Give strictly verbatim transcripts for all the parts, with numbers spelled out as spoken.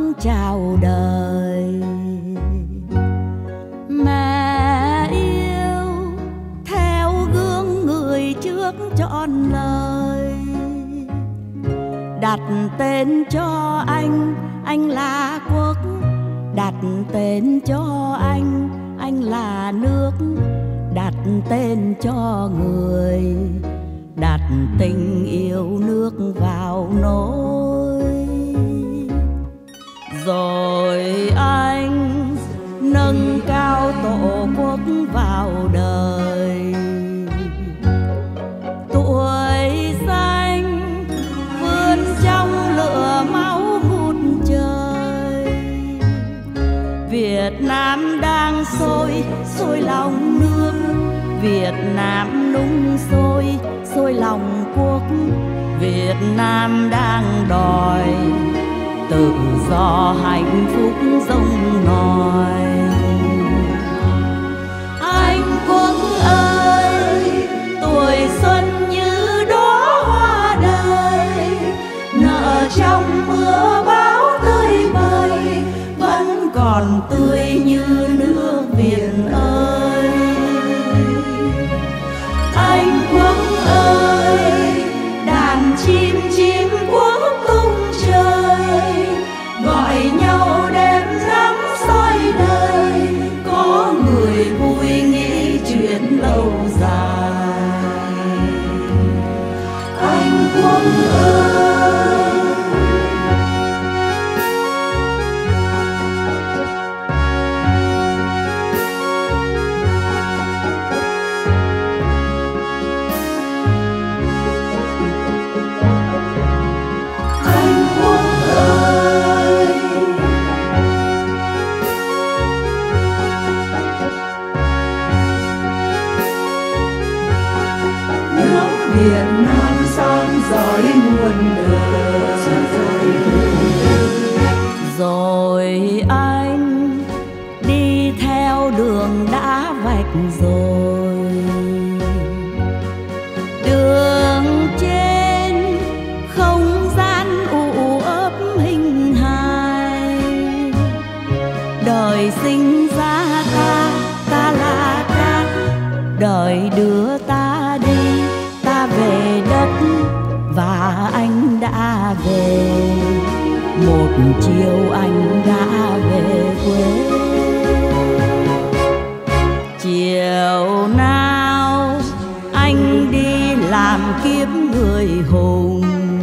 chào đời. Mẹ yêu theo gương người trước trọn lời, đặt tên cho anh, anh là quốc. Đặt tên cho anh, anh là nước. Đặt tên cho người, đặt tình yêu nước vào nỗi. Rồi anh nâng cao tổ quốc vào đời. Tuổi xanh vươn trong lửa máu ngút trời. Việt Nam đang sôi, sôi lòng nước. Việt Nam nung sôi, sôi lòng quốc. Việt Nam đang đòi tự do hạnh phúc rông nổi. Anh quốc ơi, tuổi xuân như đóa hoa đời, nở trong mưa bão tươi bời, vẫn còn tươi như nước Việt ơi. Anh quốc ơi, đàn chim chim quốc tung trời, gọi nhau đêm nắng soi đời, có người vui nghĩ chuyện lâu dài. Anh quốc ơi, Việt Nam sáng dõi muôn đời. Rồi anh đi theo đường đã vạch rồi, đường trên không gian u ấp hình hài. Đời sinh ra ta, ta là ta, đời đưa ta đi, ta về đất và anh đã về. Một chiều anh đã về quê. Chiều nào anh đi làm kiếm người hùng.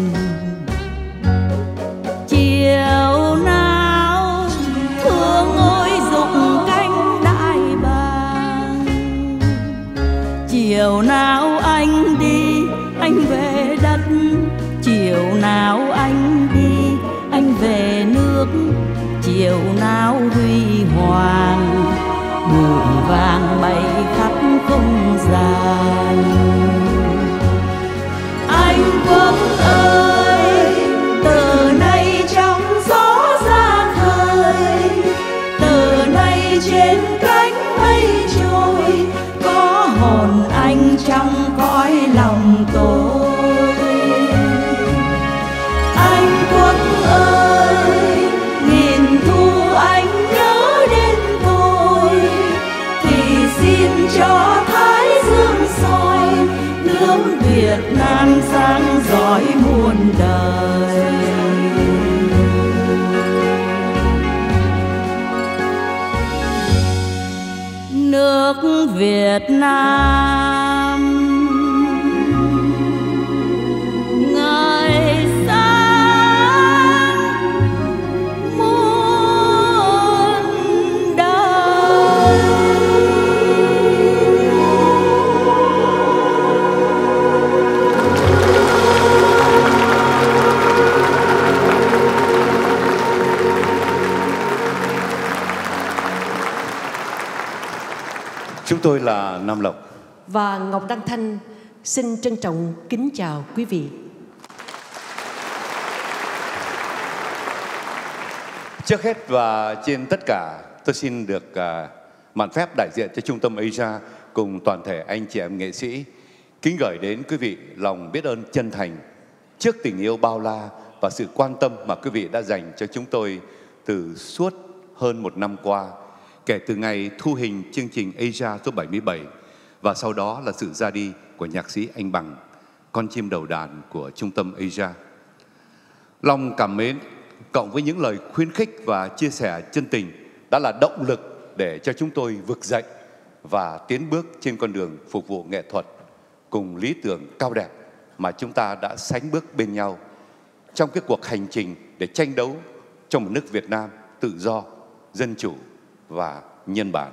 Chiều nào thương ôi dụng cánh đại bàng. Chiều nào anh đi, anh về đất. Chiều nào anh đi, anh về nước. Chiều nào huy hoàng, bụi vàng bay khắp không gian. Anh quốc ơi, từ nay trong gió ra khơi, từ nay trên cánh mây trôi, có hồn anh trong cõi lòng tôi. Anh quốc ơi, nghìn thu anh nhớ đến tôi, thì xin cho thái dương soi, nước Việt Nam sáng dõi muôn đời. Nước Việt Nam ngời sáng muôn đời. Chúng tôi là Nam Lộc và Ngọc Đăng Thanh xin trân trọng kính chào quý vị. Trước hết và trên tất cả, tôi xin được uh, mạn phép đại diện cho Trung tâm Asia cùng toàn thể anh chị em nghệ sĩ kính gửi đến quý vị lòng biết ơn chân thành trước tình yêu bao la và sự quan tâm mà quý vị đã dành cho chúng tôi từ suốt hơn một năm qua, kể từ ngày thu hình chương trình Asia số bảy mươi bảy và sau đó là sự ra đi của nhạc sĩ Anh Bằng, con chim đầu đàn của Trung tâm Asia. Lòng cảm mến cộng với những lời khuyến khích và chia sẻ chân tình đã là động lực để cho chúng tôi vực dậy và tiến bước trên con đường phục vụ nghệ thuật cùng lý tưởng cao đẹp mà chúng ta đã sánh bước bên nhau trong cái cuộc hành trình để tranh đấu trong một nước Việt Nam tự do, dân chủ và nhân bản.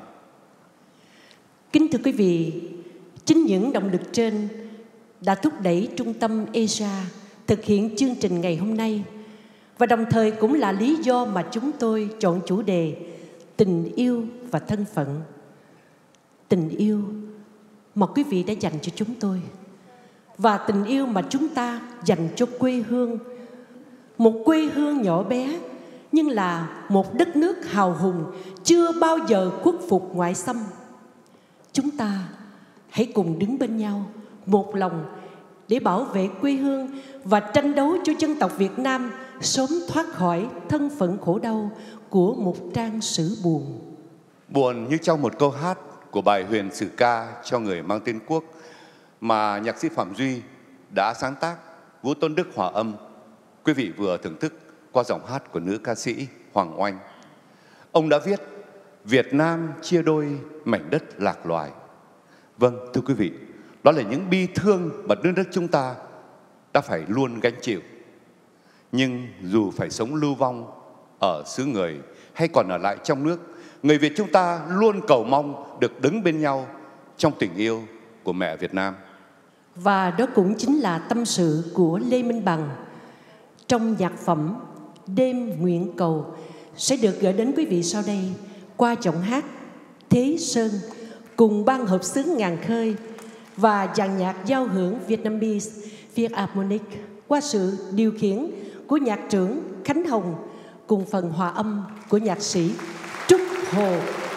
Kính thưa quý vị, chính những động lực trên đã thúc đẩy Trung tâm Asia thực hiện chương trình ngày hôm nay, và đồng thời cũng là lý do mà chúng tôi chọn chủ đề tình yêu và thân phận. Tình yêu mà quý vị đã dành cho chúng tôi, và tình yêu mà chúng ta dành cho quê hương. Một quê hương nhỏ bé nhưng là một đất nước hào hùng chưa bao giờ khuất phục ngoại xâm. Chúng ta hãy cùng đứng bên nhau một lòng để bảo vệ quê hương và tranh đấu cho dân tộc Việt Nam sớm thoát khỏi thân phận khổ đau của một trang sử buồn. Buồn như trong một câu hát của bài Huyền Sử Ca cho người mang tên Quốc mà nhạc sĩ Phạm Duy đã sáng tác, Vũ Tôn Đức hòa âm. Quý vị vừa thưởng thức qua giọng hát của nữ ca sĩ Hoàng Oanh. Ông đã viết: Việt Nam chia đôi mảnh đất lạc loài. Vâng, thưa quý vị, đó là những bi thương mà nước đất chúng ta đã phải luôn gánh chịu. Nhưng dù phải sống lưu vong ở xứ người hay còn ở lại trong nước, người Việt chúng ta luôn cầu mong được đứng bên nhau trong tình yêu của mẹ Việt Nam. Và đó cũng chính là tâm sự của Lê Minh Bằng trong nhạc phẩm Đêm Nguyện Cầu sẽ được gửi đến quý vị sau đây qua giọng hát Thế Sơn cùng ban hợp xướng Ngàn Khơi và dàn nhạc giao hưởng Vietnamese Philharmonic qua sự điều khiển của nhạc trưởng Khánh Hồng cùng phần hòa âm của nhạc sĩ Trúc Hồ.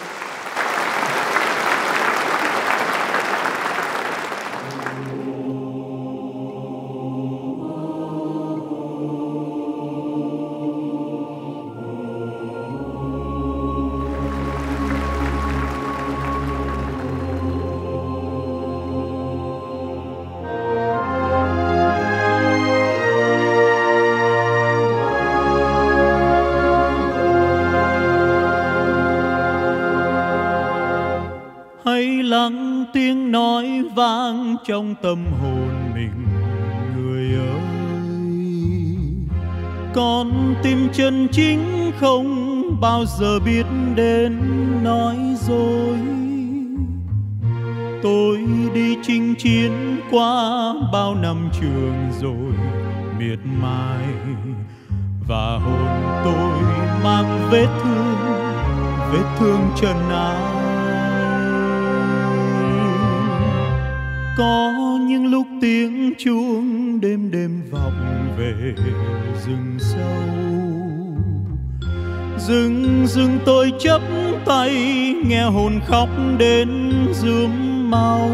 Tiếng nói vang trong tâm hồn mình, người ơi, con tim chân chính không bao giờ biết đến nói dối. Tôi đi chinh chiến qua bao năm trường rồi miệt mài, và hồn tôi mang vết thương, vết thương trần ai. Có những lúc tiếng chuông đêm đêm vọng về rừng sâu, rừng rừng tôi chắp tay nghe hồn khóc đến rướm máu.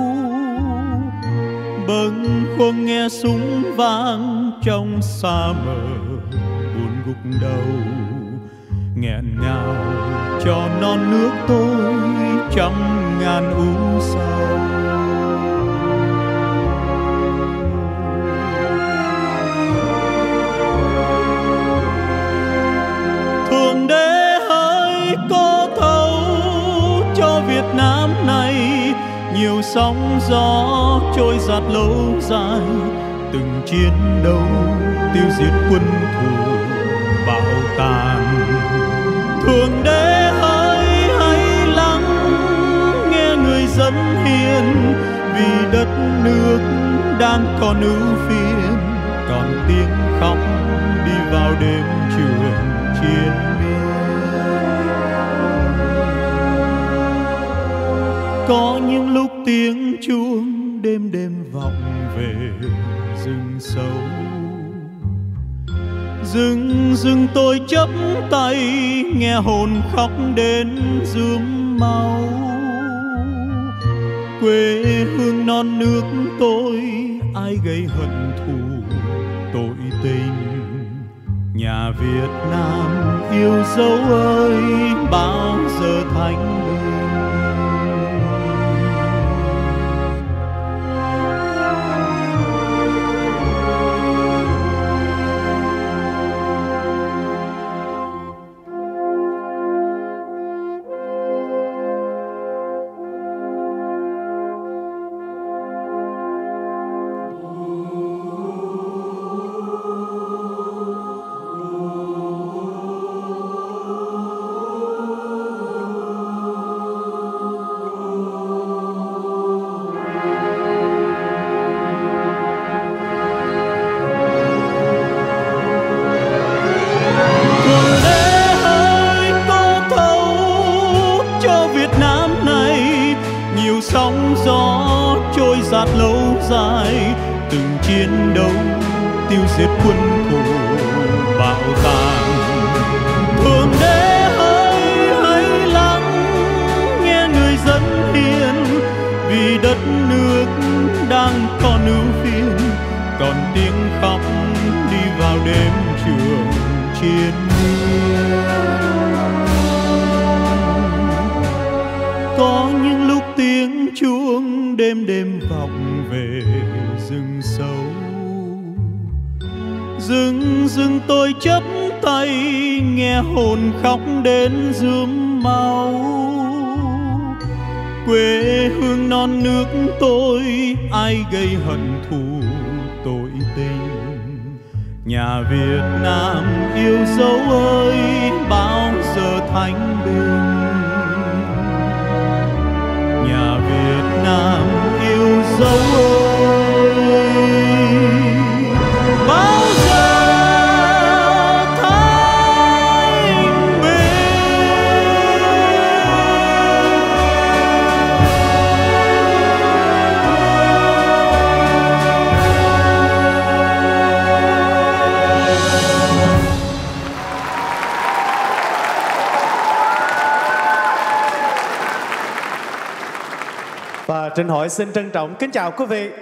Bâng khuâng nghe súng vang trong xa mờ buồn gục đầu, nghẹn ngào cho non nước tôi trăm ngàn u sầu. Thượng Đế hỡi có thấu cho Việt Nam này nhiều sóng gió trôi dạt lâu dài, từng chiến đấu tiêu diệt quân thù bạo tàn. Thượng Đế hỡi hãy lắng nghe người dân hiền, vì đất nước đang còn ưu phiền, còn tiếng khóc đi vào đêm trường chiến miên. Có những lúc tiếng chuông đêm đêm vọng về rừng sâu, rừng rừng tôi chắp tay nghe hồn khóc đến rướm máu. Quê hương non nước tôi ai gây hận thù tội tình, Nhà Việt Nam yêu dấu ơi, bao giờ thanh bình. Sóng gió trôi dạt lâu dài, từng chiến đấu tiêu diệt quân thù bạo tàn. Thượng đế ơi hãy lắng nghe người dân hiền, vì đất nước đang còn ưu phiền, còn tiếng khóc đi vào đêm trường chiến miên. Có những lúc tiếng chuông đêm đêm vọng về rừng sâu, rừng rừng tôi chấp tay nghe hồn khóc đến rướm máu. Quê hương non nước tôi ai gây hận thù tội tình. Nhà Việt Nam yêu dấu ơi, bao giờ thanh bình. Nhà Việt Nam yêu dấu ơi, bao giờ thanh bình. Và Trịnh Hội xin trân trọng kính chào quý vị.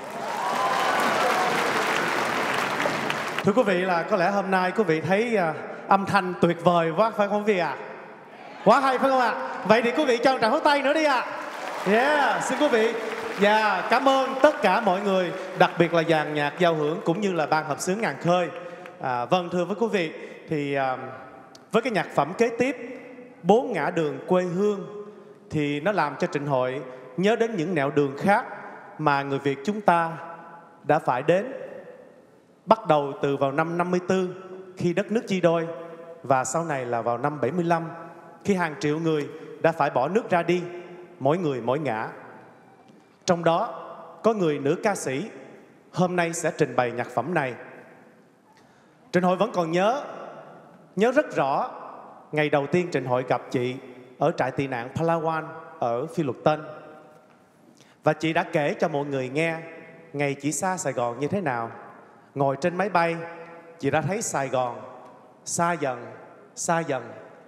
Thưa quý vị, là có lẽ hôm nay quý vị thấy uh, âm thanh tuyệt vời quá phải không quý vị ạ? À? Quá hay phải không ạ? À? Vậy thì quý vị cho một tràng pháo tay nữa đi ạ. À. Yeah, xin quý vị. Và yeah, cảm ơn tất cả mọi người, đặc biệt là dàn nhạc giao hưởng cũng như là ban hợp xướng Ngàn Khơi. À, vâng, thưa với quý vị, thì uh, với cái nhạc phẩm kế tiếp, Bốn ngã đường quê hương, thì nó làm cho Trịnh Hội nhớ đến những nẻo đường khác mà người Việt chúng ta đã phải đến. Bắt đầu từ vào năm năm mươi tư khi đất nước chia đôi, và sau này là vào năm bảy mươi lăm khi hàng triệu người đã phải bỏ nước ra đi, mỗi người mỗi ngã. Trong đó có người nữ ca sĩ hôm nay sẽ trình bày nhạc phẩm này. Trịnh Hội vẫn còn nhớ, nhớ rất rõ ngày đầu tiên Trịnh Hội gặp chị ở trại tị nạn Palawan ở Phi Luật Tân. Và chị đã kể cho mọi người nghe ngày chị xa Sài Gòn như thế nào. Ngồi trên máy bay, chị đã thấy Sài Gòn xa dần, xa dần.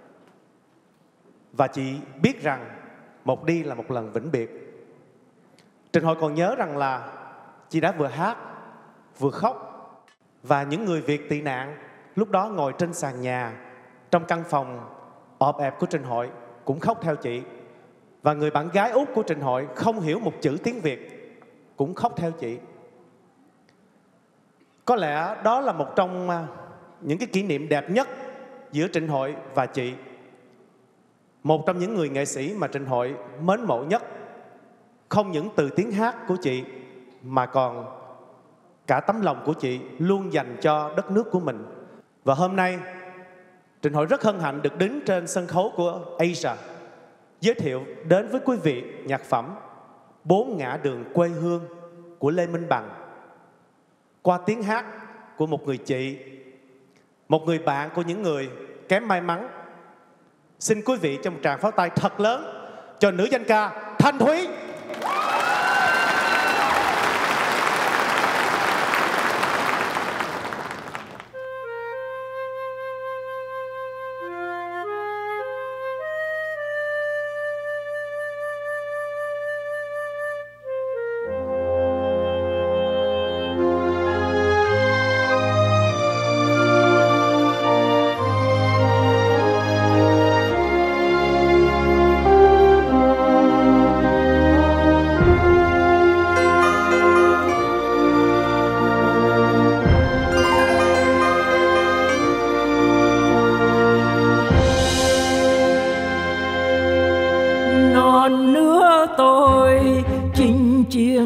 Và chị biết rằng một đi là một lần vĩnh biệt. Trịnh Hội còn nhớ rằng là chị đã vừa hát, vừa khóc. Và những người Việt tị nạn lúc đó ngồi trên sàn nhà, trong căn phòng ọp ẹp của Trịnh Hội cũng khóc theo chị. Và người bạn gái út của Trịnh Hội không hiểu một chữ tiếng Việt cũng khóc theo chị. Có lẽ đó là một trong những cái kỷ niệm đẹp nhất giữa Trịnh Hội và chị. Một trong những người nghệ sĩ mà Trịnh Hội mến mộ nhất, không những từ tiếng hát của chị mà còn cả tấm lòng của chị luôn dành cho đất nước của mình. Và hôm nay Trịnh Hội rất hân hạnh được đứng trên sân khấu của Asia, giới thiệu đến với quý vị nhạc phẩm Bốn ngã đường quê hương của Lê Minh Bằng, qua tiếng hát của một người chị, một người bạn của những người kém may mắn. Xin quý vị cho một tràng pháo tay thật lớn cho nữ danh ca Thanh Thúy.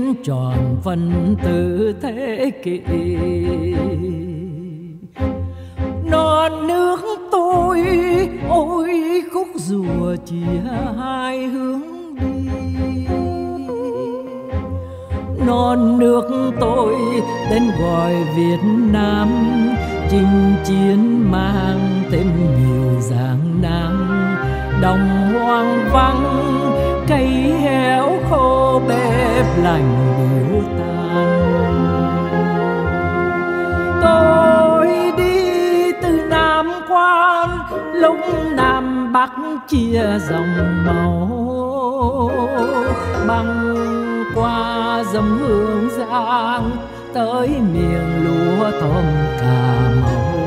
viên tròn phần tử thế kỷ. Non nước tôi ôi khúc rùa chia hai hướng đi. Non nước tôi tên gọi Việt Nam, chinh chiến mang thêm nhiều dáng nam. Đồng hoang vắng cây héo khô bếp lạnh điếu tàn. Tôi đi từ Nam Quan lúc Nam Bắc chia dòng máu, băng qua dầm Hương Giang tới miền lúa thơm Cà Mau.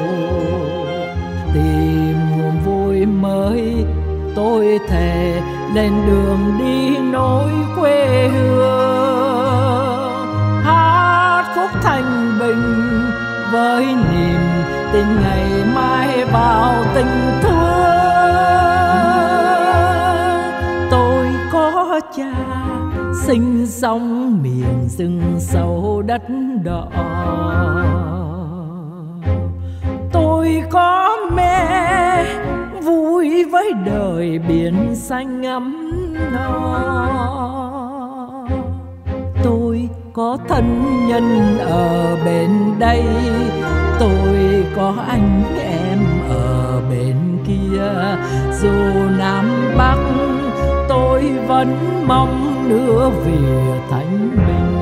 Tìm nguồn vui mới tôi thề lên đường đi nối quê hương, hát khúc thanh bình với niềm tin ngày mai vào tình thương. Tôi có cha sinh sống miền rừng sâu đất đỏ, tôi có mẹ vui với đời biển xanh ấm no. Tôi có thân nhân ở bên đây, tôi có anh em ở bên kia. Dù Nam Bắc tôi vẫn mong nước Việt thanh bình.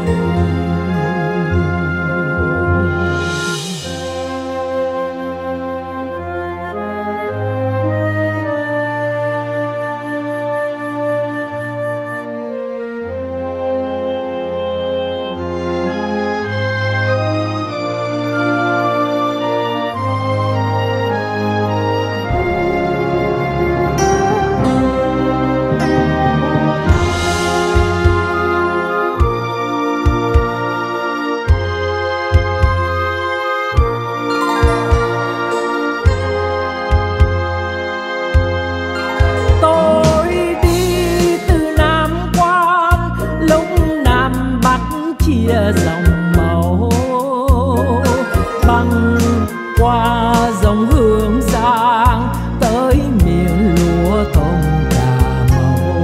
Dòng máu băng qua dòng Hương Giang tới miền lúa thơm Cà Mau.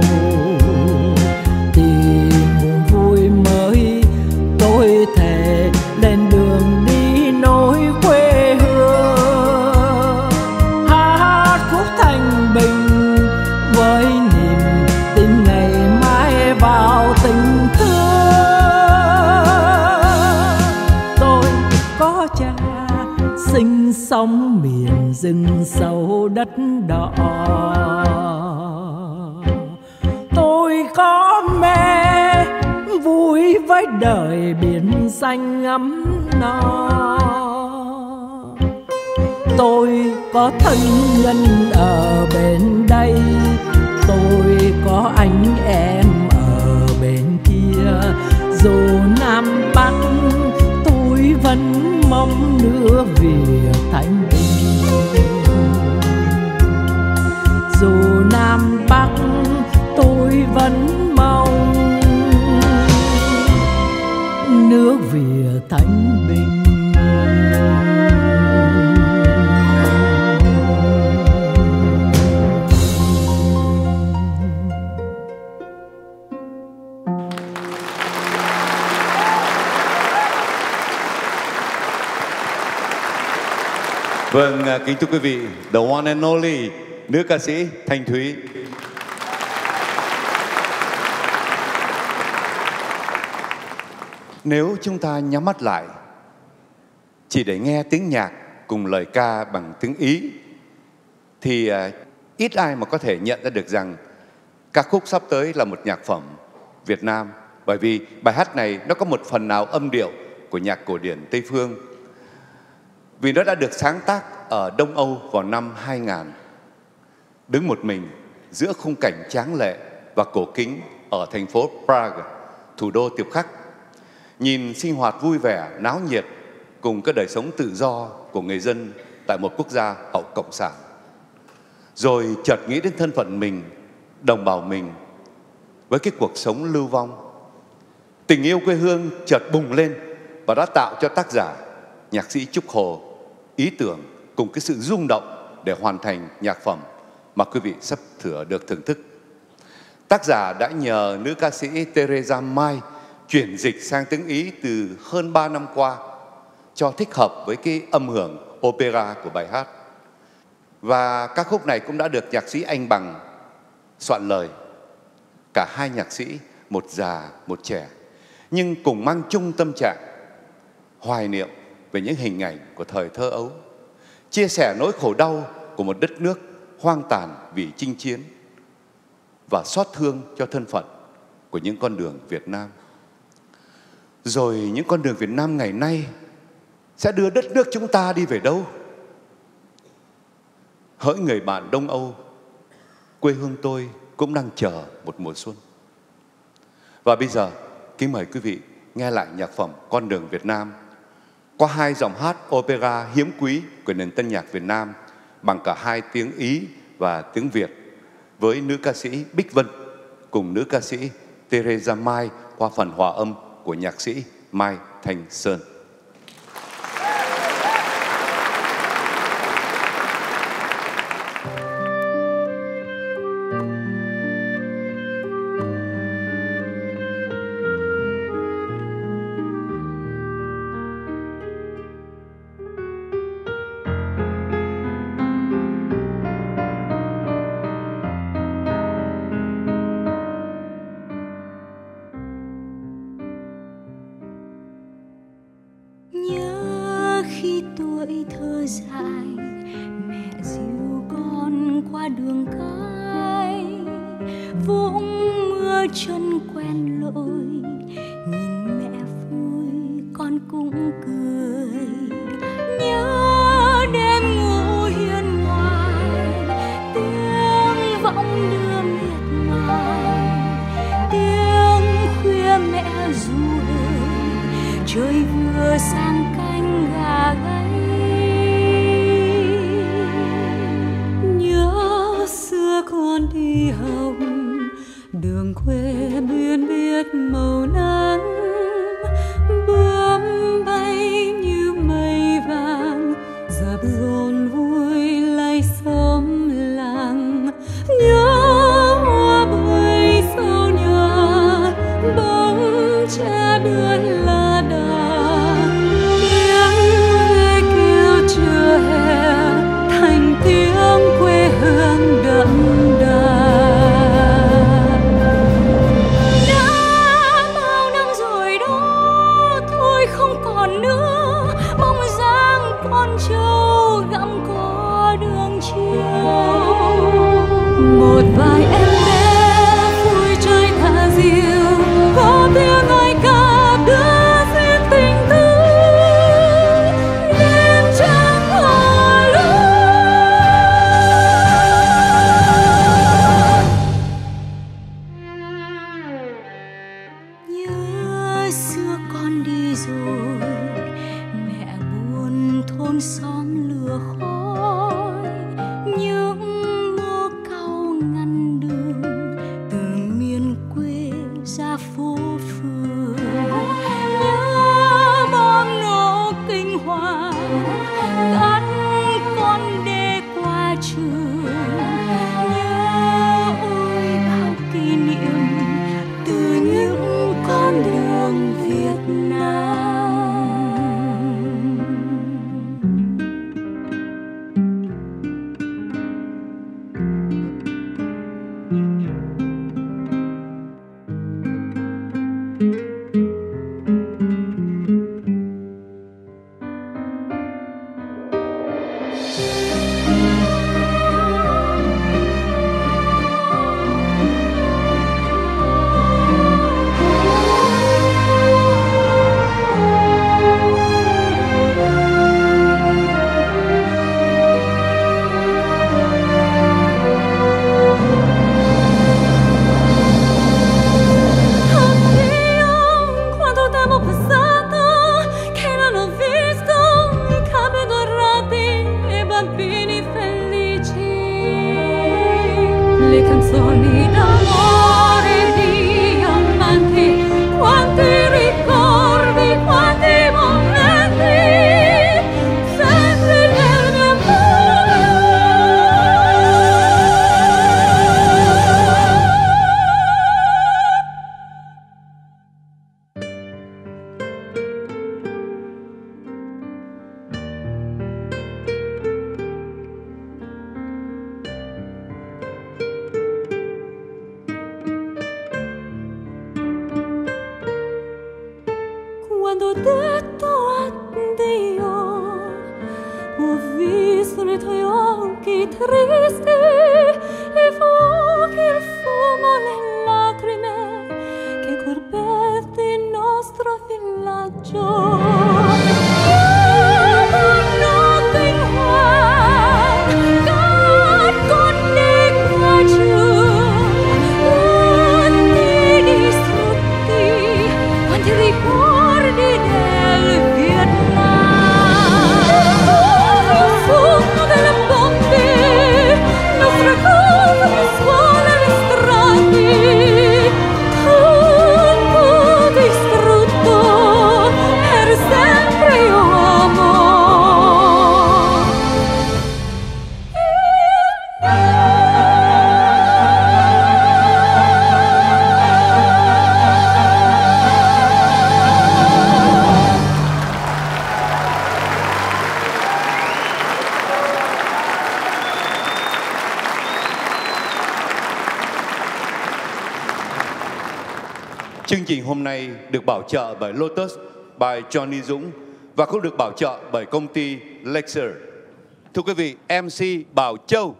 Tìm nguồn vui mới tôi thề lên đường đi nối quê hương, hát khúc thanh bình với niềm tin ngày mai vào tình thương. Sinh sống miền rừng sâu đất đỏ, tôi có mẹ vui với đời biển xanh ấm no. Tôi có thân nhân ở bên đây, tôi có anh em ở bên kia. Dù Nam Bắc tôi vẫn mong nước Việt thanh bình. Dù Nam Bắc tôi vẫn mong nước Việt thanh bình. Vâng, kính thưa quý vị, the one and only nữ ca sĩ Thanh Thúy. Nếu chúng ta nhắm mắt lại chỉ để nghe tiếng nhạc cùng lời ca bằng tiếng Ý thì ít ai mà có thể nhận ra được rằng ca khúc sắp tới là một nhạc phẩm Việt Nam, bởi vì bài hát này nó có một phần nào âm điệu của nhạc cổ điển Tây Phương, vì nó đã được sáng tác ở Đông Âu vào năm hai nghìn. Đứng một mình giữa khung cảnh tráng lệ và cổ kính ở thành phố Prague, thủ đô tiếp khách, nhìn sinh hoạt vui vẻ, náo nhiệt cùng cái đời sống tự do của người dân tại một quốc gia hậu cộng sản. Rồi chợt nghĩ đến thân phận mình, đồng bào mình với cái cuộc sống lưu vong. tình yêu quê hương chợt bùng lên và đã tạo cho tác giả nhạc sĩ Trúc Hồ ý tưởng cùng cái sự rung động để hoàn thành nhạc phẩm mà quý vị sắp thử được thưởng thức. Tác giả đã nhờ nữ ca sĩ Teresa Mai chuyển dịch sang tiếng Ý từ hơn ba năm qua cho thích hợp với cái âm hưởng opera của bài hát. Và ca khúc này cũng đã được nhạc sĩ Anh Bằng soạn lời. Cả hai nhạc sĩ, một già một trẻ, nhưng cùng mang chung tâm trạng hoài niệm về những hình ảnh của thời thơ ấu, chia sẻ nỗi khổ đau của một đất nước hoang tàn vì chinh chiến và xót thương cho thân phận của những con đường Việt Nam. Rồi những con đường Việt Nam ngày nay sẽ đưa đất nước chúng ta đi về đâu? Hỡi người bạn Đông Âu, quê hương tôi cũng đang chờ một mùa xuân. Và bây giờ, kính mời quý vị nghe lại nhạc phẩm Con đường Việt Nam qua hai giọng hát opera hiếm quý của nền tân nhạc Việt Nam bằng cả hai tiếng Ý và tiếng Việt, với nữ ca sĩ Bích Vân cùng nữ ca sĩ Teresa Mai qua phần hòa âm của nhạc sĩ Mai Thanh Sơn. Nhớ khi tuổi thơ dài, mẹ dìu con qua đường cái, vũng mưa chân quen lội, nhìn mẹ vui con cũng cười. Nhớ đêm ngủ hiên ngoài, tiếng vọng đưa miệt mài, tiếng khuya mẹ ru ơi, trời vừa sang canh gà gáy. Nhớ xưa con đi học, đường quê biên biết màu nắng, bướm bay như mây vàng, dập dồn vui lay xóm làng. Nhớ hoa bưởi sau nhà, bóng cha đưa lá đà, tiếng quê kêu chờ hè thành tiếng quê hương đậm đà. Đã i tuoi occhi tristi e fuochi il fumo le lacrime che corbetti il nostro villaggio. Chương trình hôm nay được bảo trợ bởi Lotus by Johnny Dũng và cũng được bảo trợ bởi công ty Lexer. Thưa quý vị, em xê Bảo Châu.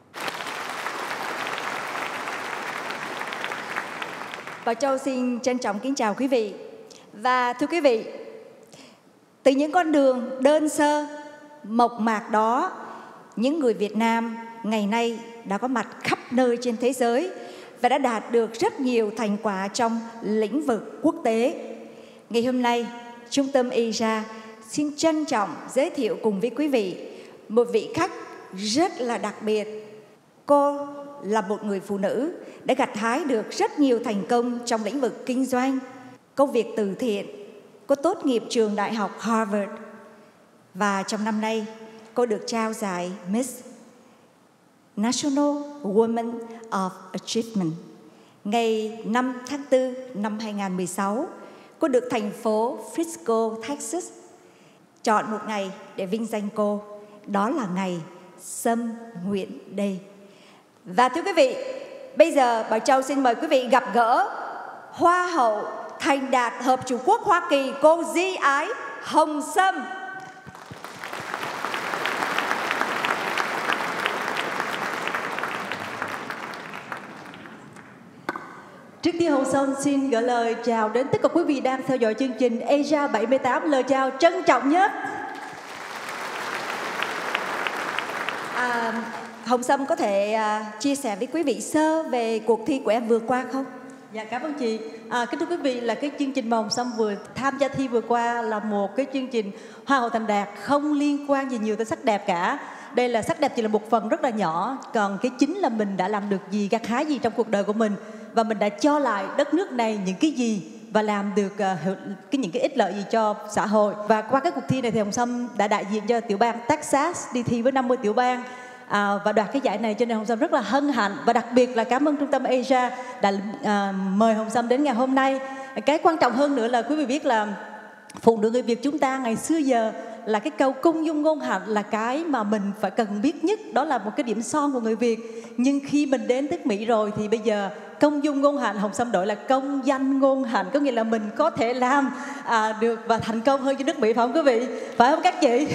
Bảo Châu xin trân trọng kính chào quý vị. Và thưa quý vị, từ những con đường đơn sơ, mộc mạc đó, những người Việt Nam ngày nay đã có mặt khắp nơi trên thế giới và đã đạt được rất nhiều thành quả trong lĩnh vực quốc tế. Ngày hôm nay, Trung tâm Asia xin trân trọng giới thiệu cùng với quý vị một vị khách rất là đặc biệt. Cô là một người phụ nữ đã gặt hái được rất nhiều thành công trong lĩnh vực kinh doanh, công việc từ thiện. Cô tốt nghiệp trường đại học Harvard và trong năm nay cô được trao giải Miss National Woman of Achievement. Ngày năm tháng tư năm hai nghìn không trăm mười sáu, cô được thành phố Frisco, Texas chọn một ngày để vinh danh cô. Đó là ngày Sâm Nguyễn Day. Và thưa quý vị, bây giờ Bảo Châu xin mời quý vị gặp gỡ Hoa hậu thành đạt Hợp Chủng Quốc Hoa Kỳ, cô Di Ái Hồng Sâm. Trước tiên Hồng Sâm xin gửi lời chào đến tất cả quý vị đang theo dõi chương trình Asia bảy mươi tám. Lời chào trân trọng nhất. À, Hồng Sâm có thể à, chia sẻ với quý vị sơ về cuộc thi của em vừa qua không? Dạ cảm ơn chị. À, kính thưa quý vị, là cái chương trình mà Hồng Sâm vừa tham gia thi vừa qua là một cái chương trình Hoa hậu thành đạt không liên quan gì nhiều tới sắc đẹp cả. Đây là sắc đẹp chỉ là một phần rất là nhỏ, còn cái chính là mình đã làm được gì, gặt hái gì trong cuộc đời của mình, và mình đã cho lại đất nước này những cái gì và làm được uh, cái những cái ích lợi gì cho xã hội. Và qua cái cuộc thi này thì Hồng Sâm đã đại diện cho tiểu bang Texas đi thi với năm mươi tiểu bang à, và đoạt cái giải này, cho nên Hồng Sâm rất là hân hạnh và đặc biệt là cảm ơn Trung tâm Asia đã uh, mời Hồng Sâm đến ngày hôm nay. Cái quan trọng hơn nữa là quý vị biết là phụ nữ người Việt chúng ta ngày xưa giờ là cái câu công dung ngôn hạnh là cái mà mình phải cần biết nhất, đó là một cái điểm son của người Việt. Nhưng khi mình đến nước Mỹ rồi thì bây giờ công dung ngôn hạnh, Hồng Sâm đổi là công danh ngôn hạnh, có nghĩa là mình có thể làm à, được và thành công hơn cho nước Mỹ, phải không quý vị? Phải không các chị?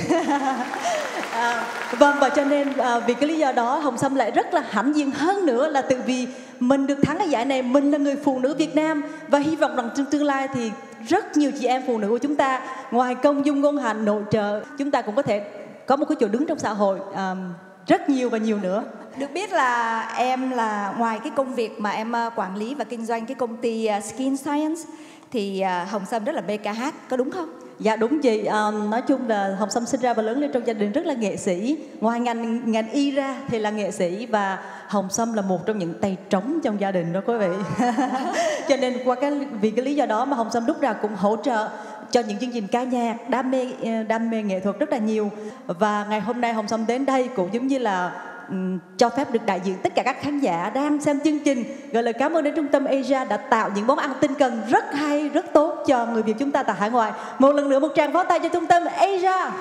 à, vâng, và cho nên à, vì cái lý do đó Hồng Sâm lại rất là hãnh diện hơn nữa là từ vì mình được thắng cái giải này, mình là người phụ nữ Việt Nam và hy vọng rằng trong tương lai thì rất nhiều chị em phụ nữ của chúng ta ngoài công dung ngôn hạnh nội trợ, chúng ta cũng có thể có một cái chỗ đứng trong xã hội à, rất nhiều và nhiều nữa. Được biết là em là ngoài cái công việc mà em quản lý và kinh doanh cái công ty Skin Science thì Hồng Sâm rất là mê ca hát, có đúng không? Dạ đúng chị, à, nói chung là Hồng Sâm sinh ra và lớn lên trong gia đình rất là nghệ sĩ. Ngoài ngành ngành y ra thì là nghệ sĩ và Hồng Sâm là một trong những tay trống trong gia đình đó quý vị. Cho nên qua cái vì cái lý do đó mà Hồng Sâm lúc nào cũng hỗ trợ cho những chương trình ca nhạc, đam mê đam mê nghệ thuật rất là nhiều. Và ngày hôm nay Hồng Sâm đến đây cũng giống như là um, cho phép được đại diện tất cả các khán giả đang xem chương trình gửi lời cảm ơn đến Trung tâm Asia đã tạo những món ăn tinh cần rất hay, rất tốt cho người Việt chúng ta tại hải ngoại. Một lần nữa một tràng pháo tay cho Trung tâm Asia.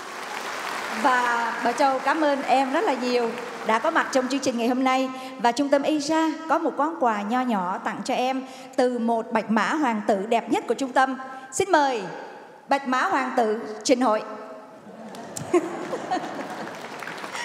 Và Bảo Châu cảm ơn em rất là nhiều đã có mặt trong chương trình ngày hôm nay. Và Trung tâm Asia có một món quà nho nhỏ tặng cho em từ một bạch mã hoàng tử đẹp nhất của trung tâm. Xin mời bạch mã hoàng tử trình hội.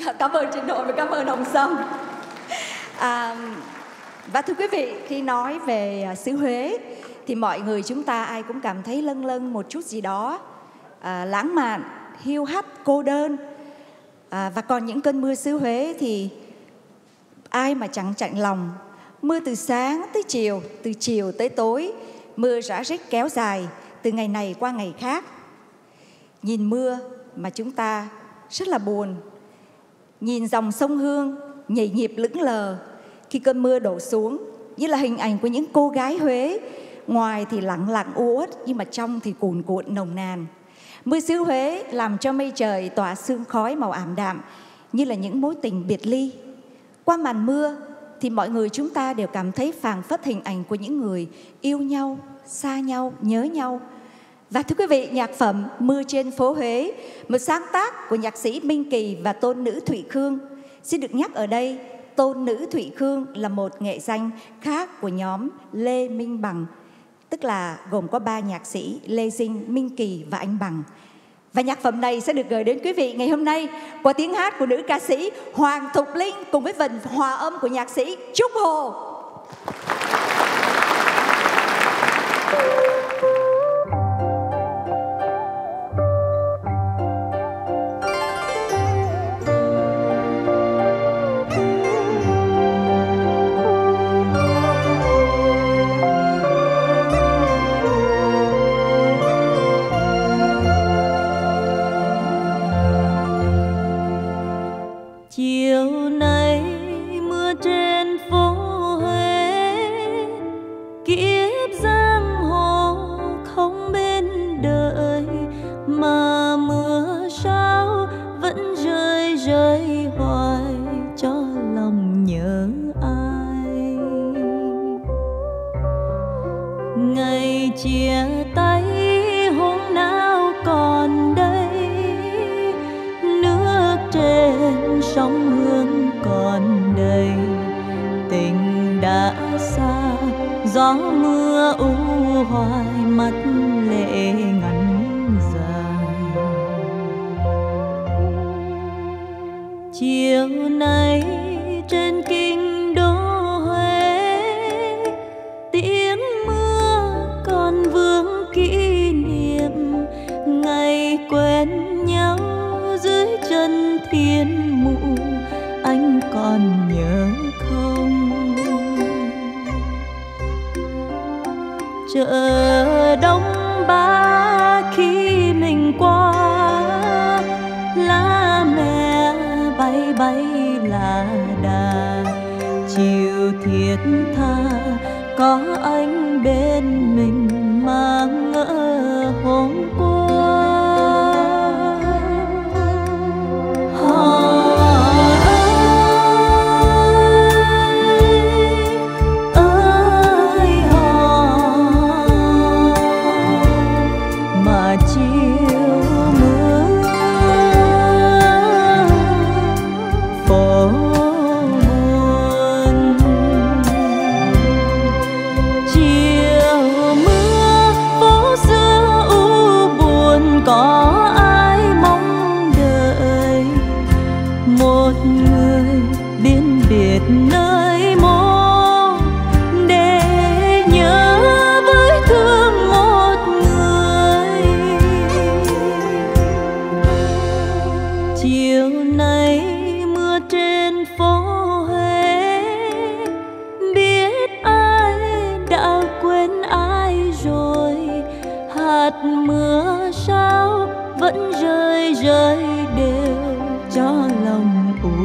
Cảm ơn chị Nội và cảm ơn Hồng Sâm. À, và thưa quý vị, khi nói về xứ Huế thì mọi người chúng ta ai cũng cảm thấy lâng lâng một chút gì đó à, lãng mạn, hiu hắt, cô đơn. À, và còn những cơn mưa xứ Huế thì ai mà chẳng chạnh lòng. Mưa từ sáng tới chiều, từ chiều tới tối, mưa rã rích kéo dài từ ngày này qua ngày khác. Nhìn mưa mà chúng ta rất là buồn. Nhìn dòng sông Hương nhảy nhịp lững lờ khi cơn mưa đổ xuống, như là hình ảnh của những cô gái Huế. Ngoài thì lặng lặng u uất, nhưng mà trong thì cuồn cuộn nồng nàn. Mưa xứ Huế làm cho mây trời tỏa sương khói màu ảm đạm, như là những mối tình biệt ly. Qua màn mưa thì mọi người chúng ta đều cảm thấy phảng phất hình ảnh của những người yêu nhau, xa nhau, nhớ nhau. Và thưa quý vị, nhạc phẩm Mưa trên phố Huế, một sáng tác của nhạc sĩ Minh Kỳ và tôn nữ Thụy Khương. Xin được nhắc ở đây, tôn nữ Thụy Khương là một nghệ danh khác của nhóm Lê Minh Bằng, tức là gồm có ba nhạc sĩ Lê Dinh, Minh Kỳ và anh Bằng. Và nhạc phẩm này sẽ được gửi đến quý vị ngày hôm nay qua tiếng hát của nữ ca sĩ Hoàng Thục Linh cùng với phần hòa âm của nhạc sĩ Trúc Hồ. Chiều nay mưa trên phố Huế, kiếp giang hồ không bên đời, mà mưa sao vẫn rơi rơi hoài cho lòng nhớ ai. Ngày chia tay hôm nào còn đây, nước trên sông Hương còn đầy, tình đã xa gió mưa u hoài, mắt lệ ngắn dài. Chiều nay trên kinh đô Huế, tiếng mưa còn vương kỷ niệm ngày quen nhau dưới chân thiên mụ. Anh còn nhớ không? Chợ Đông Ba khi mình qua, lá me bay bay là đà. Chiều thiết tha có anh bên mình mà ngỡ hôm qua. Nơi mô để nhớ với thương một người. Chiều nay mưa trên phố Huế, biết ai đã quên ai rồi. Hạt mưa sao vẫn rơi rơi đều cho lòng u.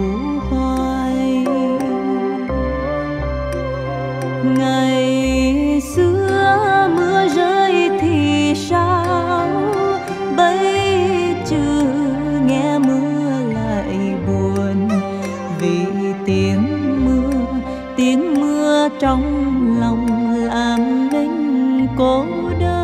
Ngày xưa mưa rơi thì sao, bây giờ nghe mưa lại buồn. Vì tiếng mưa, tiếng mưa trong lòng làm nên cô đơn.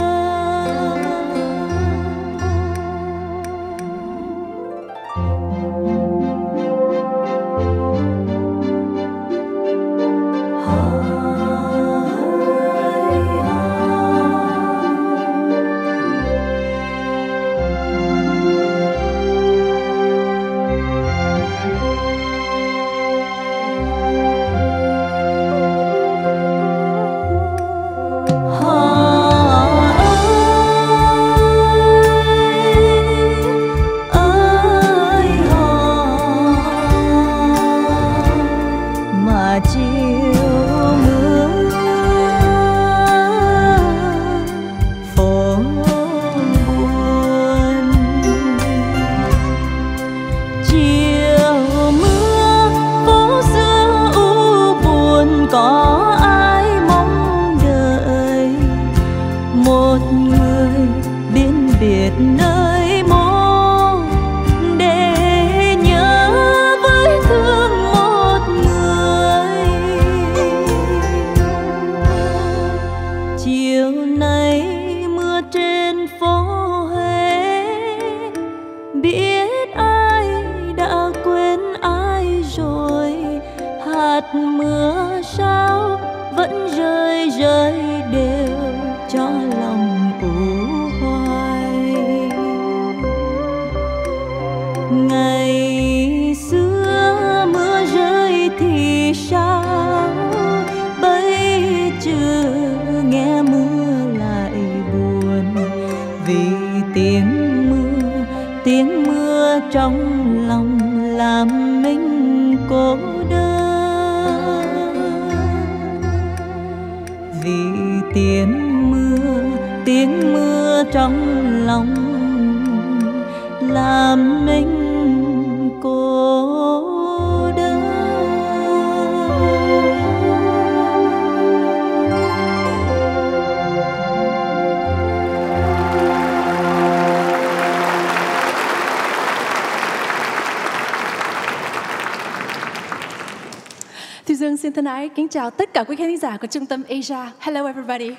mưa sao vẫn rơi rơi đều cho lòng u hoài. Ngày xưa mưa rơi thì sao, bây giờ nghe mưa lại buồn, vì tiếng mưa tiếng mưa trong lòng làm mình cô đơn. Vì tiếng mưa tiếng mưa trong lòng làm mình cô đơn. Thu Dương xin thân ái kính chào tất cả quý khán giả của Trung tâm Asia. Hello everybody.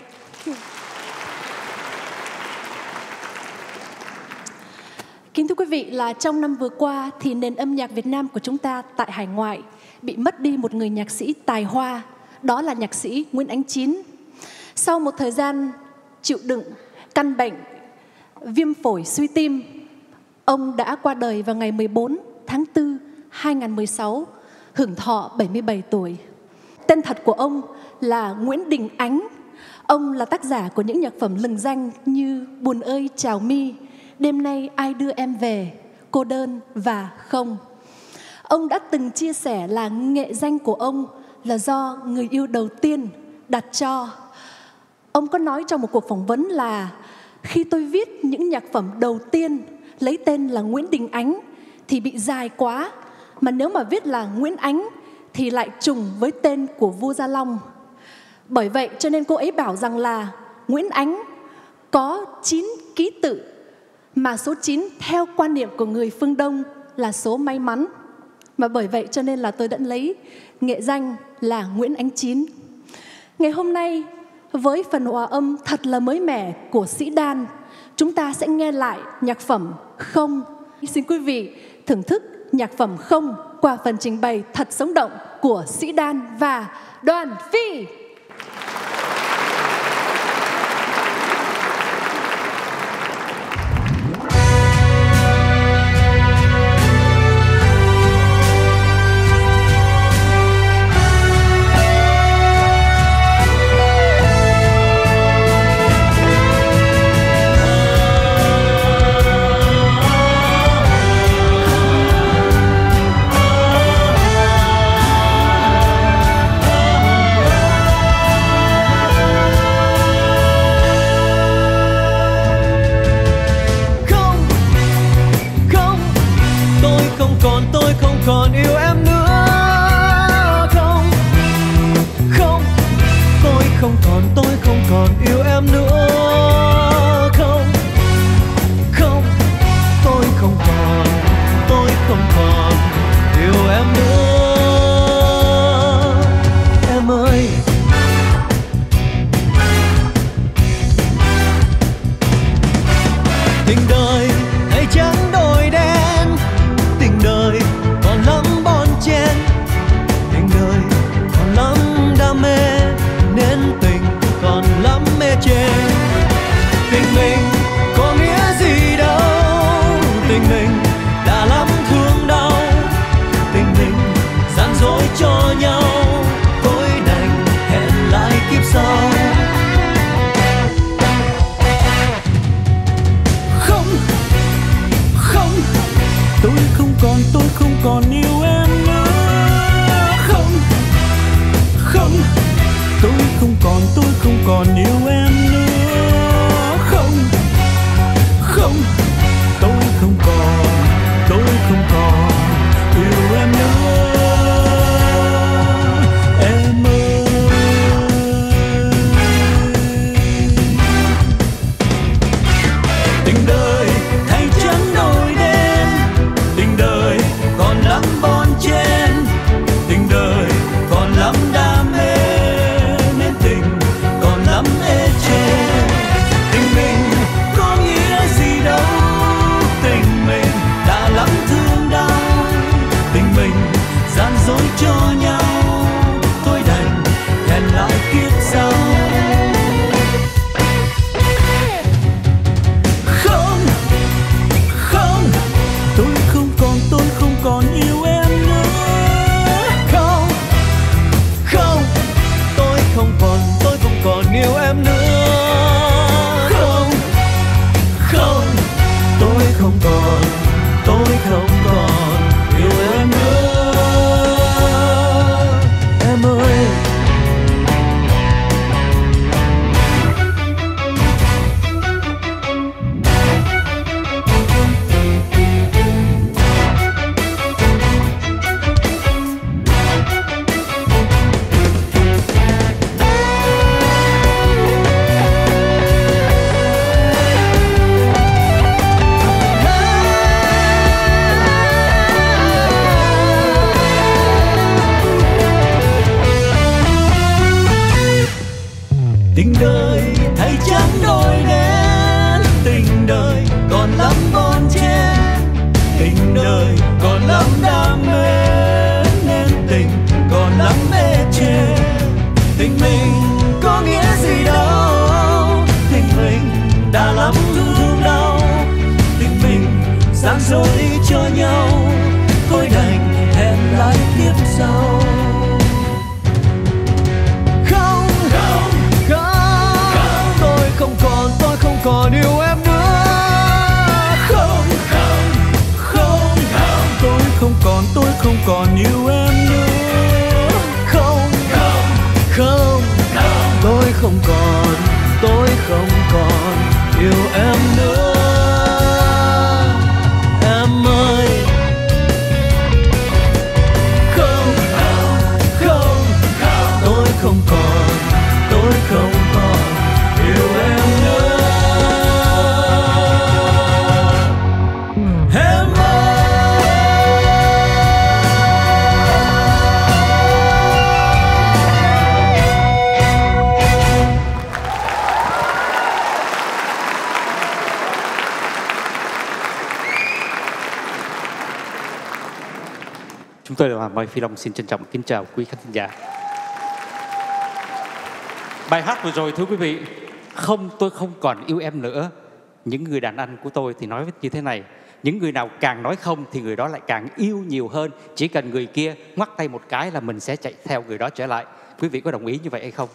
Kính thưa quý vị, là trong năm vừa qua thì nền âm nhạc Việt Nam của chúng ta tại hải ngoại bị mất đi một người nhạc sĩ tài hoa, đó là nhạc sĩ Nguyễn Ánh Chín. Sau một thời gian chịu đựng căn bệnh viêm phổi suy tim, ông đã qua đời vào ngày mười bốn tháng tư hai nghìn không trăm mười sáu, hưởng thọ bảy mươi bảy tuổi. Tên thật của ông là Nguyễn Đình Ánh. Ông là tác giả của những nhạc phẩm lừng danh như Buồn ơi chào mi, Đêm nay ai đưa em về, Cô đơn và Không. Ông đã từng chia sẻ là nghệ danh của ông là do người yêu đầu tiên đặt cho. Ông có nói trong một cuộc phỏng vấn là khi tôi viết những nhạc phẩm đầu tiên lấy tên là Nguyễn Đình Ánh thì bị dài quá, mà nếu mà viết là Nguyễn Ánh thì lại trùng với tên của vua Gia Long. Bởi vậy cho nên cô ấy bảo rằng là Nguyễn Ánh có chín ký tự, mà số chín theo quan niệm của người phương Đông là số may mắn. Mà bởi vậy cho nên là tôi đã lấy nghệ danh là Nguyễn Ánh Chín. Ngày hôm nay với phần hòa âm thật là mới mẻ của Sĩ Đan, chúng ta sẽ nghe lại nhạc phẩm Không. Xin quý vị thưởng thức nhạc phẩm Không qua phần trình bày thật sống động của Sĩ Đan và Đoàn Phi. Còn yêu em nữa không? Không, tôi không còn, tôi không còn yêu em nữa không? Không, tôi không còn, tôi không còn yêu em nữa. Em ơi, tình đời hay chẳng đổi đen, tình đời còn lắm bon chen, tình đời còn lắm đam mê, nên tình còn lắm mê chê. còn yêu em nữa. Không, không, không, tôi không còn, tôi không còn yêu em nữa. Em ơi, không, không, tôi không còn, tôi không còn yêu em nữa. Em Chúng tôi là Mai Phi Long xin trân trọng kính chào quý khán giả. Bài hát vừa rồi thưa quý vị, không tôi không còn yêu em nữa. Những người đàn anh của tôi thì nói như thế này: những người nào càng nói không thì người đó lại càng yêu nhiều hơn. Chỉ cần người kia ngoắc tay một cái là mình sẽ chạy theo người đó trở lại. Quý vị có đồng ý như vậy hay không?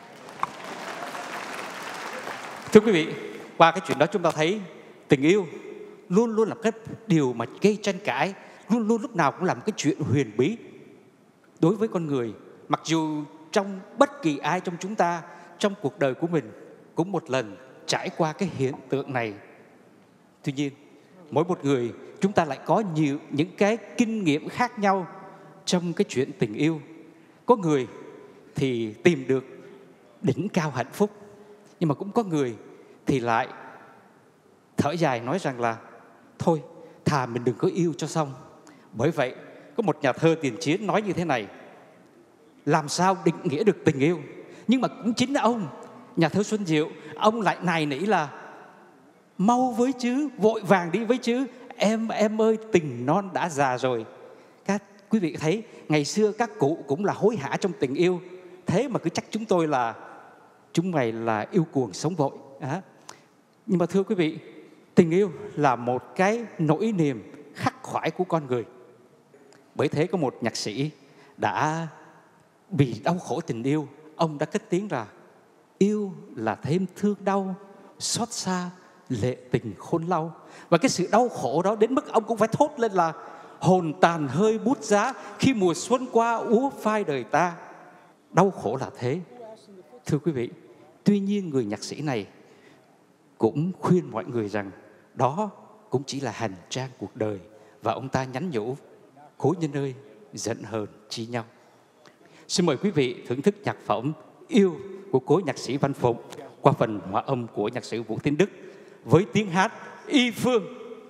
Thưa quý vị, qua cái chuyện đó chúng ta thấy tình yêu luôn luôn là cái điều mà gây tranh cãi, luôn luôn lúc nào cũng là một cái chuyện huyền bí đối với con người. Mặc dù trong bất kỳ ai trong chúng ta trong cuộc đời của mình cũng một lần trải qua cái hiện tượng này. Tuy nhiên, mỗi một người chúng ta lại có nhiều những cái kinh nghiệm khác nhau trong cái chuyện tình yêu. Có người thì tìm được đỉnh cao hạnh phúc, nhưng mà cũng có người thì lại thở dài nói rằng là thôi, thà mình đừng có yêu cho xong. Bởi vậy, có một nhà thơ tiền chiến nói như thế này: làm sao định nghĩa được tình yêu? Nhưng mà cũng chính là ông, nhà thơ Xuân Diệu, ông lại nài nỉ là mau với chứ, vội vàng đi với chứ, em em ơi tình non đã già rồi. Các quý vị thấy ngày xưa các cụ cũng là hối hả trong tình yêu, thế mà cứ trách chúng tôi là chúng mày là yêu cuồng sống vội. À. Nhưng mà thưa quý vị, tình yêu là một cái nỗi niềm khắc khoải của con người. Bởi thế có một nhạc sĩ đã vì đau khổ tình yêu, ông đã cất tiếng là yêu là thêm thương đau, xót xa lệ tình khôn lau. Và cái sự đau khổ đó đến mức ông cũng phải thốt lên là hồn tàn hơi bút giá khi mùa xuân qua úa phai đời ta. Đau khổ là thế. Thưa quý vị, tuy nhiên người nhạc sĩ này cũng khuyên mọi người rằng đó cũng chỉ là hành trang cuộc đời. Và ông ta nhắn nhủ: cố nhân ơi, giận hờn chi nhau. Xin mời quý vị thưởng thức nhạc phẩm Yêu của cố nhạc sĩ Văn Phụng qua phần hòa âm của nhạc sĩ Vũ Tiến Đức với tiếng hát Y Phương.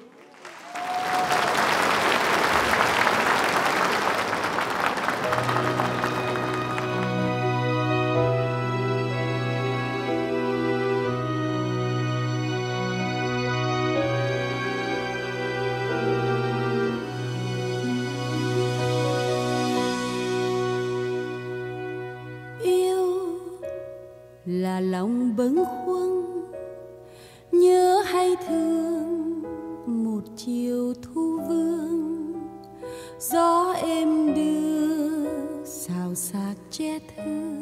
Là lòng bâng khuâng nhớ hay thương một chiều thu vương, gió êm đưa xào xạc che thơ,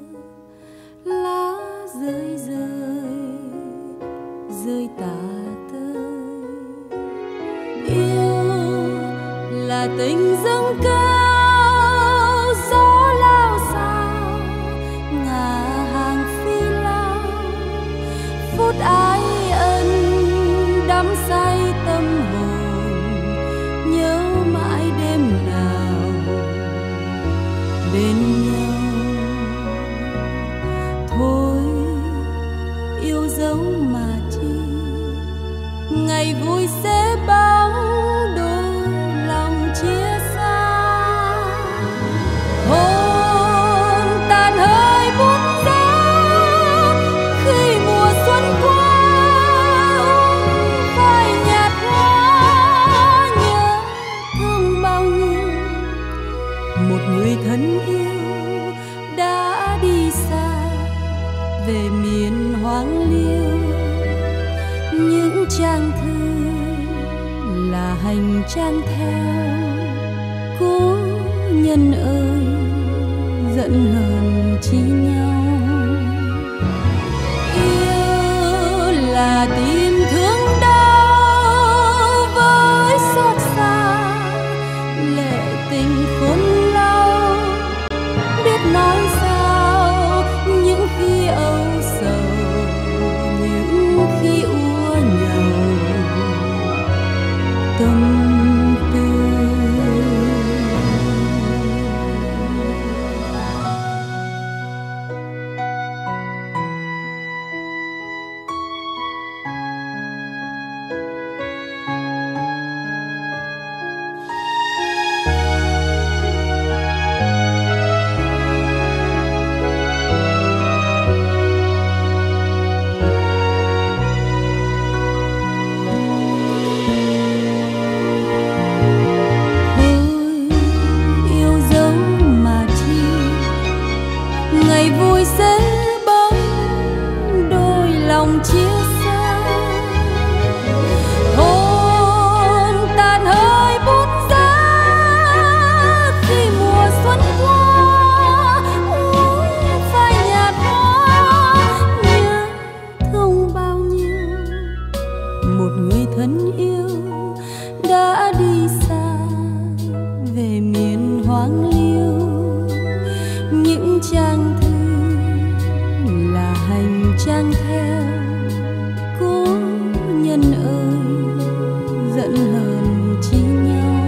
lá rơi rơi rơi tả tơi. Yêu là tình dâng cao, gió lao xao ngả phút ái ân đắm say tâm hồn, nhớ mãi đêm nào bên nhau. Thôi yêu dấu mà chi, ngày vui sẽ bóng đôi lòng chia xa. Hồn tàn hơi bút giá khi mùa xuân qua phai nhạt hoa, nhớ thương bao nhiêu một người thân yêu đã đi xa về miền hoang liêu. Những trang thư là hành trang theo, cố nhân ơi giận hờn chi nhau. Là tìm thương đau với xót xa lệ tình hoang liêu, những trang thư là hành trang theo. Cố nhân ơi, giận hờn chi nhau.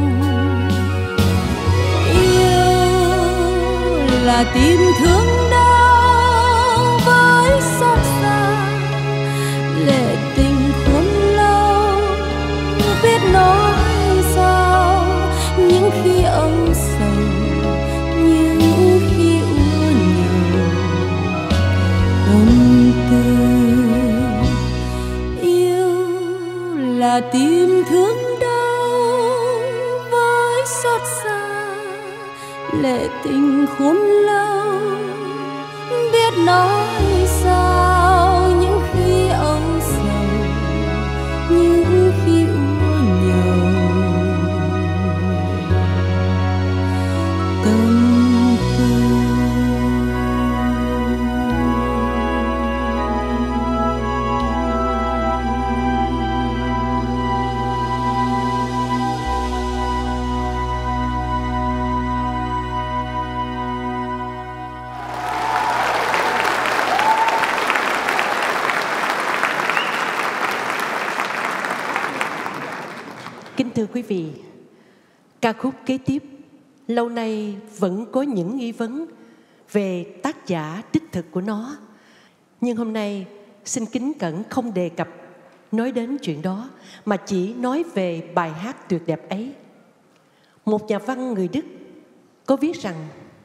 Yêu là tim thương đau với xót xa, lệ tình khốn lâu biết nói sao. Những khi âu sầu, những khi ua nhầu, tâm tư. Yêu là tim thương đau với xót xa, lệ tình khốn lâu biết nói sao. Những khi âu sầu, những khi ua nhầu, tâm tư. Kính thưa quý vị, ca khúc kế tiếp lâu nay vẫn có những nghi vấn về tác giả đích thực của nó. Nhưng hôm nay xin kính cẩn không đề cập nói đến chuyện đó, mà chỉ nói về bài hát tuyệt đẹp ấy. Một nhà văn người Đức có viết rằng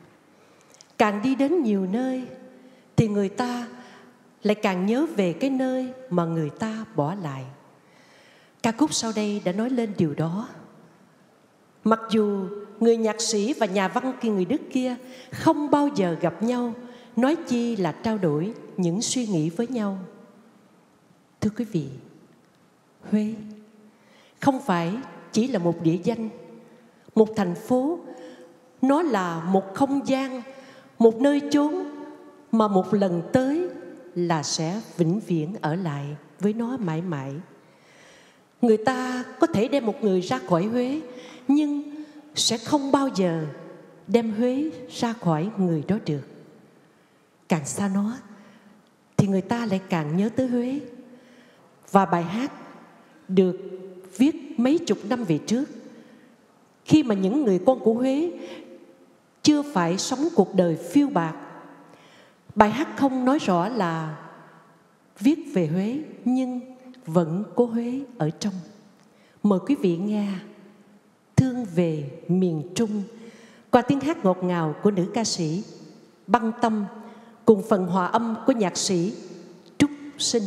càng đi đến nhiều nơi thì người ta lại càng nhớ về cái nơi mà người ta bỏ lại. Ca khúc sau đây đã nói lên điều đó. Mặc dù người nhạc sĩ và nhà văn kia người Đức kia không bao giờ gặp nhau, nói chi là trao đổi những suy nghĩ với nhau. Thưa quý vị, Huế không phải chỉ là một địa danh, một thành phố. Nó là một không gian, một nơi chốn mà một lần tới là sẽ vĩnh viễn ở lại với nó mãi mãi. Người ta có thể đem một người ra khỏi Huế, nhưng sẽ không bao giờ đem Huế ra khỏi người đó được. Càng xa nó thì người ta lại càng nhớ tới Huế. Và bài hát được viết mấy chục năm về trước, khi mà những người con của Huế chưa phải sống cuộc đời phiêu bạt. Bài hát không nói rõ là viết về Huế, nhưng vẫn có Huế ở trong. Mời quý vị nghe Thương về miền Trung qua tiếng hát ngọt ngào của nữ ca sĩ Băng Tâm cùng phần hòa âm của nhạc sĩ Trúc Sinh.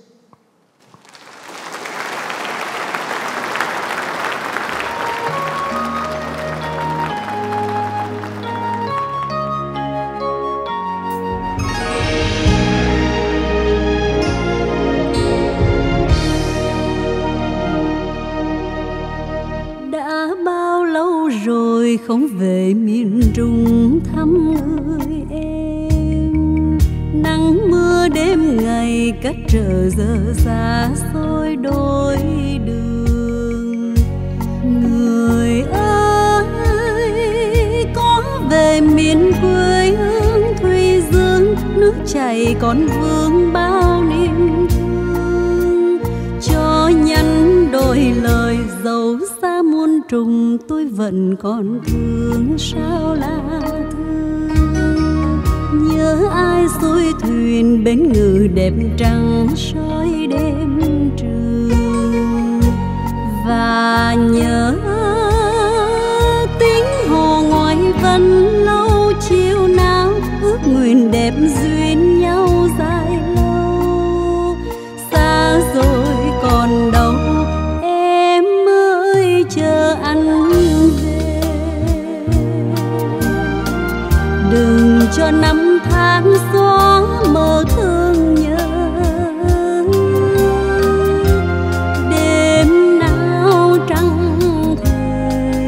Không về miền Trung thăm người em, nắng mưa đêm ngày cách trở giờ xa xôi đôi đường. Người ơi, có về miền quê hương Thủy Dương, nước chảy còn vương bao niềm thương. Cho nhắn đôi lời dấu xa muôn trùng, tôi vẫn còn thương sao là thương. Nhớ ai xuôi thuyền bến ngự đẹp trăng soi đêm trường. Và nhớ tiếng hồ ngoại vân lâu chiều nào, ước nguyện đẹp duyên nhau dài lâu. Xa rồi còn đâu em ơi, chờ anh về. Đừng cho năm tháng xóa mơ thương nhớ. Đêm nào trăng thề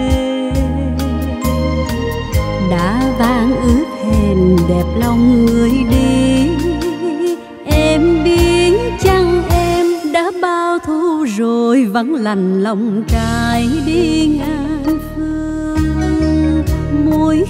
đã vang ước hẹn đẹp lòng người đi. Em biết chăng em đã bao thu rồi, vắng lành lòng trai đi ngàn phương.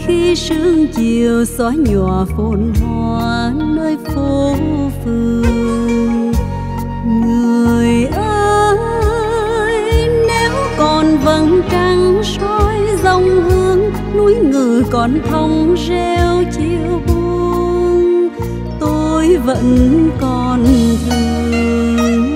khi sương chiều xóa nhòa phồn hoa nơi phố phường. Người ơi, nếu còn vầng trăng soi dòng hướng, núi Ngự còn thông reo chiều buông, tôi vẫn còn thương.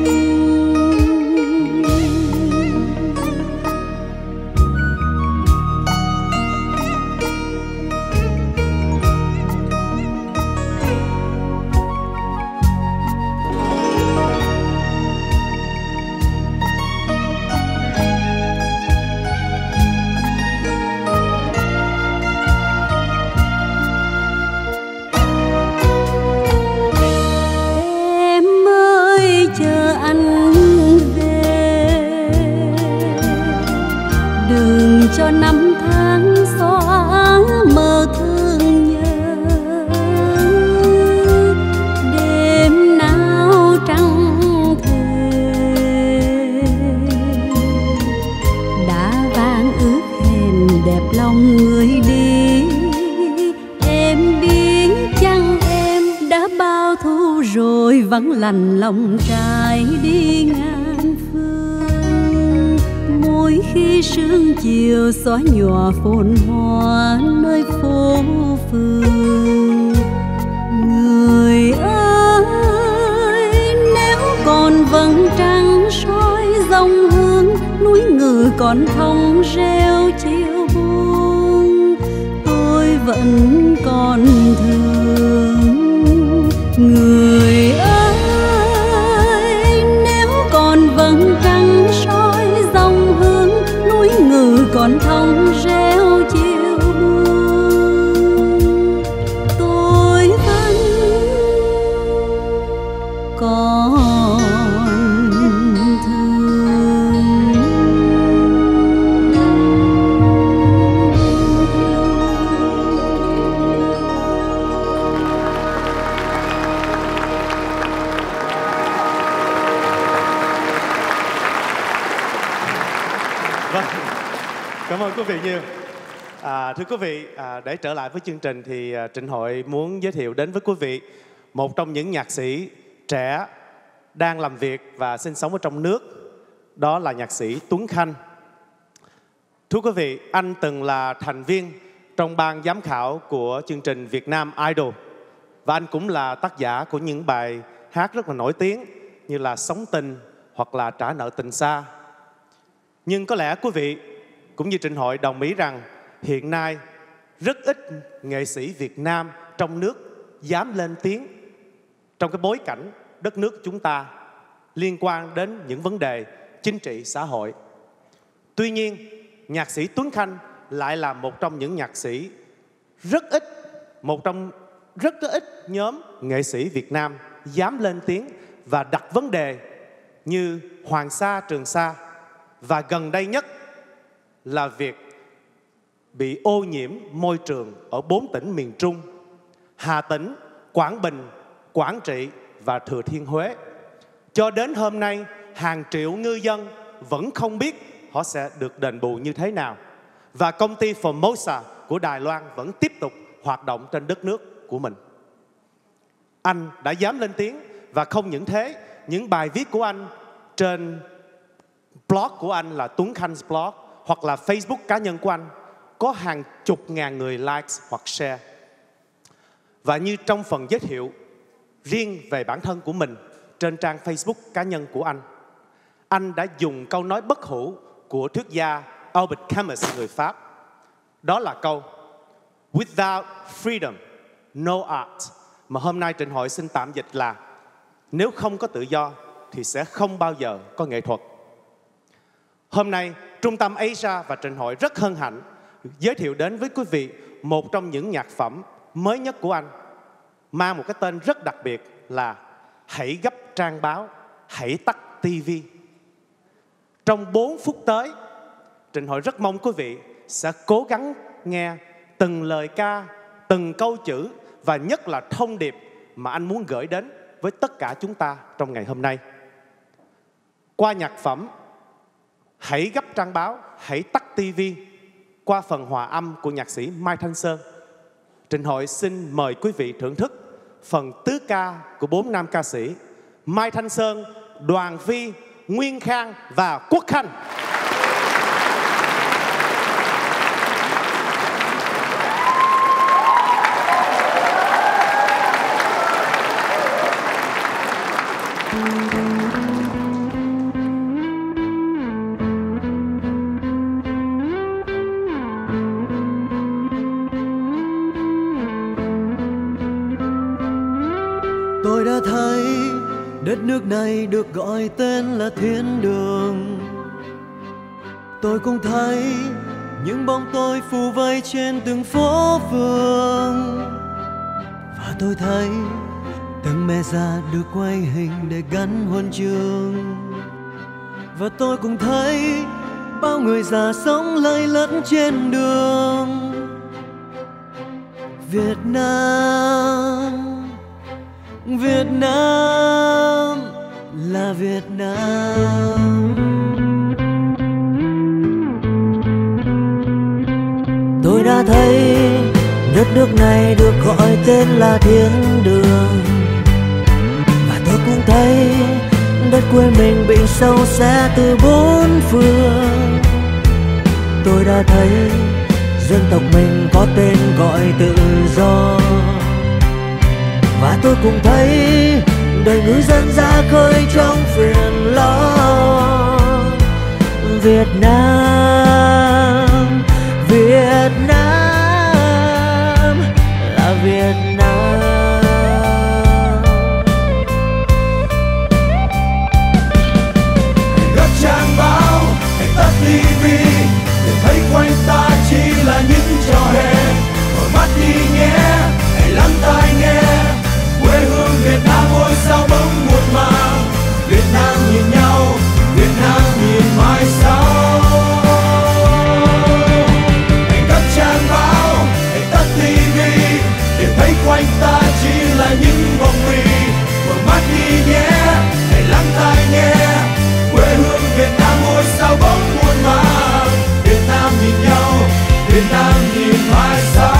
Cho năm tháng xóa mơ thương nhớ, đêm nào trăng thề đã vang ước hẹn đẹp lòng người đi. Em biết chăng em đã bao thu rồi, vắng lành lòng trai đi ngàn phương. Mỗi khi sương chiều xóa nhòa phồn hoa nơi phố phường. Người ơi, nếu còn vầng trăng soi dòng hướng, núi Ngự còn thông reo chiều buông, tôi vẫn còn thương. Người ơi, nếu còn vầng trăng soi dòng hướng, núi Ngự còn thông reo chiều buông, tôi vẫn còn Cảm ơn quý vị nhiều. À, thưa quý vị, à, để trở lại với chương trình thì à, Trịnh Hội muốn giới thiệu đến với quý vị một trong những nhạc sĩ trẻ đang làm việc và sinh sống ở trong nước. Đó là nhạc sĩ Tuấn Khanh. Thưa quý vị, anh từng là thành viên trong ban giám khảo của chương trình Việt Nam Idol. Và anh cũng là tác giả của những bài hát rất là nổi tiếng như là Sống Tình hoặc là Trả Nợ Tình Xa. Nhưng có lẽ quý vị cũng như Trịnh Hội đồng ý rằng hiện nay rất ít nghệ sĩ Việt Nam trong nước dám lên tiếng trong cái bối cảnh đất nước chúng ta liên quan đến những vấn đề chính trị xã hội. Tuy nhiên, nhạc sĩ Tuấn Khanh lại là một trong những nhạc sĩ rất ít, một trong rất ít nhóm nghệ sĩ Việt Nam dám lên tiếng và đặt vấn đề như Hoàng Sa, Trường Sa, và gần đây nhất là việc bị ô nhiễm môi trường ở bốn tỉnh miền Trung: Hà Tĩnh, Quảng Bình, Quảng Trị và Thừa Thiên Huế. Cho đến hôm nay, hàng triệu ngư dân vẫn không biết họ sẽ được đền bù như thế nào. Và công ty Formosa của Đài Loan vẫn tiếp tục hoạt động trên đất nước của mình. Anh đã dám lên tiếng, và không những thế, những bài viết của anh trên blog của anh là Tuấn Khanh blog hoặc là Facebook cá nhân của anh có hàng chục ngàn người likes hoặc share. Và như trong phần giới thiệu riêng về bản thân của mình trên trang Facebook cá nhân của anh, anh đã dùng câu nói bất hủ của triết gia Albert Camus người Pháp. Đó là câu Without freedom, no art. Mà hôm nay Trịnh Hội xin tạm dịch là nếu không có tự do thì sẽ không bao giờ có nghệ thuật. Hôm nay, Trung tâm Asia và Trịnh Hội rất hân hạnh giới thiệu đến với quý vị một trong những nhạc phẩm mới nhất của anh, mang một cái tên rất đặc biệt là Hãy gấp trang báo, hãy tắt tivi. Trong bốn phút tới, Trịnh Hội rất mong quý vị sẽ cố gắng nghe từng lời ca, từng câu chữ và nhất là thông điệp mà anh muốn gửi đến với tất cả chúng ta trong ngày hôm nay. Qua nhạc phẩm Hãy gấp trang báo, hãy tắt tivi qua phần hòa âm của nhạc sĩ Mai Thanh Sơn. Trình hội xin mời quý vị thưởng thức phần tứ ca của bốn nam ca sĩ Mai Thanh Sơn, Đoàn Phi, Nguyên Khang và Quốc Khanh. Tôi đã thấy đất nước này được gọi tên là thiên đường. Tôi cũng thấy những bóng tôi phù vây trên từng phố phường. Và tôi thấy từng mẹ già được quay hình để gắn huân chương. Và tôi cũng thấy bao người già sống lây lẫn trên đường. Việt Nam, Việt Nam là Việt Nam. Tôi đã thấy đất nước này được gọi tên là thiên đường. Và tôi cũng thấy đất quê mình bị sâu xé từ bốn phương. Tôi đã thấy dân tộc mình có tên gọi tự do. Và tôi cũng thấy đời ngư dân ra khơi trong phiền lo. Việt Nam, Việt Nam là Việt Nam. Hãy gấp trang báo, hãy tắt ti vi để thấy quanh ta chỉ là những trò hề. Mở mắt đi nhé, hãy lắng tai nghe. Quê hương Việt Nam ngôi sao bóng muộn màng. Việt Nam nhìn nhau, Việt Nam nhìn mai sau. Hãy cất trang báo, hãy tắt ti vi để thấy quanh ta chỉ là những vòng mì. Mở mắt đi nhé, hãy lắng tai nghe. Quê hương Việt Nam ngôi sao bóng muộn màng. Việt Nam nhìn nhau, Việt Nam nhìn mai sau.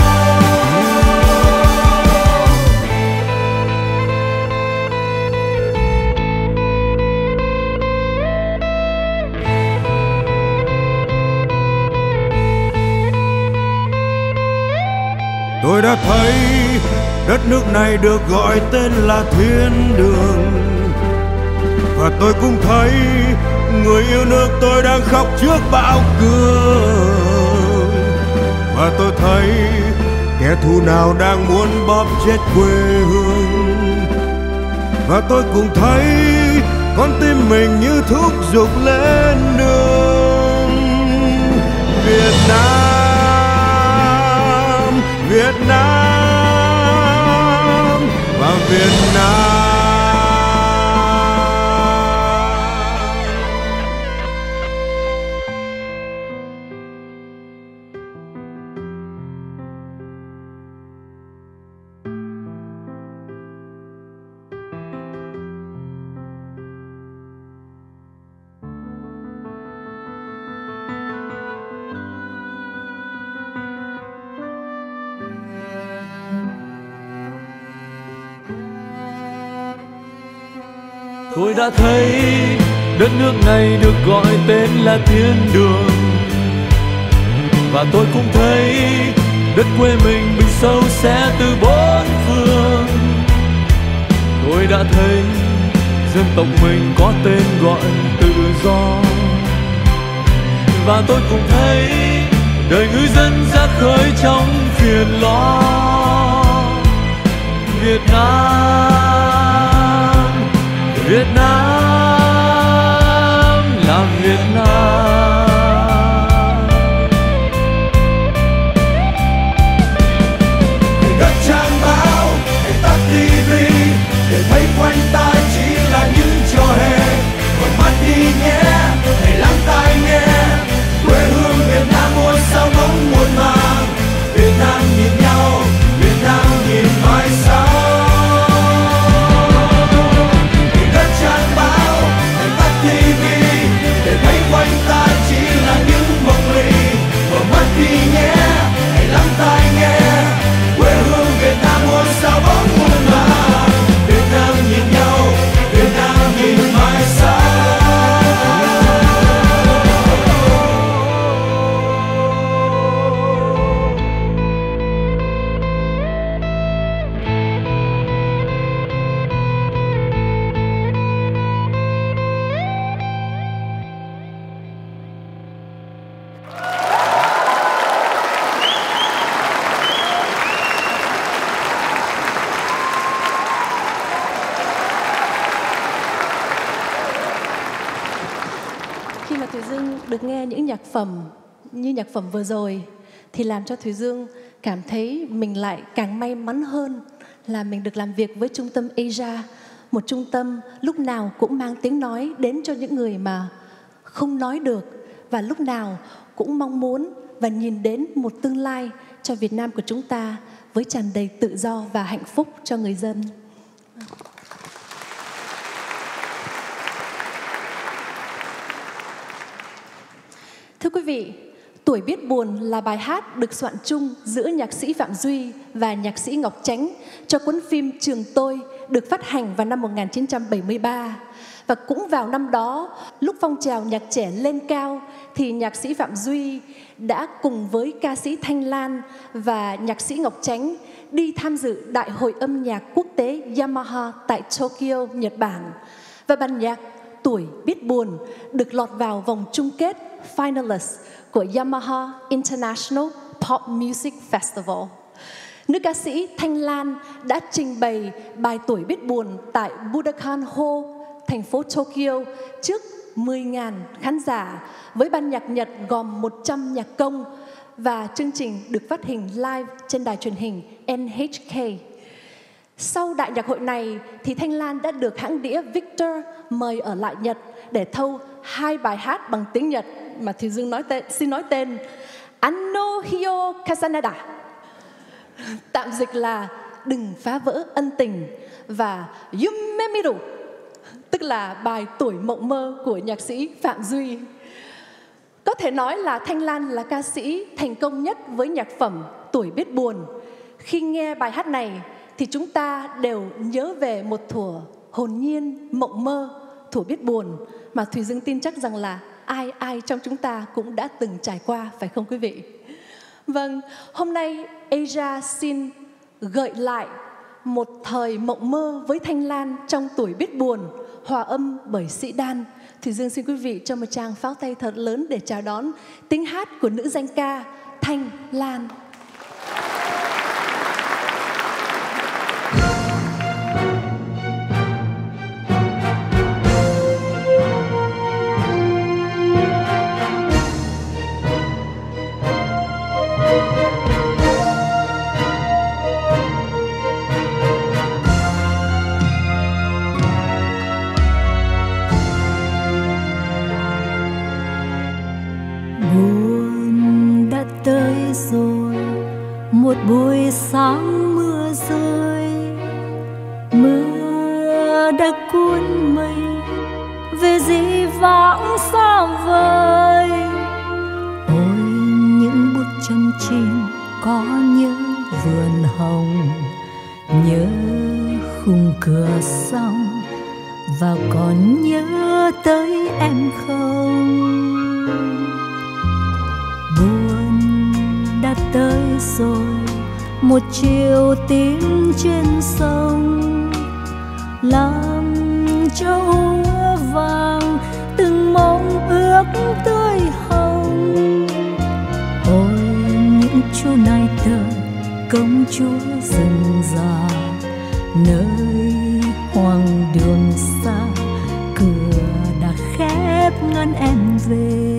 Tôi đã thấy đất nước này được gọi tên là thiên đường. Và tôi cũng thấy người yêu nước tôi đang khóc trước bão cơn. Và tôi thấy kẻ thù nào đang muốn bóp chết quê hương. Và tôi cũng thấy con tim mình như thúc giục lên đường. Việt Nam, Việt Nam và Việt Nam. Tôi đã thấy đất nước này được gọi tên là thiên đường. Và tôi cũng thấy đất quê mình bị sâu xé từ bốn phương. Tôi đã thấy dân tộc mình có tên gọi tự do. Và tôi cũng thấy đời ngư dân ra khơi trong phiền lo. Việt Nam, Việt Nam là Việt Nam. Hãy gấp trang báo, hãy tắt ti vi để thấy quanh ta chỉ là những trò hề. Mở mắt đi nhé, hãy lắng tai nghe. Quê hương Việt Nam ngôi sao bóng muộn màng. Việt Nam nhìn nhau, Việt Nam nhìn mai sau. Hãy gấp trang báo, được nghe những nhạc phẩm như nhạc phẩm vừa rồi thì làm cho Thùy Dương cảm thấy mình lại càng may mắn hơn là mình được làm việc với trung tâm Asia, một trung tâm lúc nào cũng mang tiếng nói đến cho những người mà không nói được, và lúc nào cũng mong muốn và nhìn đến một tương lai cho Việt Nam của chúng ta với tràn đầy tự do và hạnh phúc cho người dân. Thưa quý vị, Tuổi Biết Buồn là bài hát được soạn chung giữa nhạc sĩ Phạm Duy và nhạc sĩ Ngọc Chánh cho cuốn phim Trường Tôi được phát hành vào năm một nghìn chín trăm bảy mươi ba. Và cũng vào năm đó, lúc phong trào nhạc trẻ lên cao, thì nhạc sĩ Phạm Duy đã cùng với ca sĩ Thanh Lan và nhạc sĩ Ngọc Chánh đi tham dự Đại hội âm nhạc quốc tế Yamaha tại Tokyo, Nhật Bản. Và ban nhạc Tuổi Biết Buồn được lọt vào vòng chung kết finalist của Yamaha International Pop Music Festival. Nữ ca sĩ Thanh Lan đã trình bày bài Tuổi Biết Buồn tại Budokan Hall, thành phố Tokyo trước mười nghìn khán giả với ban nhạc Nhật gồm một trăm nhạc công, và chương trình được phát hình live trên đài truyền hình en hát ca. Sau đại nhạc hội này thì Thanh Lan đã được hãng đĩa Victor mời ở lại Nhật để thâu hai bài hát bằng tiếng Nhật mà Thùy Dương nói tên, xin nói tên Anno Hyo Kasanada, tạm dịch là Đừng Phá Vỡ Ân Tình, và Yume Miru, tức là bài Tuổi Mộng Mơ của nhạc sĩ Phạm Duy. Có thể nói là Thanh Lan là ca sĩ thành công nhất với nhạc phẩm Tuổi Biết Buồn. Khi nghe bài hát này thì chúng ta đều nhớ về một thuở hồn nhiên, mộng mơ, thuở biết buồn mà Thùy Dương tin chắc rằng là ai ai trong chúng ta cũng đã từng trải qua, phải không quý vị? Vâng, hôm nay Asia xin gợi lại một thời mộng mơ với Thanh Lan trong Tuổi Biết Buồn, hòa âm bởi Sĩ Đan. Thùy Dương xin quý vị cho một tràng pháo tay thật lớn để chào đón tiếng hát của nữ danh ca Thanh Lan. Một buổi sáng mưa rơi, mưa đã cuốn mây về dĩ vãng xa vời. Ôi những bước chân chim có nhớ vườn hồng, nhớ khung cửa sông, và còn nhớ tới em không? Buồn đã tới rồi, một chiều tím trên sông làm cho úa vàng từng mong ước tươi hồng. Ôi những chú nai tơ công chúa rừng già, nơi hoang đường xa, cửa đã khép ngăn em về.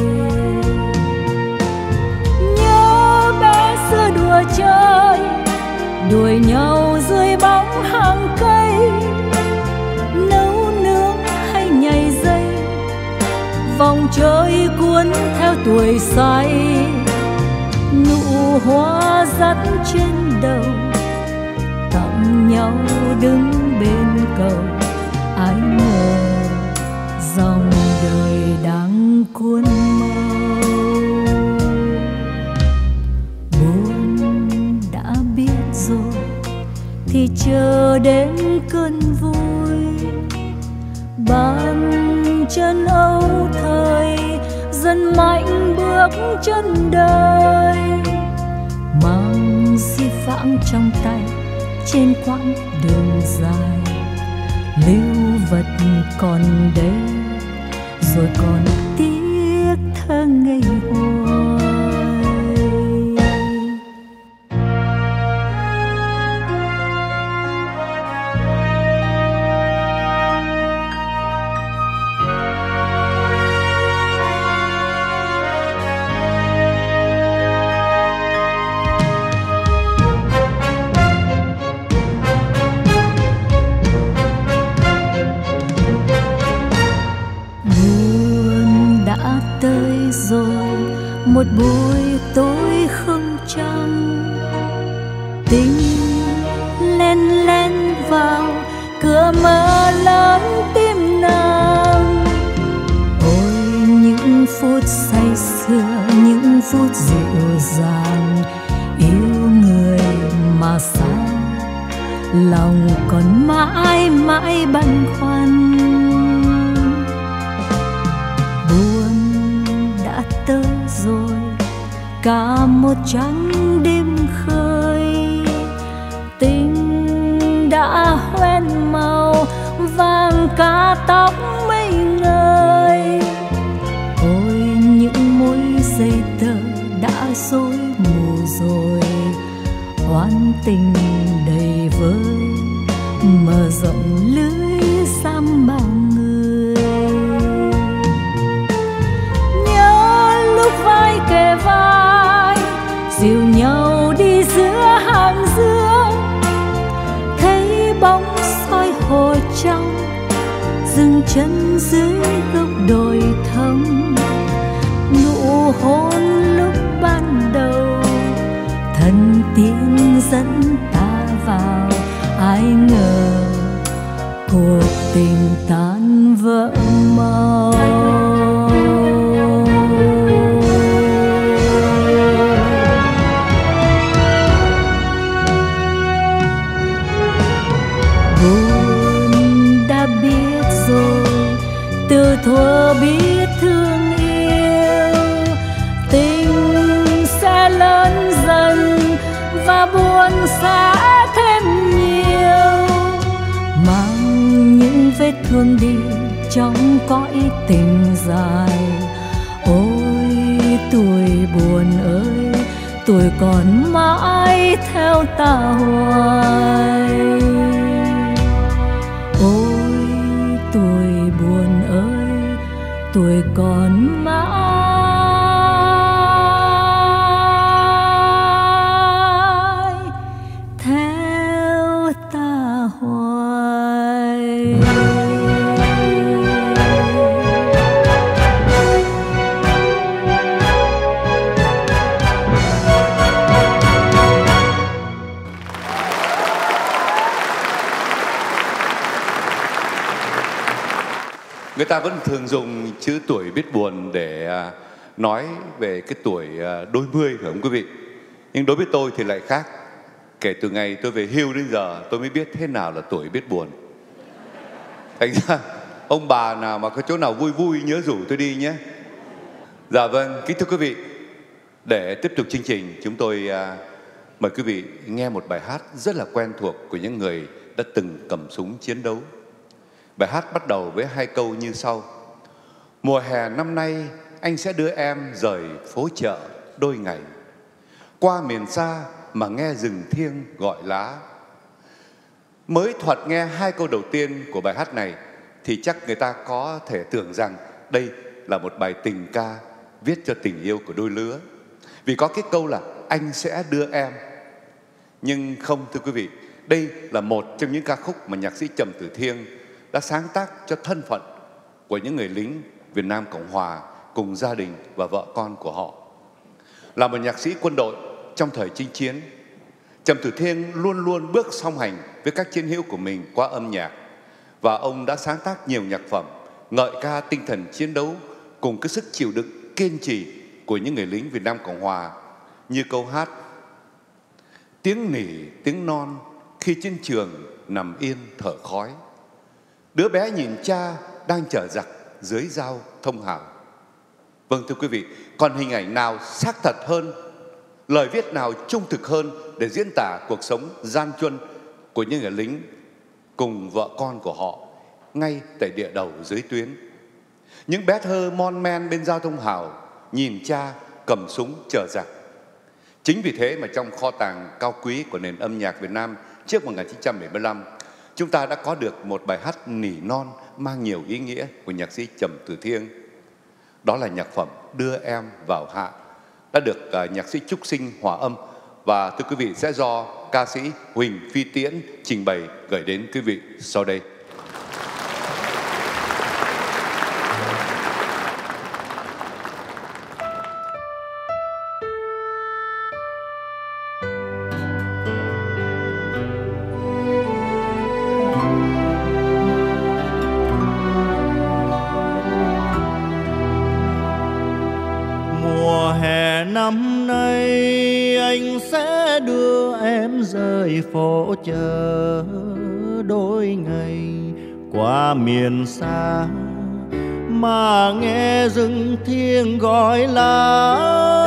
Xưa đùa chơi, đuổi nhau dưới bóng hàng cây, nấu nướng hay nhảy dây, vòng chơi cuốn theo tuổi say. Nụ hoa dắt trên đầu, tặng nhau đứng bên cầu. Ai ngờ dòng đời đang cuốn mau. Thì chờ đến cơn vui, bàn chân âu thời dần mạnh bước chân đời, mang di vãng trong tay trên quãng đường dài. Lưu vật còn đây rồi còn tiếc thơ ngây hoài. một buổi tối không trăng, tình len lén vào cửa mơ lớn tim nàng. Ôi những phút say sưa, những phút dịu dàng, yêu người mà sao lòng còn mãi mãi băn khoăn. Buồn đã tới rồi, cả một trắng đêm khơi, tình đã hoen màu vàng cả tóc mây ngời. Ôi những mối dây tơ đã rối mù rồi, oán tình đầy vơi mở rộng lưới giam bao người. Nhớ lúc vai kề vai dìu nhau đi giữa hàng dứa, thấy bóng soi hồ trong dừng chân dưới gốc đồi thông. Nụ hôn lúc ban đầu thần tiên dẫn ta vào, ai ngờ cuộc tình tan vỡ mau. Buồn đã biết rồi, từ thuở biết thương yêu, tình sẽ lớn dần và buồn sẽ thêm nhiều. Mang những vết thương đi trong cõi tình dài. Ôi tuổi buồn ơi, tuổi còn mãi theo ta hoài. Ôi tuổi buồn ơi, tuổi còn mãi theo ta hoài. Người ta vẫn thường dùng chữ tuổi biết buồn để nói về cái tuổi đôi mươi, phải không quý vị? Nhưng đối với tôi thì lại khác. Kể từ ngày tôi về hưu đến giờ tôi mới biết thế nào là tuổi biết buồn. Thành ra ông bà nào mà có chỗ nào vui vui nhớ rủ tôi đi nhé. Dạ vâng, kính thưa quý vị, để tiếp tục chương trình chúng tôi mời quý vị nghe một bài hát rất là quen thuộc của những người đã từng cầm súng chiến đấu. Bài hát bắt đầu với hai câu như sau: mùa hè năm nay anh sẽ đưa em rời phố chợ đôi ngày, qua miền xa mà nghe rừng thiêng gọi lá. Mới thoạt nghe hai câu đầu tiên của bài hát này thì chắc người ta có thể tưởng rằng đây là một bài tình ca viết cho tình yêu của đôi lứa, vì có cái câu là anh sẽ đưa em. Nhưng không, thưa quý vị, đây là một trong những ca khúc mà nhạc sĩ Trầm Tử Thiêng đã sáng tác cho thân phận của những người lính Việt Nam Cộng Hòa cùng gia đình và vợ con của họ. Là một nhạc sĩ quân đội trong thời chinh chiến, Trầm Tử Thiêng luôn luôn bước song hành với các chiến hữu của mình qua âm nhạc, và ông đã sáng tác nhiều nhạc phẩm ngợi ca tinh thần chiến đấu cùng cái sức chịu đựng kiên trì của những người lính Việt Nam Cộng Hòa, như câu hát: tiếng nỉ tiếng non khi trên trường nằm yên thở khói, đứa bé nhìn cha đang chở giặc dưới dao thông hào. Vâng, thưa quý vị, còn hình ảnh nào xác thật hơn, lời viết nào trung thực hơn để diễn tả cuộc sống gian truân của những người lính cùng vợ con của họ ngay tại địa đầu dưới tuyến. Những bé thơ mon men bên dao thông hào, nhìn cha cầm súng chở giặc. Chính vì thế mà trong kho tàng cao quý của nền âm nhạc Việt Nam trước một nghìn chín trăm bảy mươi lăm, chúng ta đã có được một bài hát nỉ non mang nhiều ý nghĩa của nhạc sĩ Trầm Tử Thiêng. Đó là nhạc phẩm Đưa Em Vào Hạ, đã được uh, nhạc sĩ Trúc Sinh hòa âm, và thưa quý vị sẽ do ca sĩ Huỳnh Phi Tiễn trình bày gửi đến quý vị sau đây. đưa em rời phố chợ đôi ngày qua miền xa, mà nghe rừng thiêng gọi là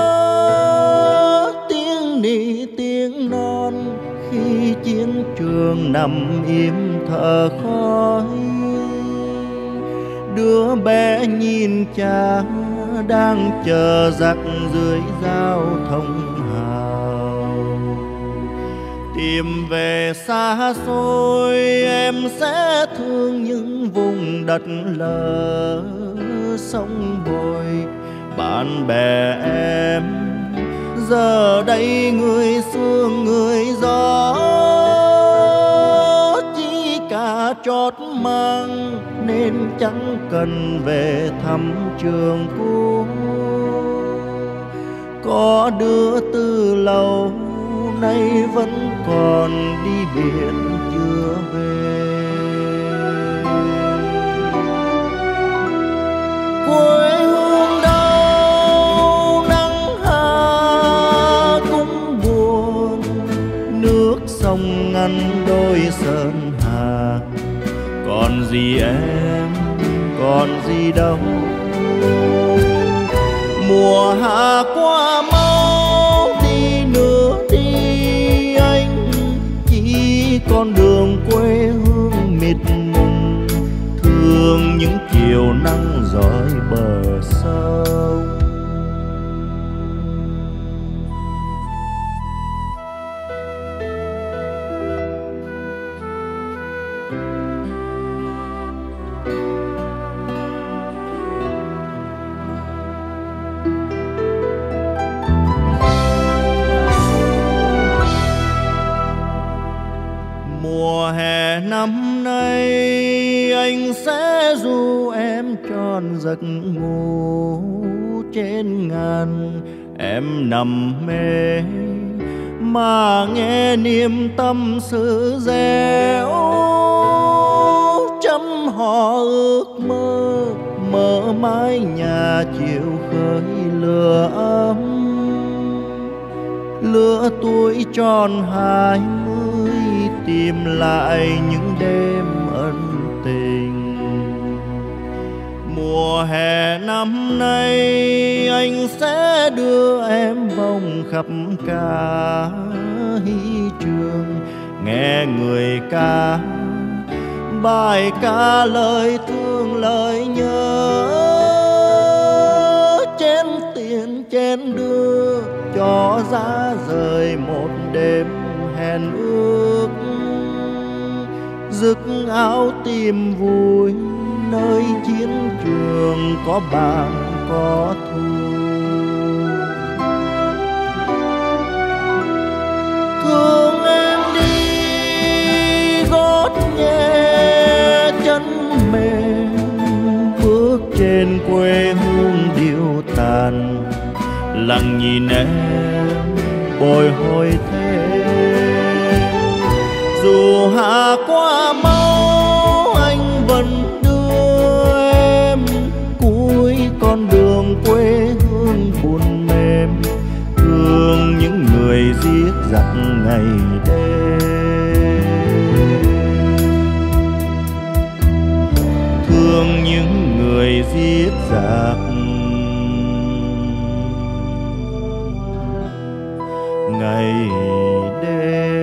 tiếng nỉ tiếng non khi chiến trường nằm im thở khói. Đứa bé nhìn cha đang chờ giặc dưới giao thông hào, tìm về xa xôi em sẽ thương những vùng đất lỡ sông bồi. Bạn bè em giờ đây người sương người gió, chỉ cả chót mang nên chẳng cần về thăm trường cũ. Có đứa từ lâu nay vẫn còn đi biển chưa về. Quê hương đâu nắng hà cũng buồn, nước sông ngăn đôi sơn hà. Còn gì em, còn gì đâu, mùa hạ qua mau đi nữa đi anh. Chỉ con đường quê hương mịt mùng, thương những chiều nắng dõi bờ sông. Mùa hè năm nay anh sẽ ru em tròn giấc ngủ trên ngàn. Em nằm mê mà nghe niềm tâm sự réo, chấm hò ước mơ mở mái nhà chiều khơi lửa ấm. Lứa tuổi tròn hai mươi tìm lại những đêm ân tình. Mùa hè năm nay anh sẽ đưa em vòng khắp cả hy trường, nghe người ca bài ca lời thương lời nhớ. Chén tiền chén đưa cho giá rời một đêm hẹn ước, rực áo tìm vui nơi chiến trường có bạn có thù. Thương em đi gót nhẹ chân mềm, bước trên quê hương điêu tàn. Lặng nhìn em bồi hồi thế, dù hạ qua máu anh vẫn đưa em cuối con đường quê hương buồn mềm. Thương những người giết giặc ngày đêm, thương những người giết giặc ngày đêm.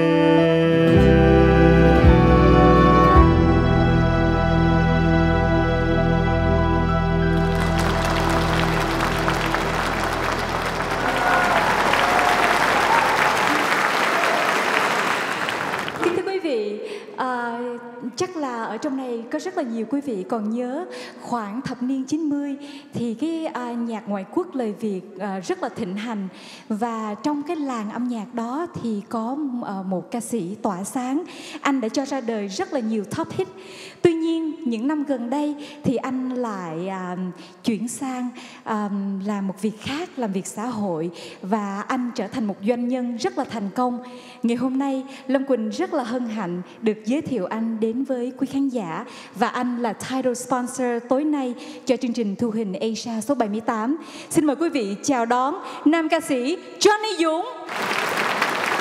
Kính thưa quý vị, à, chắc là ở trong này có rất là nhiều quý vị còn nhớ khoảng thập niên chín mươi thì cái à, nhạc ngoại quốc lời Việt à, rất là thịnh hành, và trong cái làng âm nhạc đó thì có à, một ca sĩ tỏa sáng. Anh đã cho ra đời rất là nhiều top hit. Tuy nhiên những năm gần đây thì anh lại à, chuyển sang à, làm một việc khác, làm việc xã hội, và anh trở thành một doanh nhân rất là thành công. Ngày hôm nay Lâm Quỳnh rất là hân hạnh được giới thiệu anh đến với quý khán giả, và anh là title sponsor tối nay cho chương trình Thu Hình Asia số bảy mươi tám. Xin mời quý vị chào đón nam ca sĩ Johnny Dũng.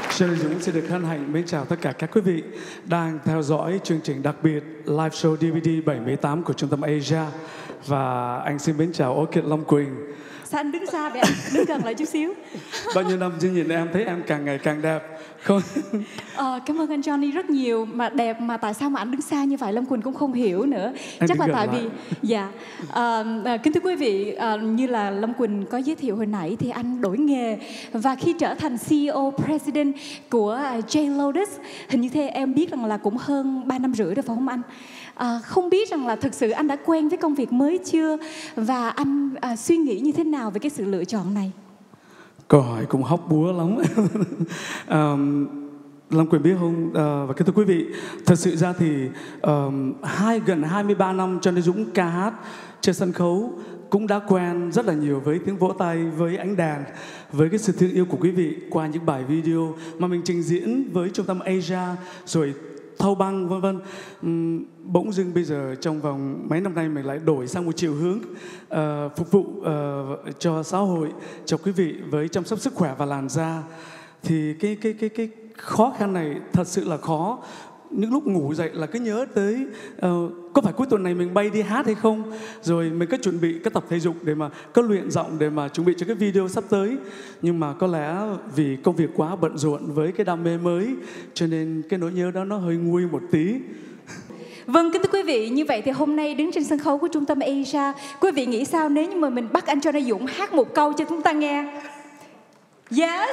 Trần Dũng xin được hân hạnh mến chào tất cả các quý vị đang theo dõi chương trình đặc biệt live show đê vê đê bảy mươi tám của Trung tâm Asia. Và anh xin mến chào Orchid Long Quỳnh. Sao anh đứng xa vậy anh? Đứng gần lại chút xíu. Bao nhiêu năm chưa nhìn em thấy em càng ngày càng đẹp. Không. Ờ, cảm ơn anh Johnny rất nhiều. Mà đẹp mà tại sao mà anh đứng xa như vậy Lâm Quỳnh cũng không hiểu nữa. Anh chắc là tại lại. vì dạ à, à, kính thưa quý vị, à, như là Lâm Quỳnh có giới thiệu hồi nãy thì anh đổi nghề và khi trở thành xê e ô President của J Lotus, hình như thế em biết rằng là cũng hơn ba năm rưỡi rồi phải không anh? À, không biết rằng là thực sự anh đã quen với công việc mới chưa và anh à, suy nghĩ như thế nào về cái sự lựa chọn này? Câu hỏi cũng hóc búa lắm. um, Lâm Quỳnh biết không, uh, và kính thưa quý vị, thật sự ra thì um, hai gần hai mươi ba năm cho nên Dũng ca hát trên sân khấu cũng đã quen rất là nhiều với tiếng vỗ tay, với ánh đèn, với cái sự thương yêu của quý vị qua những bài video mà mình trình diễn với Trung tâm Asia rồi thâu băng vân vân. Uhm, bỗng dưng bây giờ trong vòng mấy năm nay mình lại đổi sang một chiều hướng uh, phục vụ uh, cho xã hội, cho quý vị với chăm sóc sức khỏe và làn da. Thì cái cái cái cái khó khăn này thật sự là khó. Những lúc ngủ dậy là cứ nhớ tới uh, có phải cuối tuần này mình bay đi hát hay không, rồi mình cứ chuẩn bị cái tập thể dục để mà có luyện giọng để mà chuẩn bị cho cái video sắp tới. Nhưng mà có lẽ vì công việc quá bận rộn với cái đam mê mới cho nên cái nỗi nhớ đó nó hơi nguôi một tí. Vâng, kính thưa quý vị, như vậy thì hôm nay đứng trên sân khấu của Trung tâm Asia, quý vị nghĩ sao nếu như mà mình bắt anh Johnny Dũng hát một câu cho chúng ta nghe? Yes.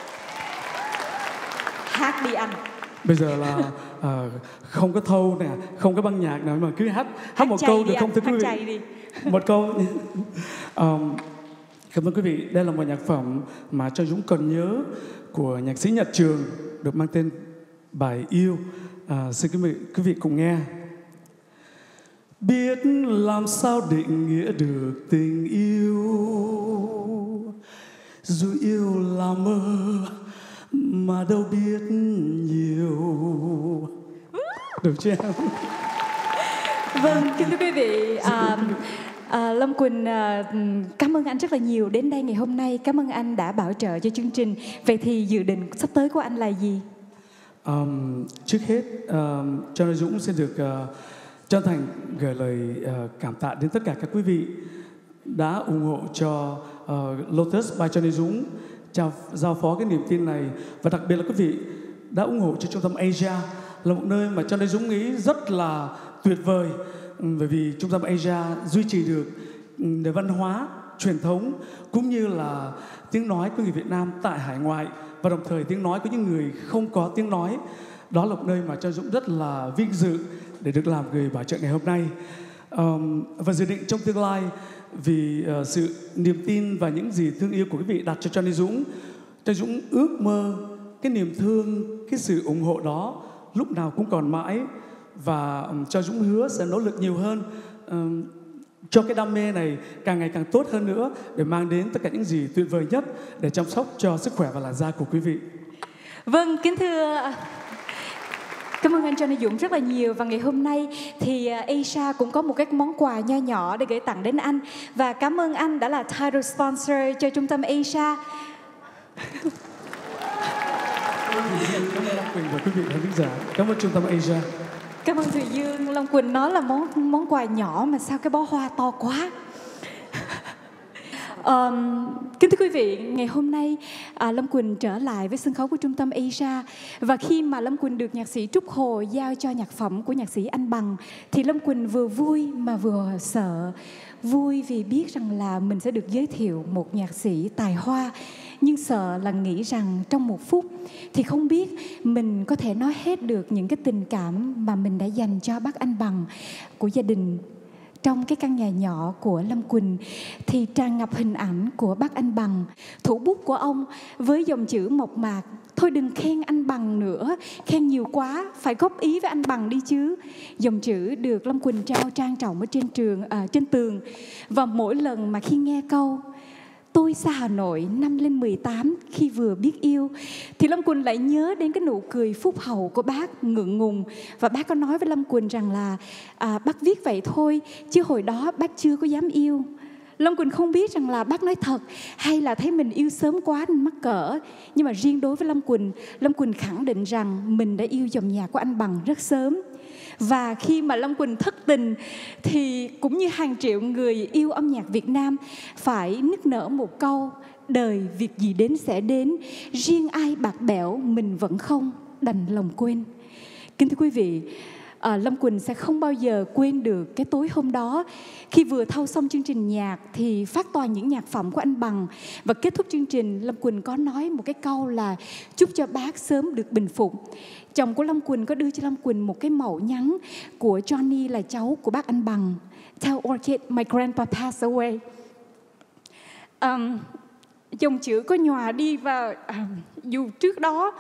Hát đi anh. Bây giờ là uh, không có thâu nè, không có băng nhạc nào mà cứ hát hát, hát một câu được không thưa quý vị? Đi. Một câu. um, Cảm ơn quý vị. Đây là một nhạc phẩm mà cho Dũng còn nhớ của nhạc sĩ Nhật Trường, được mang tên Bài Yêu. Uh, xin quý vị, quý vị cùng nghe. Biết làm sao định nghĩa được tình yêu, dù yêu là mơ mà đâu biết nhiều. Được chưa em? Vâng, kính thưa quý vị, à, à, Lâm Quỳnh à, cảm ơn anh rất là nhiều đến đây ngày hôm nay. Cảm ơn anh đã bảo trợ cho chương trình. Vậy thì dự định sắp tới của anh là gì? Um, trước hết, um, cho nên Dũng xin được uh, chân thành gửi lời uh, cảm tạ đến tất cả các quý vị đã ủng hộ cho uh, Lotus by Johnny Dũng, chào giao phó cái niềm tin này, và đặc biệt là quý vị đã ủng hộ cho Trung tâm Asia, là một nơi mà Johnny Dũng nghĩ rất là tuyệt vời, bởi vì Trung tâm Asia duy trì được nền văn hóa truyền thống cũng như là tiếng nói của người Việt Nam tại hải ngoại, và đồng thời tiếng nói của những người không có tiếng nói. Đó là một nơi mà cho Dũng rất là vinh dự để được làm người bảo trợ ngày hôm nay. Um, và dự định trong tương lai, vì uh, sự niềm tin và những gì thương yêu của quý vị đặt cho Johnny Dũng, cho Dũng ước mơ cái niềm thương, cái sự ủng hộ đó lúc nào cũng còn mãi, và um, cho Dũng hứa sẽ nỗ lực nhiều hơn um, cho cái đam mê này càng ngày càng tốt hơn nữa, để mang đến tất cả những gì tuyệt vời nhất để chăm sóc cho sức khỏe và làn da của quý vị. Vâng, kính thưa, cảm ơn anh Johnny Dũng rất là nhiều. Và ngày hôm nay thì Asia cũng có một cái món quà nho nhỏ để gửi tặng đến anh. Và cảm ơn anh đã là title sponsor cho Trung tâm Asia. Cảm ơn Long Quỳnh và quý vị khán giả. Cảm ơn Trung tâm Asia. Cảm ơn Thùy Dương. Long Quỳnh nói là món món quà nhỏ mà sao cái bó hoa to quá. Um, kính thưa quý vị, ngày hôm nay à, Lâm Quỳnh trở lại với sân khấu của Trung tâm Asia, và khi mà Lâm Quỳnh được nhạc sĩ Trúc Hồ giao cho nhạc phẩm của nhạc sĩ Anh Bằng thì Lâm Quỳnh vừa vui mà vừa sợ. Vui vì biết rằng là mình sẽ được giới thiệu một nhạc sĩ tài hoa, nhưng sợ là nghĩ rằng trong một phút thì không biết mình có thể nói hết được những cái tình cảm mà mình đã dành cho bác Anh Bằng của gia đình. Trong cái căn nhà nhỏ của Lâm Quỳnh thì tràn ngập hình ảnh của bác Anh Bằng, thủ bút của ông với dòng chữ mộc mạc: thôi đừng khen anh Bằng nữa, khen nhiều quá, phải góp ý với anh Bằng đi chứ. Dòng chữ được Lâm Quỳnh treo trang trọng ở trên trường, à, trên tường. Và mỗi lần mà khi nghe câu tôi xa Hà Nội năm lên mười tám khi vừa biết yêu, thì Lâm Quỳnh lại nhớ đến cái nụ cười phúc hậu của bác ngượng ngùng. Và bác có nói với Lâm Quỳnh rằng là à, bác viết vậy thôi chứ hồi đó bác chưa có dám yêu. Lâm Quỳnh không biết rằng là bác nói thật hay là thấy mình yêu sớm quá nên mắc cỡ. Nhưng mà riêng đối với Lâm Quỳnh, Lâm Quỳnh khẳng định rằng mình đã yêu dòng nhạc của anh Bằng rất sớm. Và khi mà Lâm Quỳnh thất tình thì cũng như hàng triệu người yêu âm nhạc Việt Nam phải nức nở một câu: đời việc gì đến sẽ đến, riêng ai bạc bẽo mình vẫn không, đành lòng quên. Kính thưa quý vị, à, Lâm Quỳnh sẽ không bao giờ quên được cái tối hôm đó. Khi vừa thâu xong chương trình nhạc thì phát toàn những nhạc phẩm của anh Bằng. Và kết thúc chương trình, Lâm Quỳnh có nói một cái câu là chúc cho bác sớm được bình phục. Chồng của Lâm Quỳnh có đưa cho Lâm Quỳnh một cái mẫu nhắn của Johnny, là cháu của bác anh Bằng. Tell Orchid my grandpa passed away. Um, dòng chữ có nhòa đi và uh, dù trước đó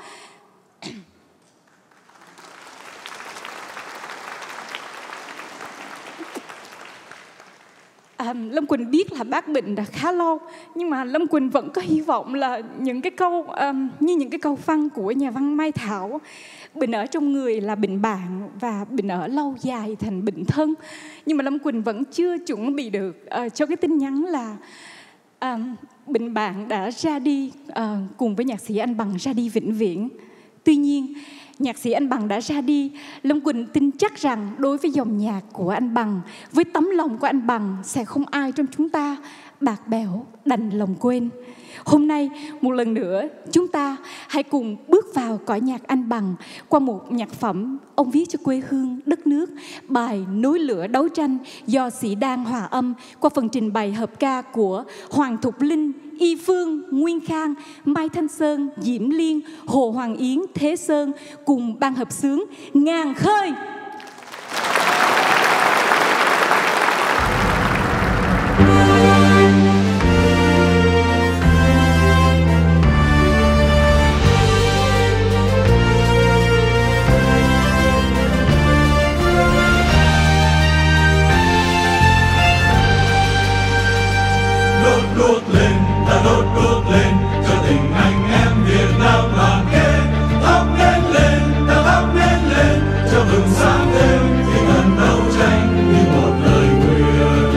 À, Lâm Quỳnh biết là bác bệnh đã khá lâu, nhưng mà Lâm Quỳnh vẫn có hy vọng là những cái câu um, như những cái câu văn của nhà văn Mai Thảo: bệnh ở trong người là bệnh bạn và bệnh ở lâu dài thành bệnh thân. Nhưng mà Lâm Quỳnh vẫn chưa chuẩn bị được uh, cho cái tin nhắn là uh, bệnh bạn đã ra đi uh, cùng với nhạc sĩ anh Bằng ra đi vĩnh viễn. Tuy nhiên, nhạc sĩ anh Bằng đã ra đi, Lâm Quỳnh tin chắc rằng đối với dòng nhạc của anh Bằng, với tấm lòng của anh Bằng, sẽ không ai trong chúng ta bạc bẽo đành lòng quên. Hôm nay, một lần nữa, chúng ta hãy cùng bước vào cõi nhạc anh Bằng qua một nhạc phẩm ông viết cho quê hương, đất nước, bài Nối lửa đấu tranh do Sĩ Đan hòa âm qua phần trình bày hợp ca của Hoàng Thục Linh, Y Phương, Nguyên Khang, Mai Thanh Sơn, Diễm Liên, Hồ Hoàng Yến, Thế Sơn cùng ban hợp xướng Ngàn Khơi. Đốt lên, ta đốt đốt lên cho tình anh em Việt Nam đoàn kết. Thắp nến lên, ta thắp nến lên cho bừng sáng thêm tinh thần đấu tranh như một lời nguyện.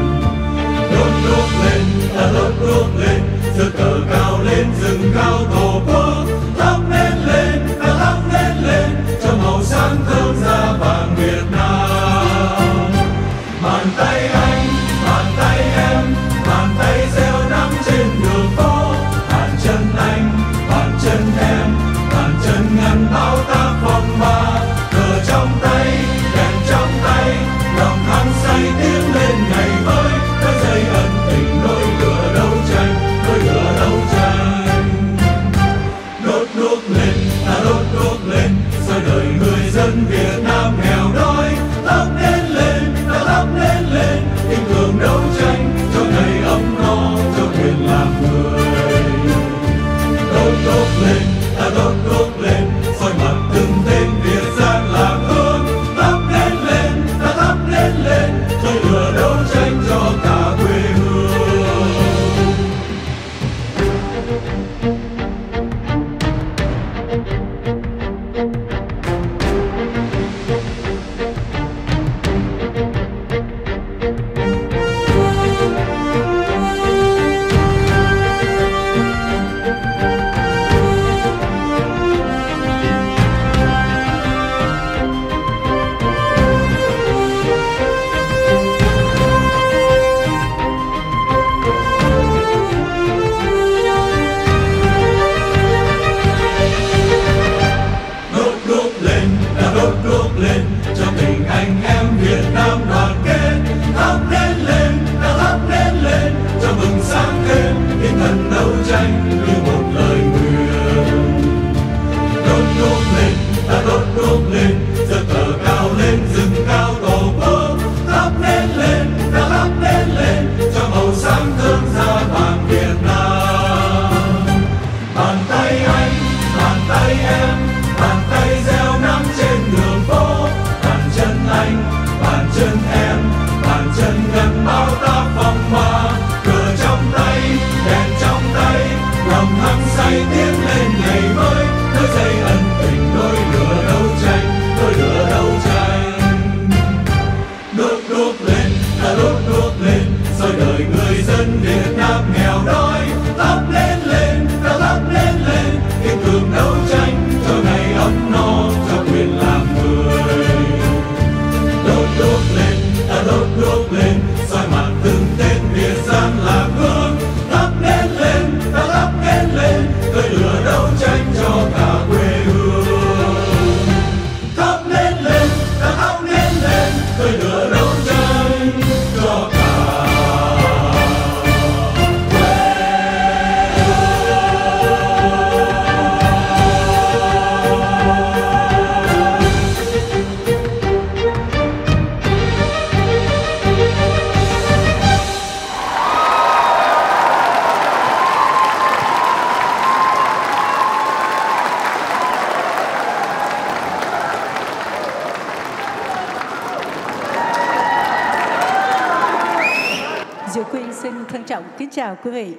Đốt đốt lên, ta đốt đốt lên, giơ cờ cao lên rừng cao tổ quốc. Thắp nến lên, ta thắp nến lên cho màu sáng thơm da vàng Việt Nam. Bàn tay anh, bàn tay em, bàn tay gieo nắng trên đường phố. Bàn chân anh, bàn chân em, bàn chân ngăn bão táp phong ba. Cờ trong tay, đèn trong tay, lòng thăng say tiến lên ngày mới. Đôi dây ân tình, đôi lửa đấu tranh, đôi lửa đấu tranh. Đốt đốt lên, ta đốt đốt lên, soi đời người dân Việt Nam nghèo đói. Thắp nến lên, ta thắp nến lên, tình thương đấu tranh cho ngày ấm no, cho quyền làm người. Đốt đốt lên, ta đốt đốt lên, soi mặt từng tên Việt Giang làm hương. Thắp nến lên, ta thắp nến lên, khơi lửa đấu tranh cho cả quê hương. Đôi dây ân tình, đôi lửa đấu tranh, đôi lửa đấu tranh. trân trọng kính chào quý vị.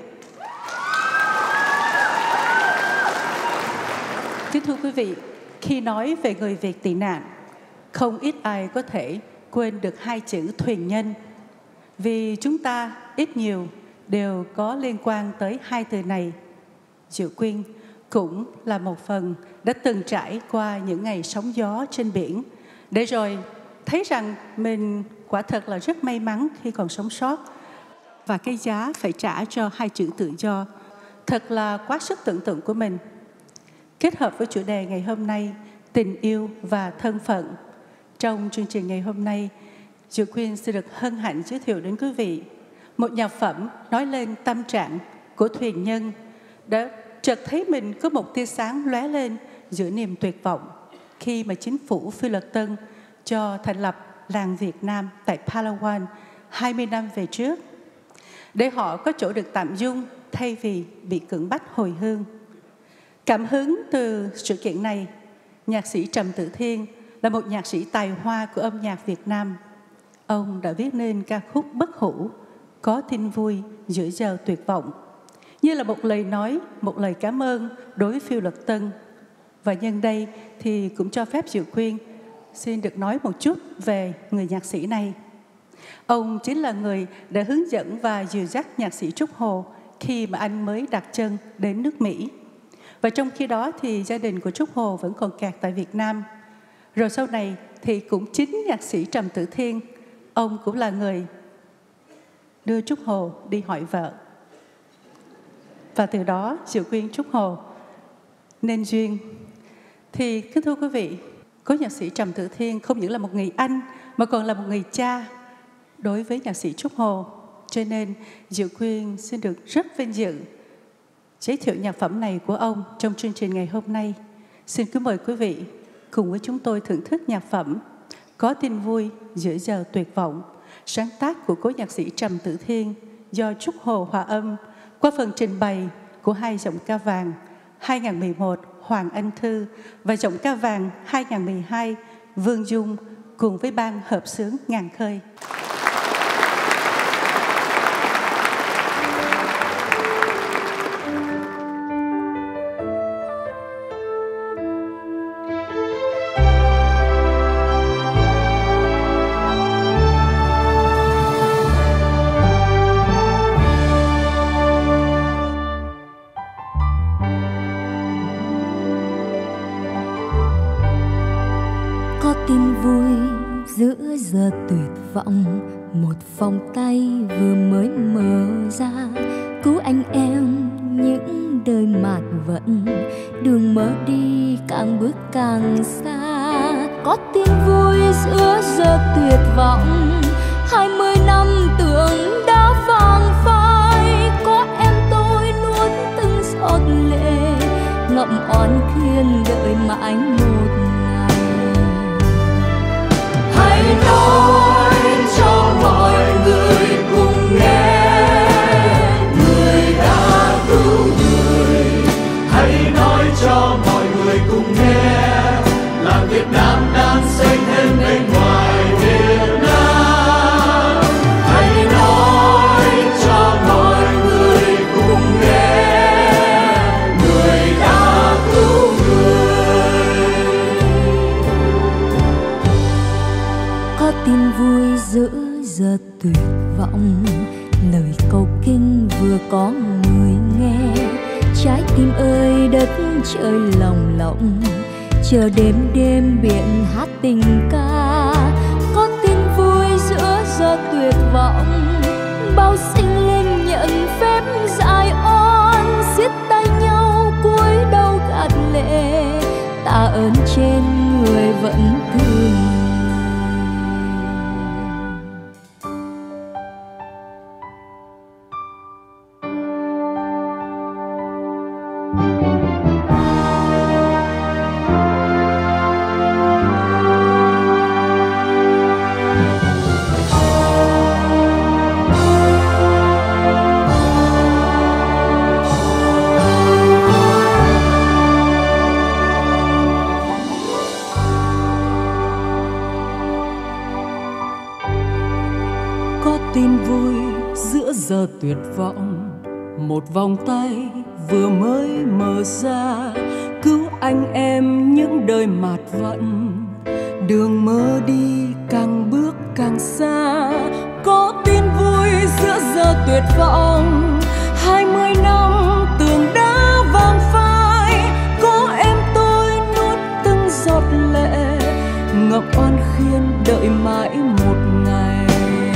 Kính thưa quý vị, khi nói về người Việt tị nạn, không ít ai có thể quên được hai chữ thuyền nhân. Vì chúng ta ít nhiều đều có liên quan tới hai từ này. Diệu Quyên cũng là một phần đã từng trải qua những ngày sóng gió trên biển, để rồi thấy rằng mình quả thật là rất may mắn khi còn sống sót. Và cái giá phải trả cho hai chữ tự do thật là quá sức tưởng tượng của mình. Kết hợp với chủ đề ngày hôm nay, tình yêu và thân phận, trong chương trình ngày hôm nay, Diệu Quyên sẽ được hân hạnh giới thiệu đến quý vị một nhạc phẩm nói lên tâm trạng của thuyền nhân đã chợt thấy mình có một tia sáng lóe lên giữa niềm tuyệt vọng khi mà chính phủ Phi Luật Tân cho thành lập làng Việt Nam tại Palawan hai mươi năm về trước, để họ có chỗ được tạm dung thay vì bị cưỡng bách hồi hương. Cảm hứng từ sự kiện này, nhạc sĩ Trầm Tự Thiên là một nhạc sĩ tài hoa của âm nhạc Việt Nam. Ông đã viết nên ca khúc bất hủ Có tin vui giữa giờ tuyệt vọng, như là một lời nói, một lời cảm ơn đối với Phi Luật Tân. Và nhân đây thì cũng cho phép Diệu Quyên xin được nói một chút về người nhạc sĩ này. Ông chính là người đã hướng dẫn và dìu dắt nhạc sĩ Trúc Hồ khi mà anh mới đặt chân đến nước Mỹ. Và trong khi đó thì gia đình của Trúc Hồ vẫn còn kẹt tại Việt Nam. Rồi sau này thì cũng chính nhạc sĩ Trầm Tự Thiên, ông cũng là người đưa Trúc Hồ đi hỏi vợ. Và từ đó Diệu Quyên Trúc Hồ nên duyên. Thì kính thưa quý vị, cố nhạc sĩ Trầm Tự Thiên không những là một người anh mà còn là một người cha đối với nhạc sĩ Trúc Hồ. Cho nên Diệu Quyên xin được rất vinh dự giới thiệu nhạc phẩm này của ông trong chương trình ngày hôm nay. Xin kính mời quý vị cùng với chúng tôi thưởng thức nhạc phẩm Có tin vui giữa giờ tuyệt vọng, sáng tác của cố nhạc sĩ Trầm Tự Thiên do Trúc Hồ hòa âm qua phần trình bày của hai giọng ca vàng hai không một một Hoàng Anh Thư và giọng ca vàng hai không một hai Vương Dung cùng với ban hợp xướng Ngàn Khơi. Giữa giờ tuyệt vọng, một vòng tay vừa mới mở ra cứu anh em những đời mạt vận, đường mở đi càng bước càng xa. Có tin vui giữa giờ tuyệt vọng, hai mươi năm tưởng đã vàng phai. Có em tôi nuốt từng giọt lệ, ngậm oán khuyên đợi mãi một hãy nói cho mọi người cùng nghe, người đã cứu người. Hãy nói cho mọi người cùng nghe, là Việt Nam đang xây thêm bên ngoài Việt Nam. Hãy nói cho mọi người cùng nghe, người đã cứu người. Có tin vui giữa giờ tuyệt vọng, lời cầu kinh vừa có người nghe. Trái tim ơi đất trời lòng lộng, chờ đêm đêm biển hát tình ca. Có tin vui giữa giờ tuyệt vọng, bao sinh linh nhận phép giải oan. Siết tay nhau cúi đầu gạt lệ, tạ ơn trên người vẫn thương. giờ tuyệt vọng, một vòng tay vừa mới mở ra cứu anh em những đời mạt vận. Đường mơ đi càng bước càng xa, có tin vui giữa giờ tuyệt vọng. Hai mươi năm tường đá vàng phai, có em tôi nuốt từng giọt lệ, ngọc oan khiên đợi mãi một ngày.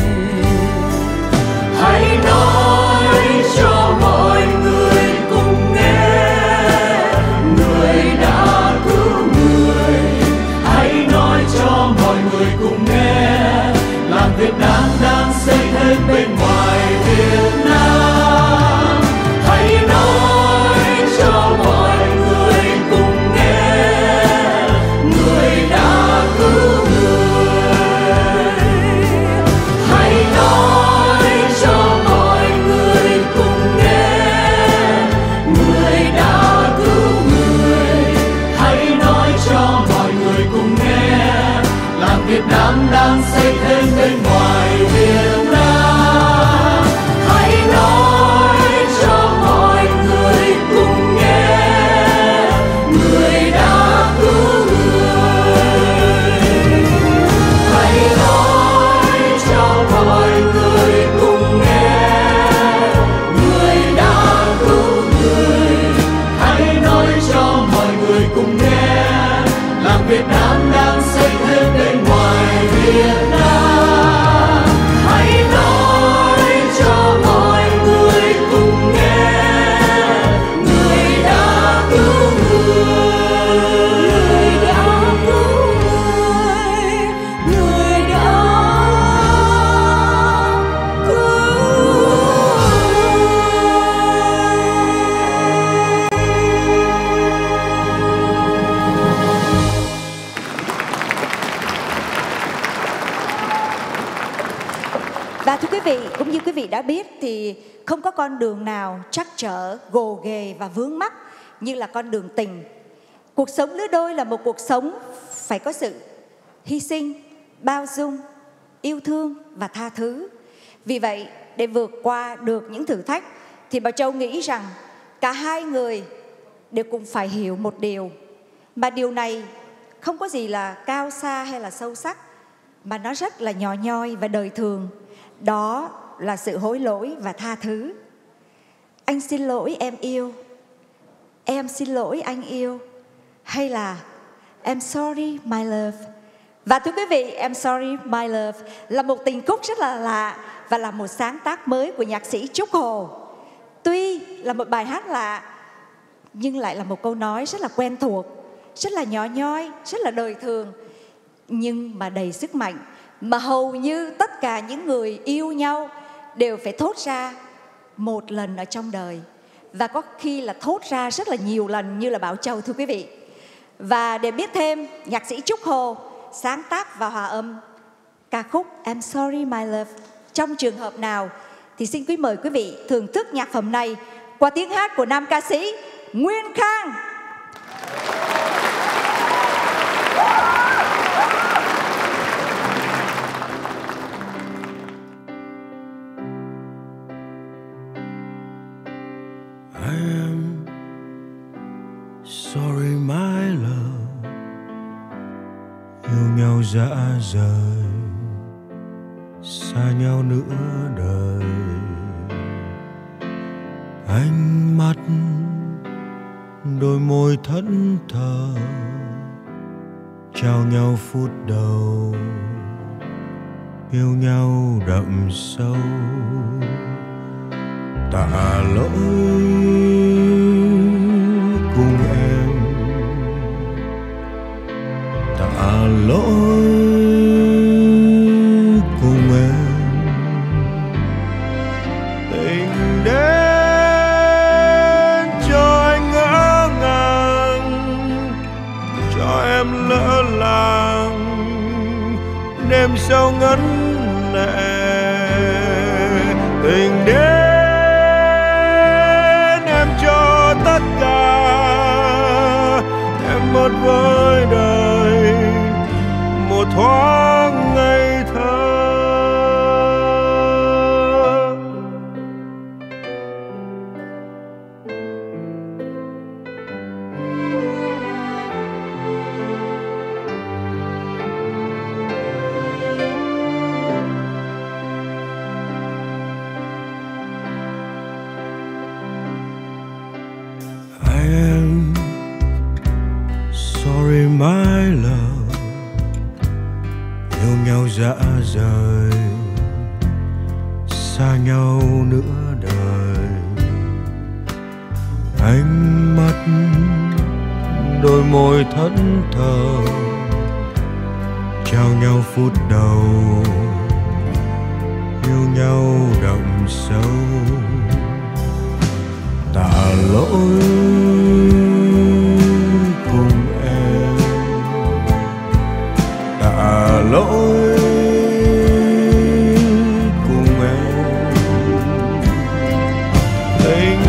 Hãy nói cho mọi người cùng nghe, người đã cứu người. Hãy nói cho mọi người cùng nghe, làng Việt Nam đang xây thêm bên ngoài Việt Nam. Hãy nói cho mọi người cùng nghe, người đã cứu người. Hãy nói cho mọi người cùng nghe, người đã cứu người. Hãy nói cho mọi người cùng nghe, làng Việt Nam đang xây thêm bên ngoài Việt Nam. Hãy nói cho mọi người cùng nghe, người đã cứu người. Hãy nói cho mọi người cùng nghe, người đã cứu người. Hãy nói cho mọi người cùng nghe, làng Việt Nam đang xây thêm bên ngoài Việt Nam. Hãy nói cho mọi người cùng nghe, người đã cứu người. Người đã cứu người, người đã Và thưa quý vị, cũng như quý vị đã biết thì không có con đường nào trắc trở, gồ ghề và vướng mắc như là con đường tình. Cuộc sống lứa đôi là một cuộc sống phải có sự hy sinh, bao dung, yêu thương và tha thứ. Vì vậy, để vượt qua được những thử thách thì Bảo Châu nghĩ rằng cả hai người đều cũng phải hiểu một điều, mà điều này không có gì là cao xa hay là sâu sắc, mà nó rất là nhỏ nhoi và đời thường. Đó là sự hối lỗi và tha thứ. Anh xin lỗi em yêu, em xin lỗi anh yêu, hay là I'm sorry my love. Và thưa quý vị, I'm sorry my love là một tình khúc rất là lạ và là một sáng tác mới của nhạc sĩ Trúc Hồ. Tuy là một bài hát lạ nhưng lại là một câu nói rất là quen thuộc, rất là nhỏ nhoi, rất là đời thường, nhưng mà đầy sức mạnh, mà hầu như tất cả những người yêu nhau đều phải thốt ra một lần ở trong đời, và có khi là thốt ra rất là nhiều lần như là Bảo Châu, thưa quý vị. Và để biết thêm nhạc sĩ Trúc Hồ sáng tác và hòa âm ca khúc I'm Sorry My Love trong trường hợp nào thì xin quý mời quý vị thưởng thức nhạc phẩm này qua tiếng hát của nam ca sĩ Nguyên Khang. Sorry my love, yêu nhau dã rời, xa nhau nửa đời. Ánh mắt, đôi môi thẫn thờ, trao nhau phút đầu, yêu nhau đậm sâu. Tạ lỗi cùng em, tạ lỗi cùng em. Tình đến cho anh ngỡ ngàng, cho em lỡ làng, đêm sâu ngấn lệ. Tình đến my love, yêu nhau dã rời, xa nhau nửa đời. Ánh mắt, đôi môi thẫn thờ, trao nhau phút đầu, yêu nhau đậm sâu. Tạ lỗi cùng em, tạ lỗi cùng em. Tình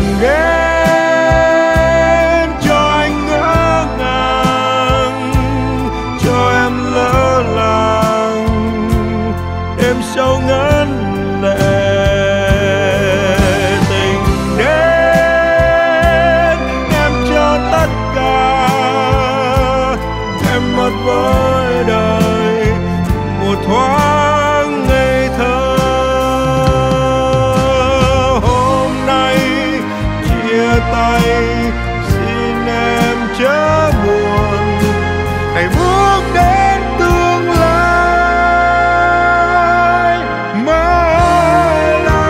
đến cho anh ngỡ ngàng, cho em lỡ làng, đêm sâu ngấn lệ. Với đời một thoáng ngây thơ, hôm nay chia tay xin em chớ buồn, hãy bước đến tương lai mới là.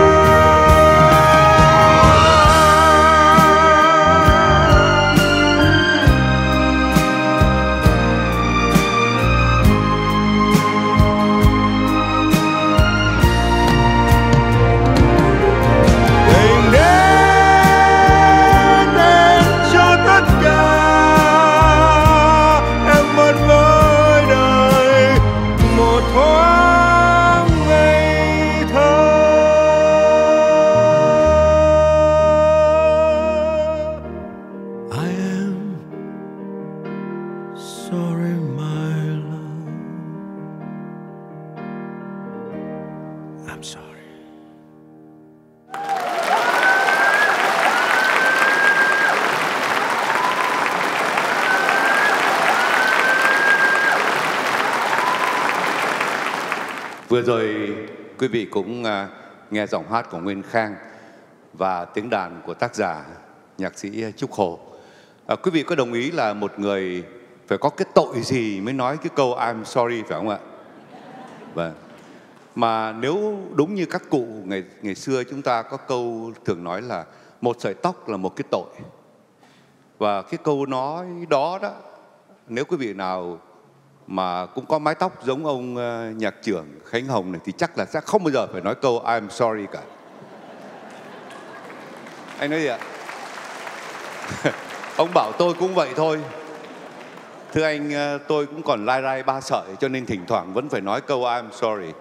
Vừa rồi quý vị cũng uh, nghe giọng hát của Nguyên Khang và tiếng đàn của tác giả nhạc sĩ Trúc Hồ. Uh, quý vị có đồng ý là một người phải có cái tội gì mới nói cái câu I'm sorry phải không ạ? Vâng. Mà nếu đúng như các cụ ngày ngày xưa chúng ta có câu thường nói là một sợi tóc là một cái tội. Và cái câu nói đó đó, nếu quý vị nào mà cũng có mái tóc giống ông uh, nhạc trưởng Khánh Hồng này thì chắc là sẽ không bao giờ phải nói câu I'm sorry cả. Anh nói gì ạ? Ông bảo tôi cũng vậy thôi. Thưa anh, uh, tôi cũng còn lai rai ba sợi cho nên thỉnh thoảng vẫn phải nói câu I'm sorry.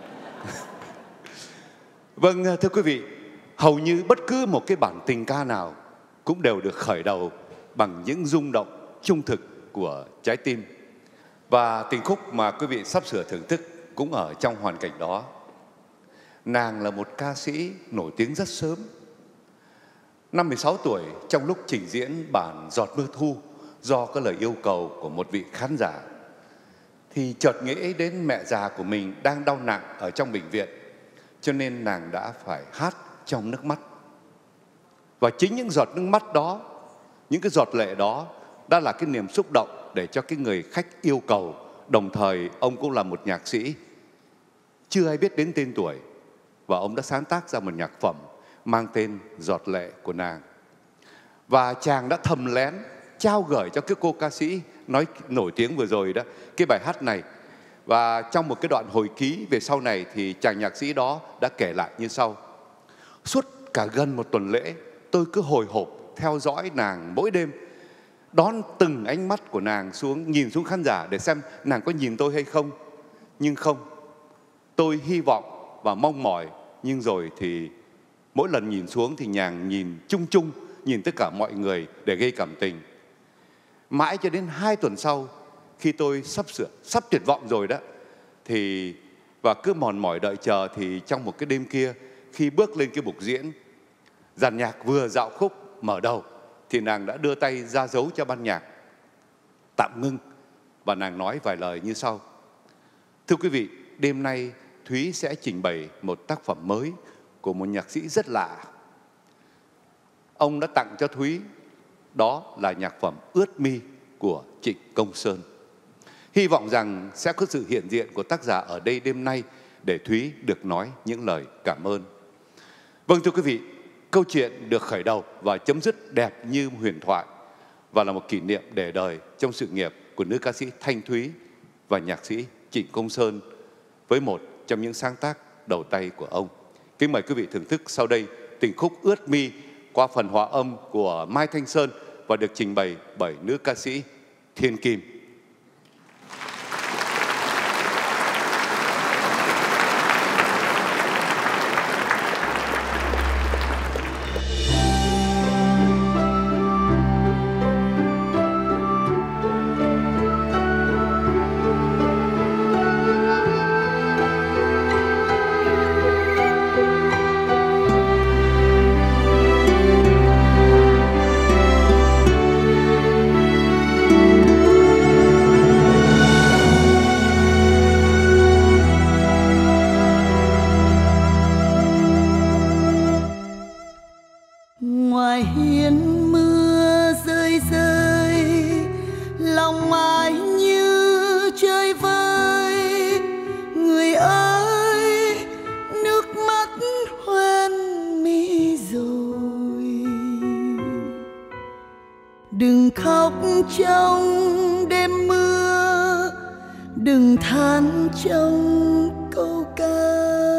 Vâng, thưa quý vị, hầu như bất cứ một cái bản tình ca nào cũng đều được khởi đầu bằng những rung động trung thực của trái tim. Và tình khúc mà quý vị sắp sửa thưởng thức cũng ở trong hoàn cảnh đó. Nàng là một ca sĩ nổi tiếng rất sớm. Năm mười sáu tuổi, trong lúc trình diễn bản Giọt Mưa Thu do có lời yêu cầu của một vị khán giả, thì chợt nghĩ đến mẹ già của mình đang đau nặng ở trong bệnh viện, cho nên nàng đã phải hát trong nước mắt. Và chính những giọt nước mắt đó, những cái giọt lệ đó đã là cái niềm xúc động để cho cái người khách yêu cầu, đồng thời ông cũng là một nhạc sĩ chưa ai biết đến tên tuổi, và ông đã sáng tác ra một nhạc phẩm mang tên Giọt Lệ của nàng. Và chàng đã thầm lén trao gửi cho cái cô ca sĩ nói nổi tiếng vừa rồi đó cái bài hát này. Và trong một cái đoạn hồi ký về sau này thì chàng nhạc sĩ đó đã kể lại như sau: suốt cả gần một tuần lễ, tôi cứ hồi hộp theo dõi nàng mỗi đêm, đón từng ánh mắt của nàng xuống, nhìn xuống khán giả để xem nàng có nhìn tôi hay không. Nhưng không, tôi hy vọng và mong mỏi, nhưng rồi thì mỗi lần nhìn xuống thì nàng nhìn chung chung, nhìn tất cả mọi người để gây cảm tình. Mãi cho đến hai tuần sau, khi tôi sắp sửa, sắp tuyệt vọng rồi đó, thì và cứ mòn mỏi đợi chờ, thì trong một cái đêm kia, khi bước lên cái bục diễn, dàn nhạc vừa dạo khúc mở đầu, thì nàng đã đưa tay ra dấu cho ban nhạc tạm ngưng, và nàng nói vài lời như sau: thưa quý vị, đêm nay Thúy sẽ trình bày một tác phẩm mới của một nhạc sĩ rất lạ. Ông đã tặng cho Thúy, đó là nhạc phẩm Ướt Mi. của Trịnh Công Sơn. Hy vọng rằng sẽ có sự hiện diện của tác giả ở đây đêm nay để Thúy được nói những lời cảm ơn. Vâng thưa quý vị, câu chuyện được khởi đầu và chấm dứt đẹp như huyền thoại và là một kỷ niệm để đời trong sự nghiệp của nữ ca sĩ Thanh Thúy và nhạc sĩ Trịnh Công Sơn với một trong những sáng tác đầu tay của ông. Kính mời quý vị thưởng thức sau đây tình khúc Ướt Mi qua phần hòa âm của Mai Thanh Sơn và được trình bày bởi nữ ca sĩ Thiên Kim. Ngoài hiên mưa rơi rơi, lòng ai như chơi vơi. Người ơi, nước mắt hoen mi rồi. Đừng khóc trong đêm mưa, đừng than trong câu ca.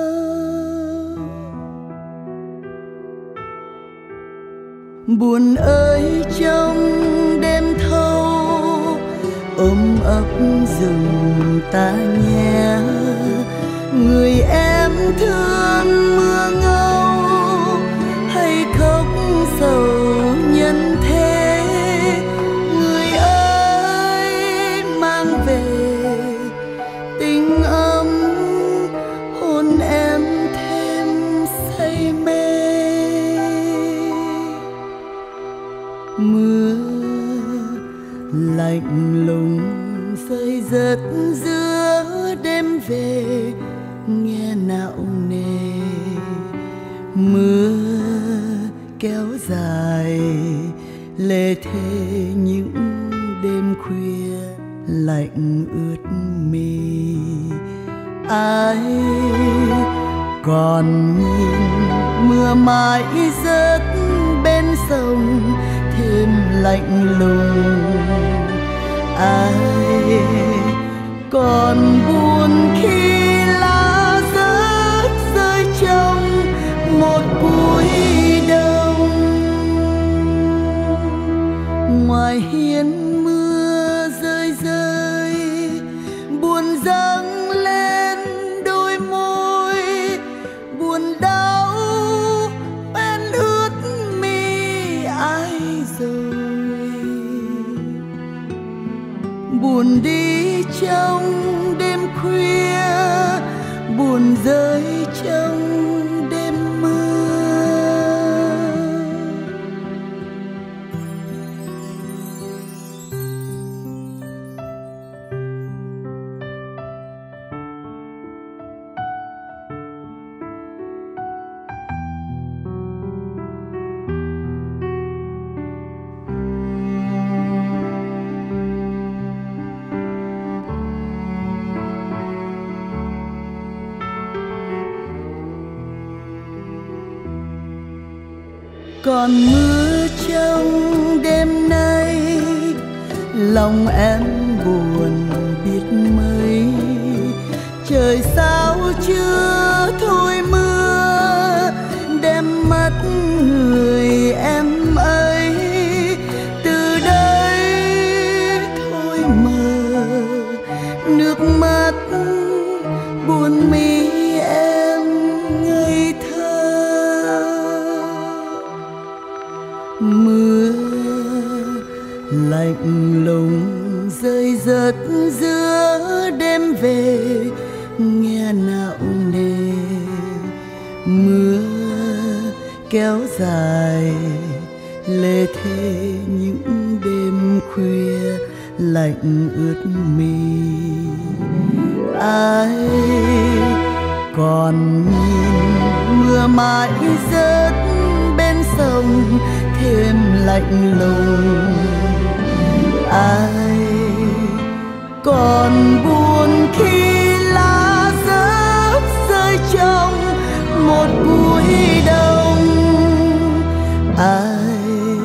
Buồn ơi trong đêm thâu, ôm ấp rừng ta nhé. Người em thương mưa ngâu, hay khóc sầu nhân thế. Người ơi mang về tình ấm, hôn em thêm say mê. Mưa lạnh lùng rơi rớt giữa đêm về, nghe nạo nề. Mưa kéo dài lê thê những đêm khuya lạnh ướt mi. Ai còn nhìn mưa mãi rớt bên sông thêm lạnh lùng. Ai còn buồn khi lá rớt rơi trong một cuối đông. Ngoài hiên mưa rơi rơi, buồn dâng lên đôi môi. Buồn đau bên ướt mi ai rồi. Buồn đi trong đêm khuya, buồn rơi trong đêm mưa. Còn mưa trong đêm nay, lòng em buồn biết mấy. Trời sao chưa thôi mưa, đem mất người em ấy. Từ đây thôi mờ nước mắt buồn mi em ngây thơ. Mưa lạnh lùng rơi rớt giữa đêm về, nghe nạo nề. Mưa kéo dài lê thê những đêm khuya lạnh ướt mi. Ai còn nhìn mưa mãi rớt bên sông thêm lạnh lùng. ai còn buồn khi lá rớt rơi trong một buổi đông, ai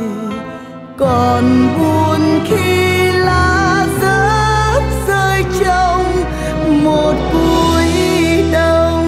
còn buồn khi lá rớt rơi trong một buổi đông.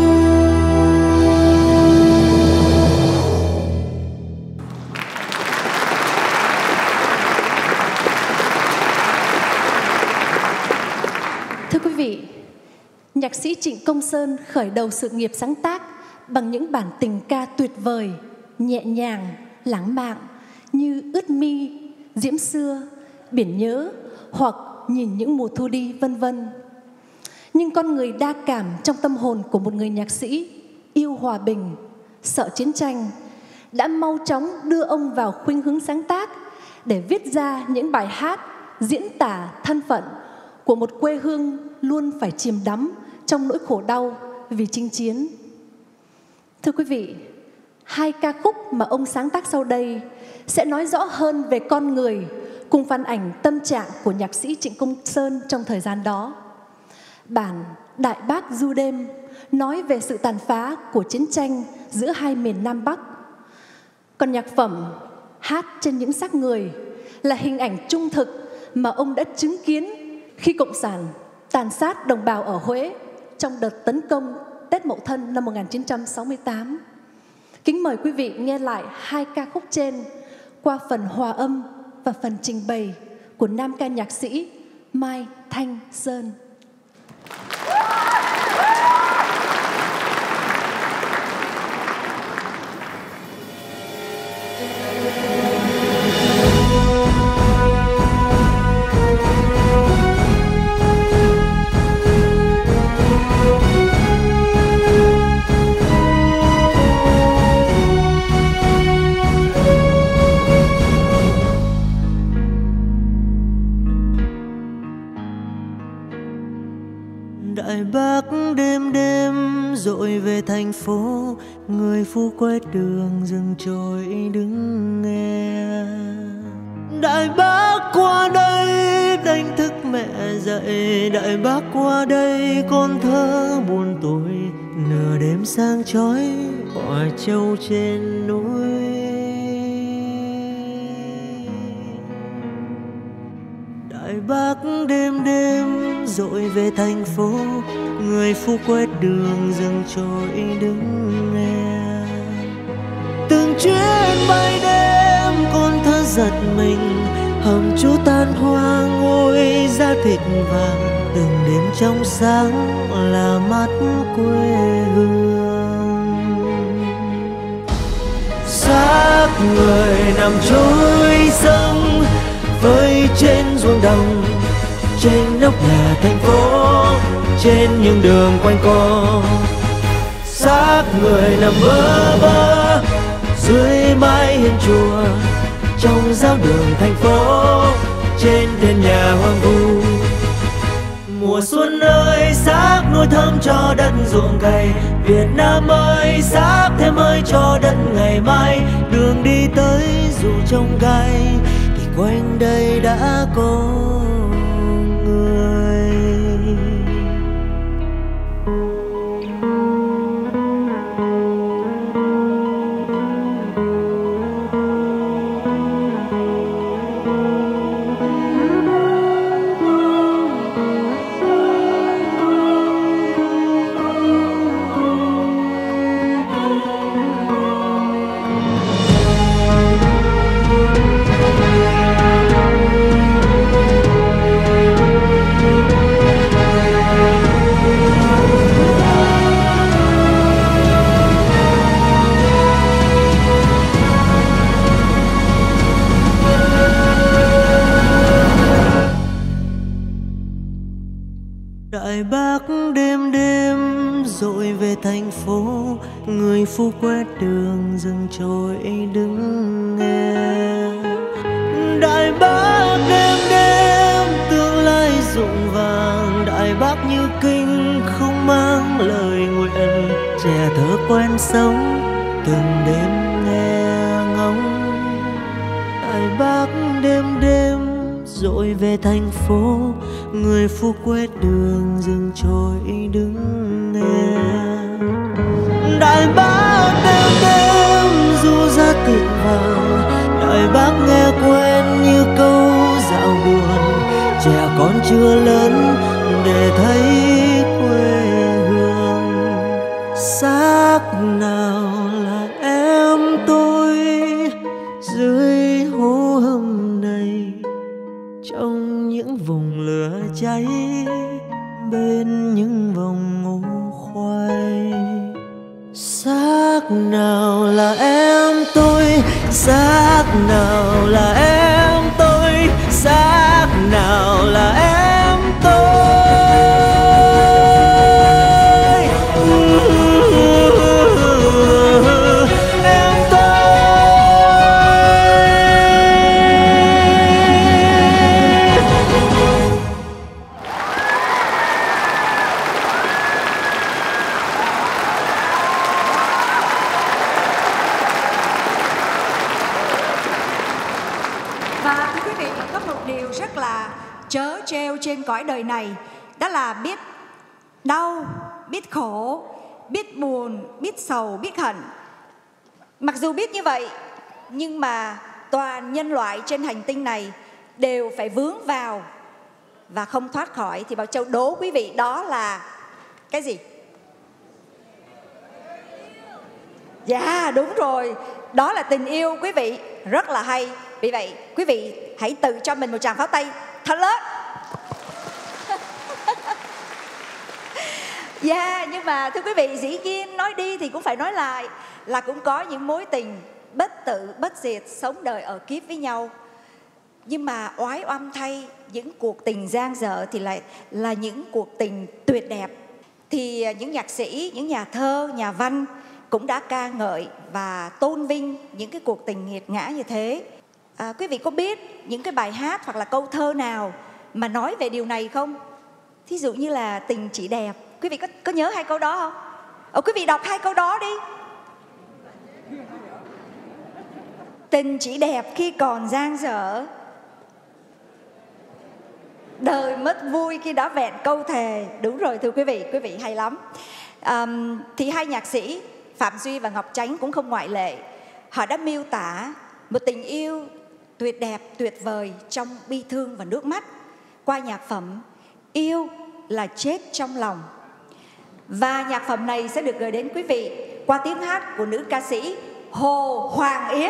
Thưa quý vị, nhạc sĩ Trịnh Công Sơn khởi đầu sự nghiệp sáng tác bằng những bản tình ca tuyệt vời, nhẹ nhàng, lãng mạn như Ướt mi, Diễm xưa, Biển nhớ hoặc Nhìn những mùa thu đi, vân vân. Nhưng con người đa cảm trong tâm hồn của một người nhạc sĩ yêu hòa bình, sợ chiến tranh đã mau chóng đưa ông vào khuynh hướng sáng tác để viết ra những bài hát diễn tả thân phận của một quê hương luôn phải chìm đắm trong nỗi khổ đau vì chinh chiến. Thưa quý vị, hai ca khúc mà ông sáng tác sau đây sẽ nói rõ hơn về con người cùng phản ảnh tâm trạng của nhạc sĩ Trịnh Công Sơn trong thời gian đó. Bản Đại Bác Du Đêm nói về sự tàn phá của chiến tranh giữa hai miền Nam Bắc. Còn nhạc phẩm Hát Trên Những Xác Người là hình ảnh trung thực mà ông đã chứng kiến khi Cộng sản tàn sát đồng bào ở Huế trong đợt tấn công Tết Mậu Thân năm một nghìn chín trăm sáu mươi tám. Kính mời quý vị nghe lại hai ca khúc trên qua phần hòa âm và phần trình bày của nam ca nhạc sĩ Mai Thanh Sơn. Đại Bác đêm đêm dội về thành phố, người phu quét đường dừng trôi đứng nghe. Đại Bác qua đây đánh thức mẹ dậy, Đại Bác qua đây con thơ buồn tối, nửa đêm sáng chói quả trâu trên núi. Đại Bác đêm đêm dội về thành phố, người phu quét đường dừng trôi đứng nghe. Từng chuyến bay đêm con thơ giật mình, hầm chỗ tan hoang ngôi da thịt vàng. Từng đêm trong sáng là mắt quê hương. Xác người nằm trôi sông với trên ruộng đồng, trên nóc nhà thành phố, trên những đường quanh co. Xác người nằm bơ vơ dưới mái hiên chùa, trong giáo đường thành phố, trên nền nhà hoang vu. Mùa xuân ơi, xác nuôi thơm cho đất ruộng cày. Việt Nam ơi, xác thêm ơi cho đất ngày mai. Đường đi tới dù trông gai thì quanh đây đã có người. Đại Bác đêm đêm dội về thành phố, người phu quét đường dừng trôi đứng nghe. Đại Bác đêm đêm tương lai rụng vàng, Đại Bác như kinh không mang lời nguyện. Trẻ thơ quen sống từng đêm nghe ngóng. Đại Bác đêm đêm rồi về thành phố, người phu quét đường dừng trôi đứng nghe. Đại bác têu têu du ra tuyệt vời, đại bác nghe quen như câu dạo buồn. Trẻ con chưa lớn để thấy quê hương. Xác nào là em tôi dưới hố hầm này, trong những vùng lửa cháy, bên những vòng ngô khoai. Xác nào là em tôi, xác nào là em tôi, xác nào là em tôi. Em tôi. Và thưa quý vị, có một điều rất là trớ trêu trên cõi đời này, đó là biết đau, biết khổ, biết buồn, biết sầu, biết hận. Mặc dù biết như vậy, nhưng mà toàn nhân loại trên hành tinh này đều phải vướng vào và không thoát khỏi. Thì Bảo Châu đố quý vị đó là cái gì? Dạ, yeah, đúng rồi. Đó là tình yêu quý vị. Rất là hay. Vì vậy, quý vị hãy tự cho mình một tràng pháo tay thật lớn. Dạ, yeah, nhưng mà thưa quý vị, dĩ nhiên nói đi thì cũng phải nói lại, là cũng có những mối tình bất tử, bất diệt, sống đời ở kiếp với nhau. Nhưng mà oái oăm thay, những cuộc tình giang dở thì lại là những cuộc tình tuyệt đẹp. Thì những nhạc sĩ, những nhà thơ, nhà văn cũng đã ca ngợi và tôn vinh những cái cuộc tình nghiệt ngã như thế. À, quý vị có biết những cái bài hát hoặc là câu thơ nào mà nói về điều này không? Thí dụ như là tình chỉ đẹp. Quý vị có, có nhớ hai câu đó không? Ờ, quý vị đọc hai câu đó đi. Tình chỉ đẹp khi còn dang dở, đời mất vui khi đã vẹn câu thề. Đúng rồi thưa quý vị, quý vị hay lắm. À, thì hai nhạc sĩ Phạm Duy và Ngọc Chánh cũng không ngoại lệ. Họ đã miêu tả một tình yêu tuyệt đẹp, tuyệt vời trong bi thương và nước mắt qua nhạc phẩm Yêu là chết trong lòng. Và nhạc phẩm này sẽ được gửi đến quý vị qua tiếng hát của nữ ca sĩ Hồ Hoàng Yến.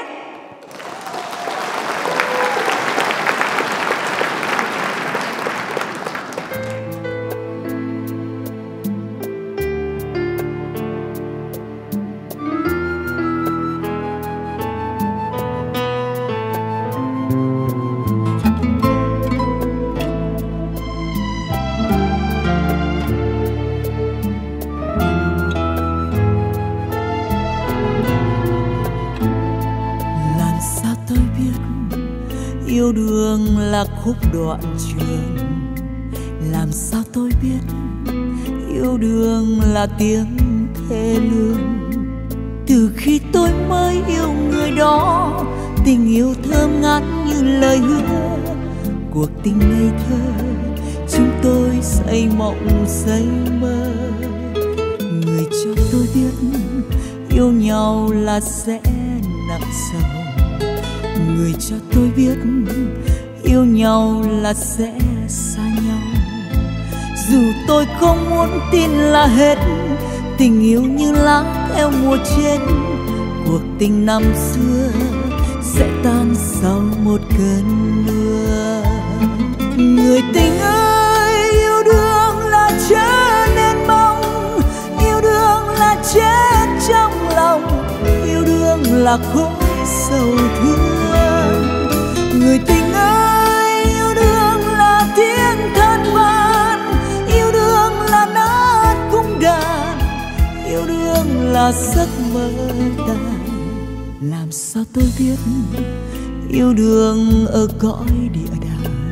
Yêu đương là khúc đoạn trường, làm sao tôi biết yêu đương là tiếng thê lương. Từ khi tôi mới yêu người đó, tình yêu thơm ngát như lời hứa. Cuộc tình ngây thơ chúng tôi xây mộng xây mơ. Người cho tôi biết yêu nhau là sẽ nặng sầu. Người cho tôi biết yêu nhau là sẽ xa nhau. Dù tôi không muốn tin là hết, tình yêu như lá theo mùa trên. Cuộc tình năm xưa sẽ tan sau một cơn mưa. Người tình ơi, yêu đương là trở nên mong, yêu đương là chết trong lòng, yêu đương là khối sầu thương. Người tình ơi, yêu đương là tiếng than van, yêu đương là nát cung đàn, yêu đương là giấc mơ tàn. Làm sao tôi biết yêu đương ở cõi địa đàng?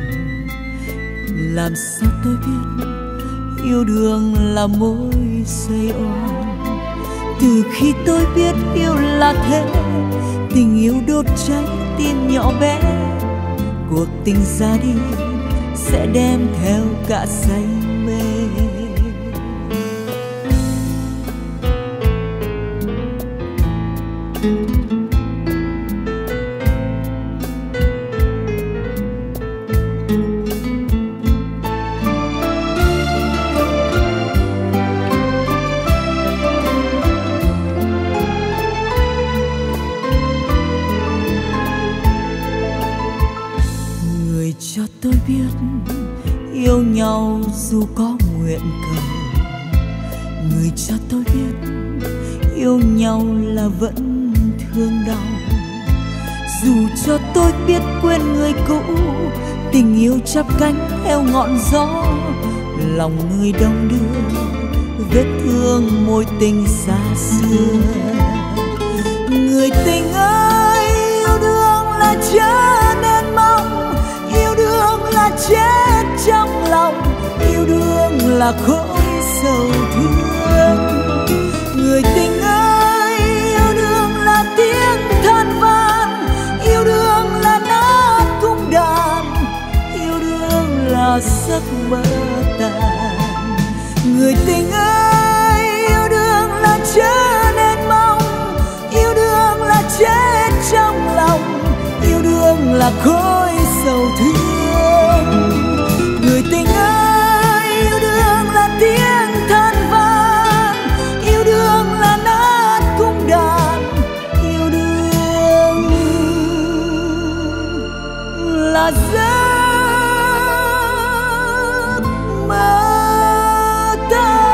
Làm sao tôi biết yêu đương là mối dây oan? Từ khi tôi biết yêu là thế, tình yêu đốt cháy tim nhỏ bé. Cuộc cuộc tình ra đi sẽ đem theo cả say mê. Yêu nhau dù có nguyện cầu, người cho tôi biết yêu nhau là vẫn thương đau. Dù cho tôi biết quên người cũ, tình yêu chắp cánh theo ngọn gió, lòng người đông đưa vết thương mối tình xa xưa. Người tình ơi, yêu đương là chớ nên mong, yêu đương là chết trong lòng, yêu đương là khối sầu thương. Người tình ơi, yêu đương là tiếng than van, yêu đương là nát cung đàn, yêu đương là giấc mơ tàn. Người tình ơi, yêu đương là chớ nên mong, yêu đương là chết trong lòng, yêu đương là khối sầu thương. Người tình ơi, yêu đương là tiếng than van, yêu đương là nát cung đàn, yêu đương là giấc mơ tan.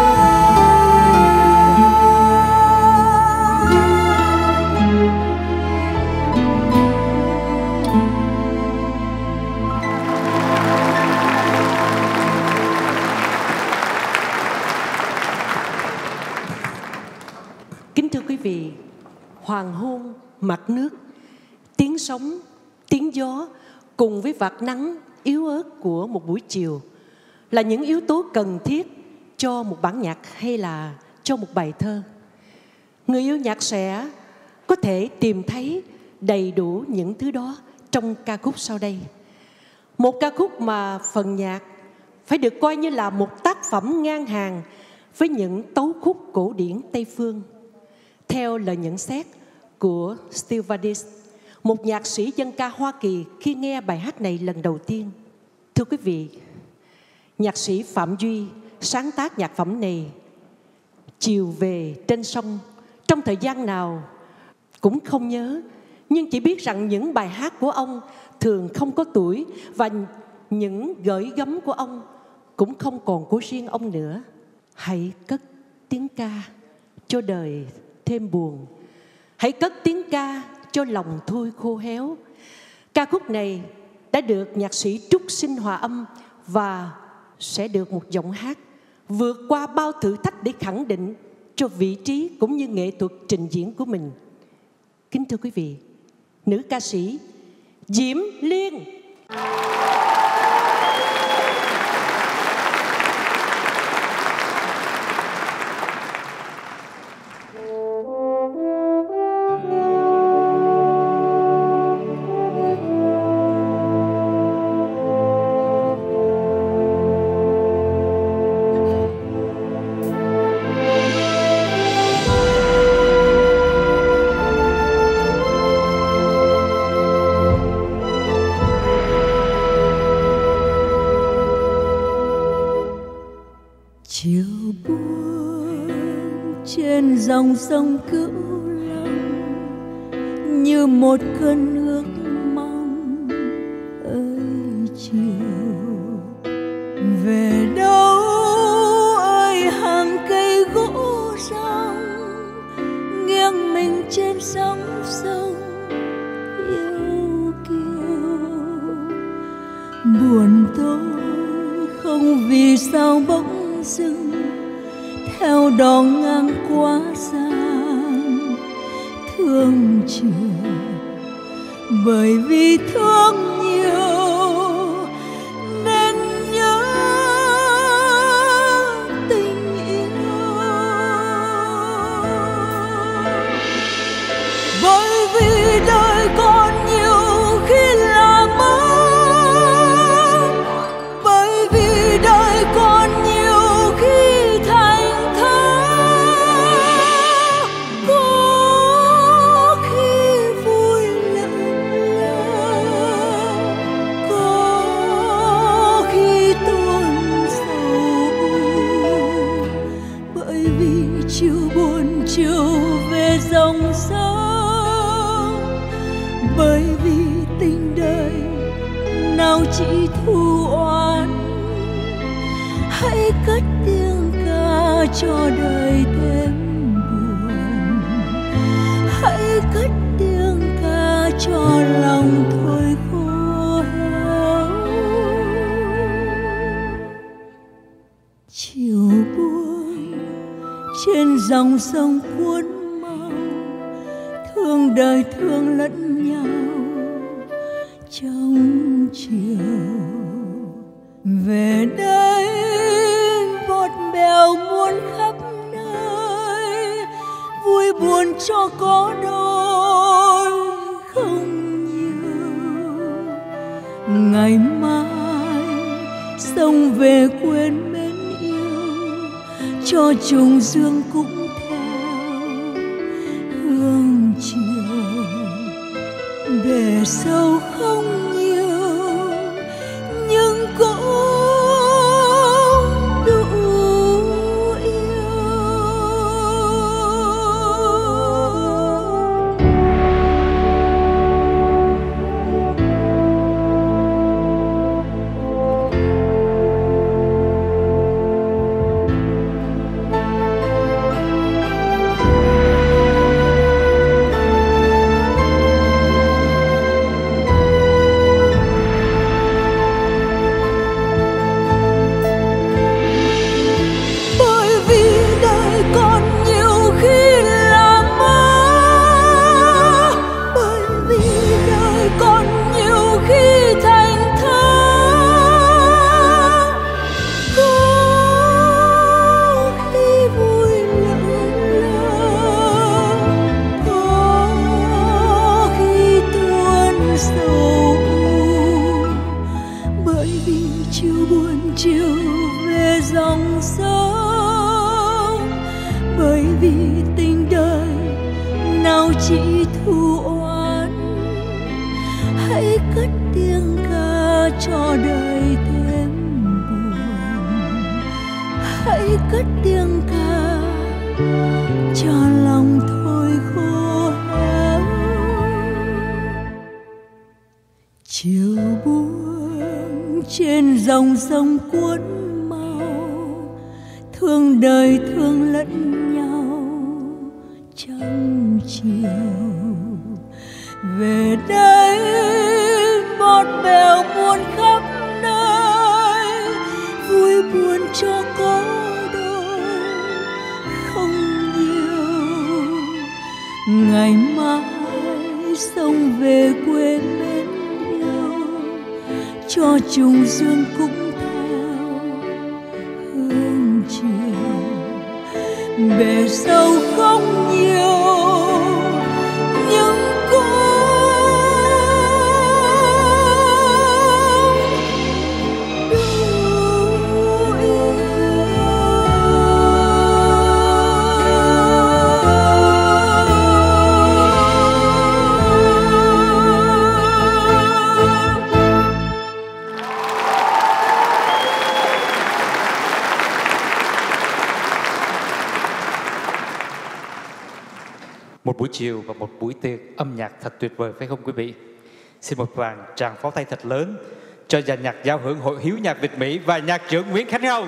Kính thưa quý vị, hoàng hôn, mặt nước, tiếng sóng, tiếng gió cùng với vạt nắng yếu ớt của một buổi chiều là những yếu tố cần thiết cho một bản nhạc hay là cho một bài thơ. Người yêu nhạc sẽ có thể tìm thấy đầy đủ những thứ đó trong ca khúc sau đây. Một ca khúc mà phần nhạc phải được coi như là một tác phẩm ngang hàng với những tấu khúc cổ điển Tây phương. Theo lời nhận xét của Steve Vadis, một nhạc sĩ dân ca Hoa Kỳ khi nghe bài hát này lần đầu tiên. Thưa quý vị, nhạc sĩ Phạm Duy sáng tác nhạc phẩm này chiều về trên sông trong thời gian nào cũng không nhớ, nhưng chỉ biết rằng những bài hát của ông thường không có tuổi và những gởi gắm của ông cũng không còn của riêng ông nữa. Hãy cất tiếng ca cho đời thêm buồn, hãy cất tiếng ca cho lòng thôi khô héo. Ca khúc này đã được nhạc sĩ Trúc Sinh hòa âm và sẽ được một giọng hát vượt qua bao thử thách để khẳng định cho vị trí cũng như nghệ thuật trình diễn của mình. Kính thưa quý vị, nữ ca sĩ Diễm Liên. Chiều buông trên dòng sông Cửu Long như một cơn ước mong ơi chiều về đâu ơi hàng cây gỗ rong nghiêng mình trên sóng sông yêu kiều. Buồn tôi không vì sao bỗng dưng theo đò ngang quá xa, thương chiều bởi vì thương nhiều nên nhớ tình yêu. Bởi vì đời còn nhiều khi là mơ nào chỉ thù oán. Hãy cất tiếng ca cho đời thêm buồn, hãy cất tiếng ca cho lòng thôi khô héo. Chiều buồn trên dòng sông cuốn mau, thương đời thương lẫn nhau trong chiều. Về đây bọt bèo muôn khắp nơi, vui buồn cho có đôi không nhiều. Ngày mai sông về quên mến yêu, cho trùng dương cũng theo hương chiều. Bể sâu không nhiều nhưng cũng đủ yêu. Chỉ thù oán, hãy cất tiếng ca cho đời thêm buồn, hãy cất tiếng ca cho lòng thôi khô héo. Chiều buông trên dòng sông cuốn mau, thương đời thương lẫn nhau trong chiều. Về đây bọt bèo muôn khắp nơi, vui buồn cho có đôi không nhiều. Ngày mai sông về quê mến yêu, cho trùng dương cũng theo hương chiều. Bể sâu không nhiều nhưng cũng đủ yêu. Một buổi chiều và một buổi tiệc âm nhạc thật tuyệt vời phải không quý vị? Xin một tràng tràng pháo tay thật lớn cho dàn nhạc giao hưởng Hội Hiếu Nhạc Việt Mỹ và nhạc trưởng Nguyễn Khánh Hồng.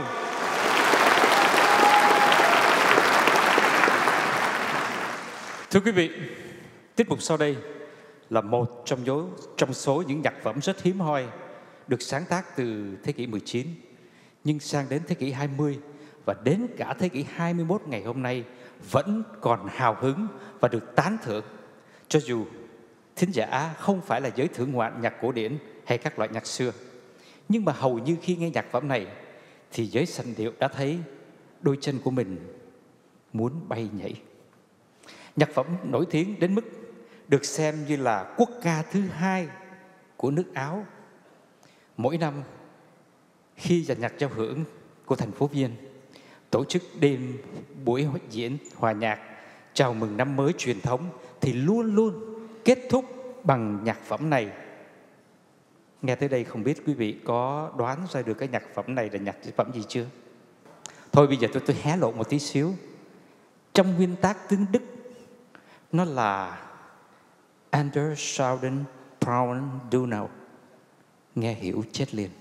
Thưa quý vị, tiết mục sau đây là một trong số, trong số những nhạc phẩm rất hiếm hoi được sáng tác từ thế kỷ mười chín, nhưng sang đến thế kỷ hai mươi và đến cả thế kỷ hai mươi mốt ngày hôm nay vẫn còn hào hứng và được tán thưởng, cho dù thính giả không phải là giới thưởng ngoạn nhạc cổ điển hay các loại nhạc xưa. Nhưng mà hầu như khi nghe nhạc phẩm này thì giới sành điệu đã thấy đôi chân của mình muốn bay nhảy. Nhạc phẩm nổi tiếng đến mức được xem như là quốc ca thứ hai của nước Áo. Mỗi năm khi dàn nhạc giao hưởng của thành phố Viên tổ chức đêm buổi diễn hòa nhạc chào mừng năm mới truyền thống thì luôn luôn kết thúc bằng nhạc phẩm này. Nghe tới đây không biết quý vị có đoán ra được cái nhạc phẩm này là nhạc phẩm gì chưa? Thôi bây giờ tôi tôi hé lộ một tí xíu. Trong nguyên tác tiếng Đức nó là Anders Schauden Braun Donau. nghe hiểu chết liền.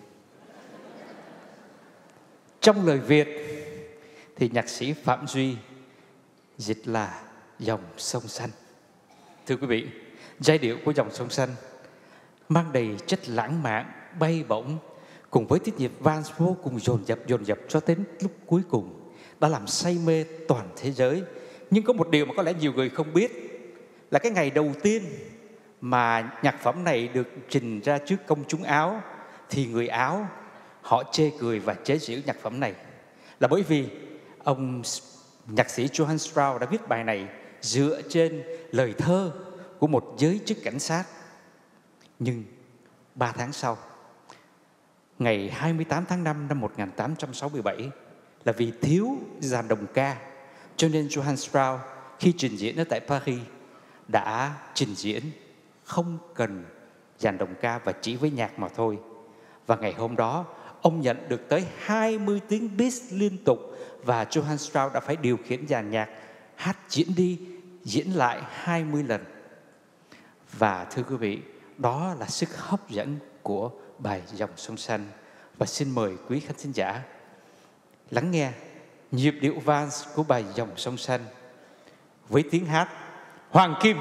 Trong lời Việt thì nhạc sĩ Phạm Duy dịch là Dòng Sông Xanh. Thưa quý vị, giai điệu của Dòng Sông Xanh mang đầy chất lãng mạn, bay bổng, cùng với tiết nhịp vals vô cùng dồn dập dồn dập cho đến lúc cuối cùng đã làm say mê toàn thế giới. Nhưng có một điều mà có lẽ nhiều người không biết là cái ngày đầu tiên mà nhạc phẩm này được trình ra trước công chúng Áo thì người Áo họ chê cười và chế giễu nhạc phẩm này, là bởi vì ông nhạc sĩ Johann Strauss đã viết bài này dựa trên lời thơ của một giới chức cảnh sát. Nhưng ba tháng sau, ngày hai mươi tám tháng năm năm một nghìn tám trăm sáu mươi bảy, là vì thiếu dàn đồng ca, cho nên Johann Strauss khi trình diễn ở tại Paris đã trình diễn không cần dàn đồng ca và chỉ với nhạc mà thôi. Và ngày hôm đó, ông nhận được tới hai mươi tiếng beat liên tục và Johann Strauss đã phải điều khiển dàn nhạc hát diễn đi, diễn lại hai mươi lần. Và thưa quý vị, đó là sức hấp dẫn của bài Dòng Sông Xanh. Và xin mời quý khán thính giả lắng nghe nhịp điệu vals của bài Dòng Sông Xanh với tiếng hát Hoàng Kim.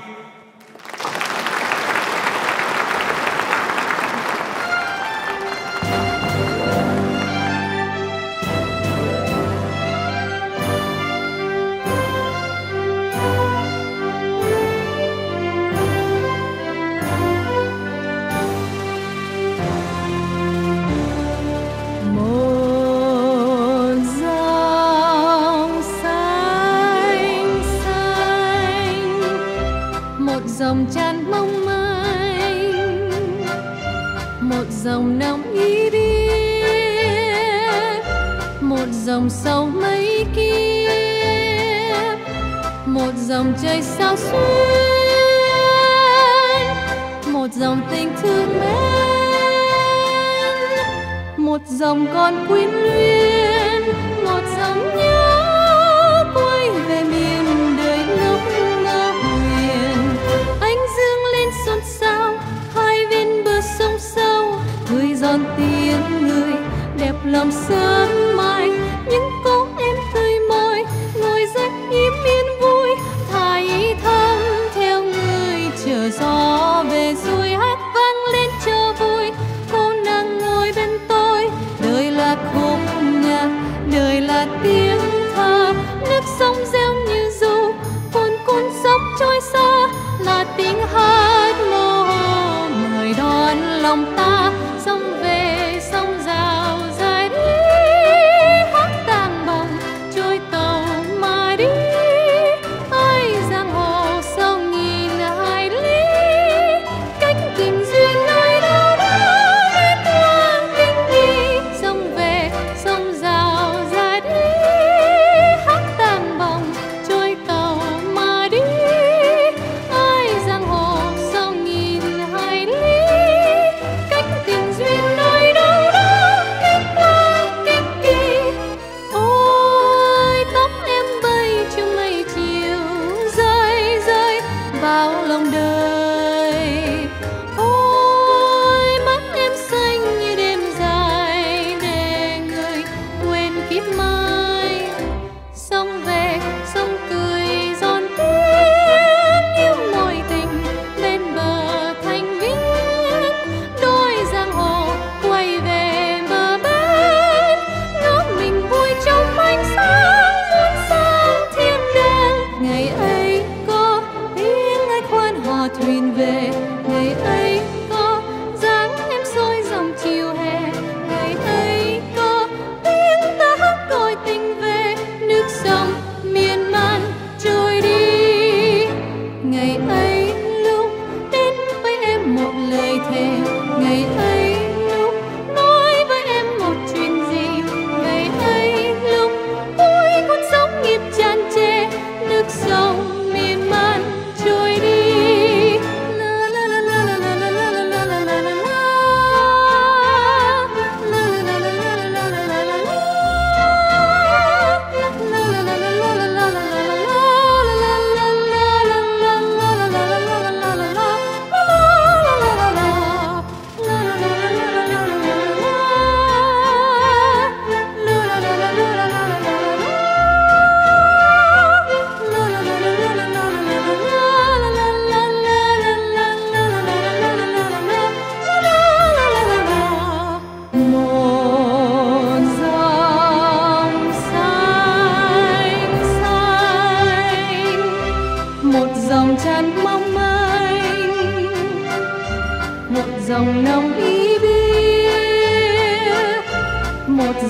Dòng tràn mong manh, một dòng nồng ý biết, một dòng sâu mấy kiếp, một dòng trời sao xuyên, một dòng tình thương mến, một dòng con quyến luyến, một dòng nhớ quay về miền đời ngốc ngơ huyền. Ánh dương lên xôn xao hai bên bờ sông sâu, người giòn tiếng người đẹp lòng sớm mai. Những cô em tươi môi ngồi rất im yên vui, thải thăm theo người chờ gió về rồi hát vang lên cho vui. Cô nàng ngồi bên tôi, đời là khúc nhạc, đời là tiếng thơ. Nước sông reo như ru, cuồn cuộn sóng trôi xa, là tiếng hát mơ mời đón lòng ta. Sông về sông rào dài đi, hát tàng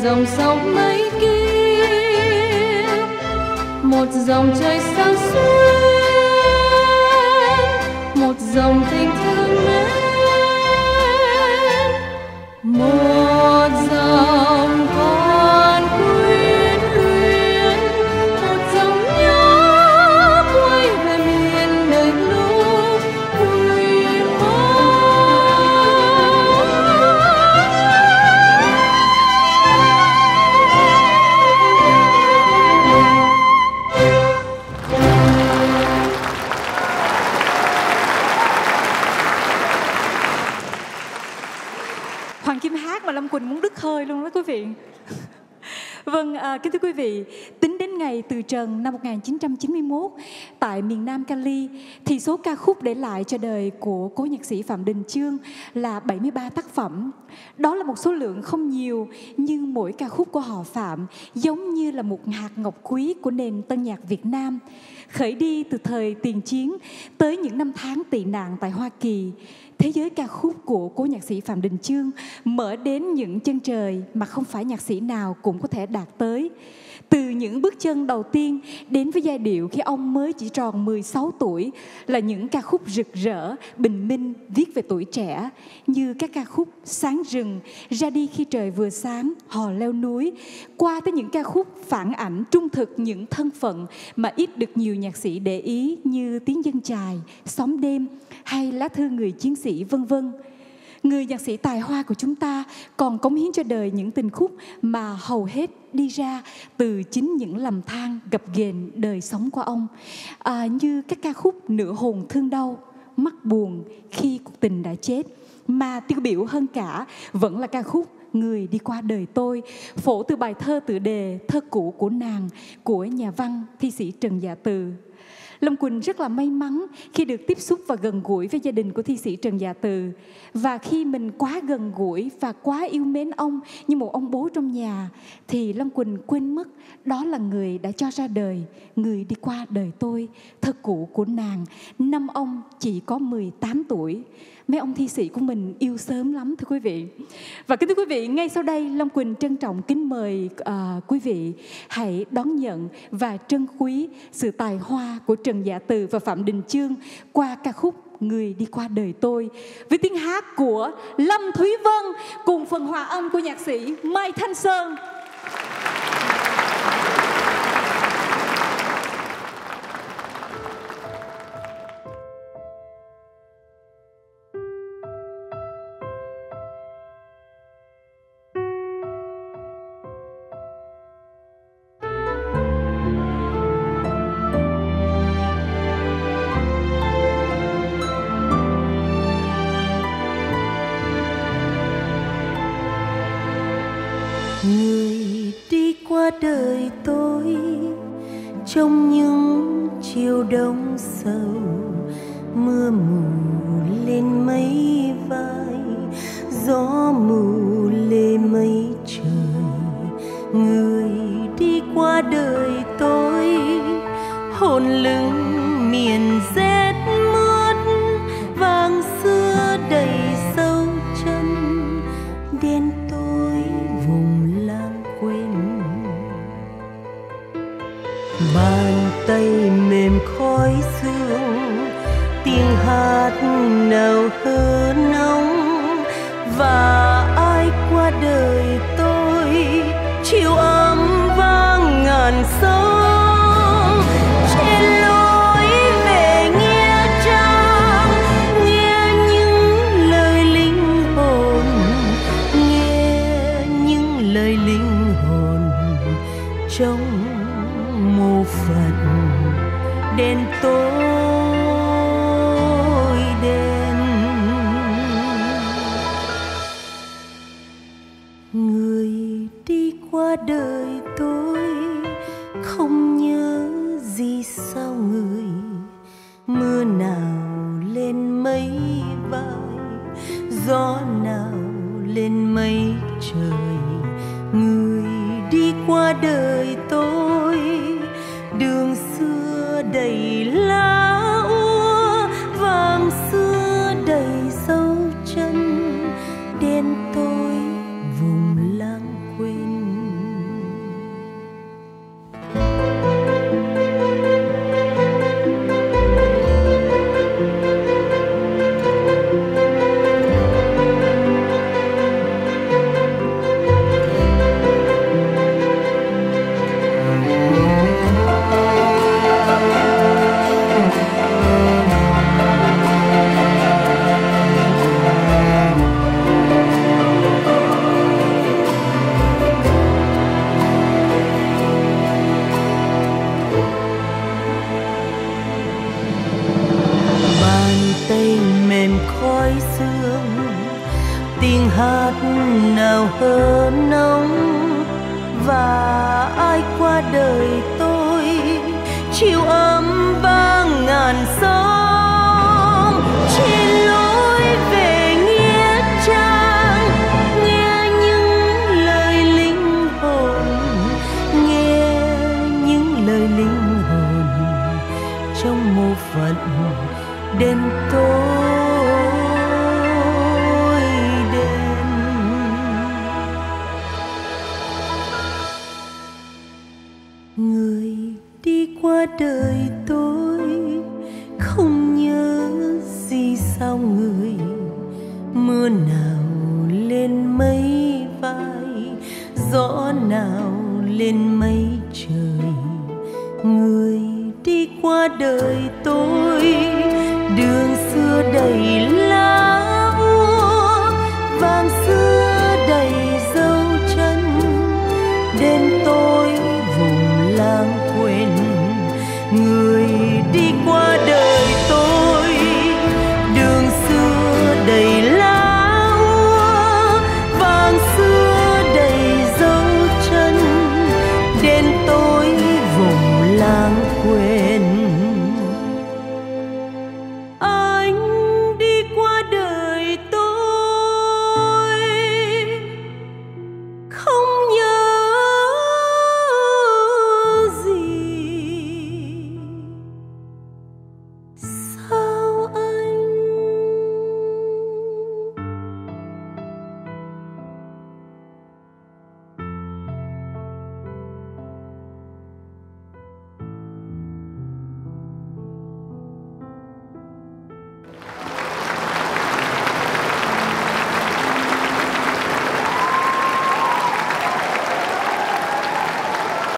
dòng sông mấy kiếp, một dòng trời sao xuyên, một dòng tình thương mến, một dòng con quyến luyến, một dòng nhớ quay về miền đời lúc quyến Hoàng Kim hát mà Lâm Quỳnh muốn đứt hơi luôn đó quý vị. Vâng, à, kính thưa quý vị, tính đến ngày từ trần năm một nghìn chín trăm chín mươi mốt tại miền Nam Cali thì số ca khúc để lại cho đời của cố nhạc sĩ Phạm Đình Chương là bảy mươi ba tác phẩm. Đó là một số lượng không nhiều, nhưng mỗi ca khúc của họ Phạm giống như là một hạt ngọc quý của nền tân nhạc Việt Nam. Khởi đi từ thời tiền chiến tới những năm tháng tị nạn tại Hoa Kỳ, thế giới ca khúc của cố nhạc sĩ Phạm Đình Chương mở đến những chân trời mà không phải nhạc sĩ nào cũng có thể đạt tới. Từ những bước chân đầu tiên đến với giai điệu khi ông mới chỉ tròn mười sáu tuổi là những ca khúc rực rỡ, bình minh, viết về tuổi trẻ như các ca khúc Sáng rừng, Ra đi khi trời vừa sáng, Hò leo núi, qua tới những ca khúc phản ảnh trung thực những thân phận mà ít được nhiều nhạc sĩ để ý như Tiếng dân chài, Sóng đêm hay Lá thư người chiến sĩ vân vân. Người nhạc sĩ tài hoa của chúng ta còn cống hiến cho đời những tình khúc mà hầu hết đi ra từ chính những lầm than gập ghềnh đời sống của ông, à, như các ca khúc Nửa hồn thương đau, Mắt buồn, Khi cuộc tình đã chết, mà tiêu biểu hơn cả vẫn là ca khúc Người đi qua đời tôi, phổ từ bài thơ tựa đề Thơ cũ của nàng của nhà văn thi sĩ Trần Dạ Từ. Lâm Quỳnh rất là may mắn khi được tiếp xúc và gần gũi với gia đình của thi sĩ Trần Dạ Từ. Và khi mình quá gần gũi và quá yêu mến ông như một ông bố trong nhà, thì Lâm Quỳnh quên mất đó là người đã cho ra đời Người đi qua đời tôi, thơ cũ của nàng. Năm ông chỉ có mười tám tuổi. Mấy ông thi sĩ của mình yêu sớm lắm thưa quý vị. Và kính thưa quý vị, ngay sau đây Lâm Quỳnh trân trọng kính mời uh, quý vị hãy đón nhận và trân quý sự tài hoa của Trần Dạ Từ và Phạm Đình Chương qua ca khúc Người đi qua đời tôi với tiếng hát của Lâm Thúy Vân cùng phần hòa âm của nhạc sĩ Mai Thanh Sơn. Người đi qua đời tôi trong những chiều đông sầu, mưa mù lên mấy vai, gió mù lê mấy trời. Người đi qua đời tôi, hồn lưng miền rét mướt, vàng xưa đầy sâu chân, đen tối vùng lãng quên. Bàn tay mềm khói sương, tiếng hát nào hơn ông, và ai qua đời tôi chiều ấm vang ngàn sông. Trên lối về nghĩa trang, nghe những lời linh hồn, nghe những lời linh hồn trong mộ Phật đen tối đen. Người đi qua đời tôi không nhớ gì sao người, mưa nào lên mấy vai, gió nào lên mấy trời. Người đi qua đời tôi, đường xưa đầy lá úa, vàng xưa đầy dấu chân, đen tối vùng lãng quên. và ai qua đời tôi chiều ấm vang ngàn sóng trên lối về nghĩa trang, nghe những lời linh hồn, nghe những lời linh hồn trong mô phận đêm tối đêm. Người đi qua đời tôi không nhớ gì sao người, mưa nào lên mây vai, gió nào lên mây trời. Người đi qua đời tôi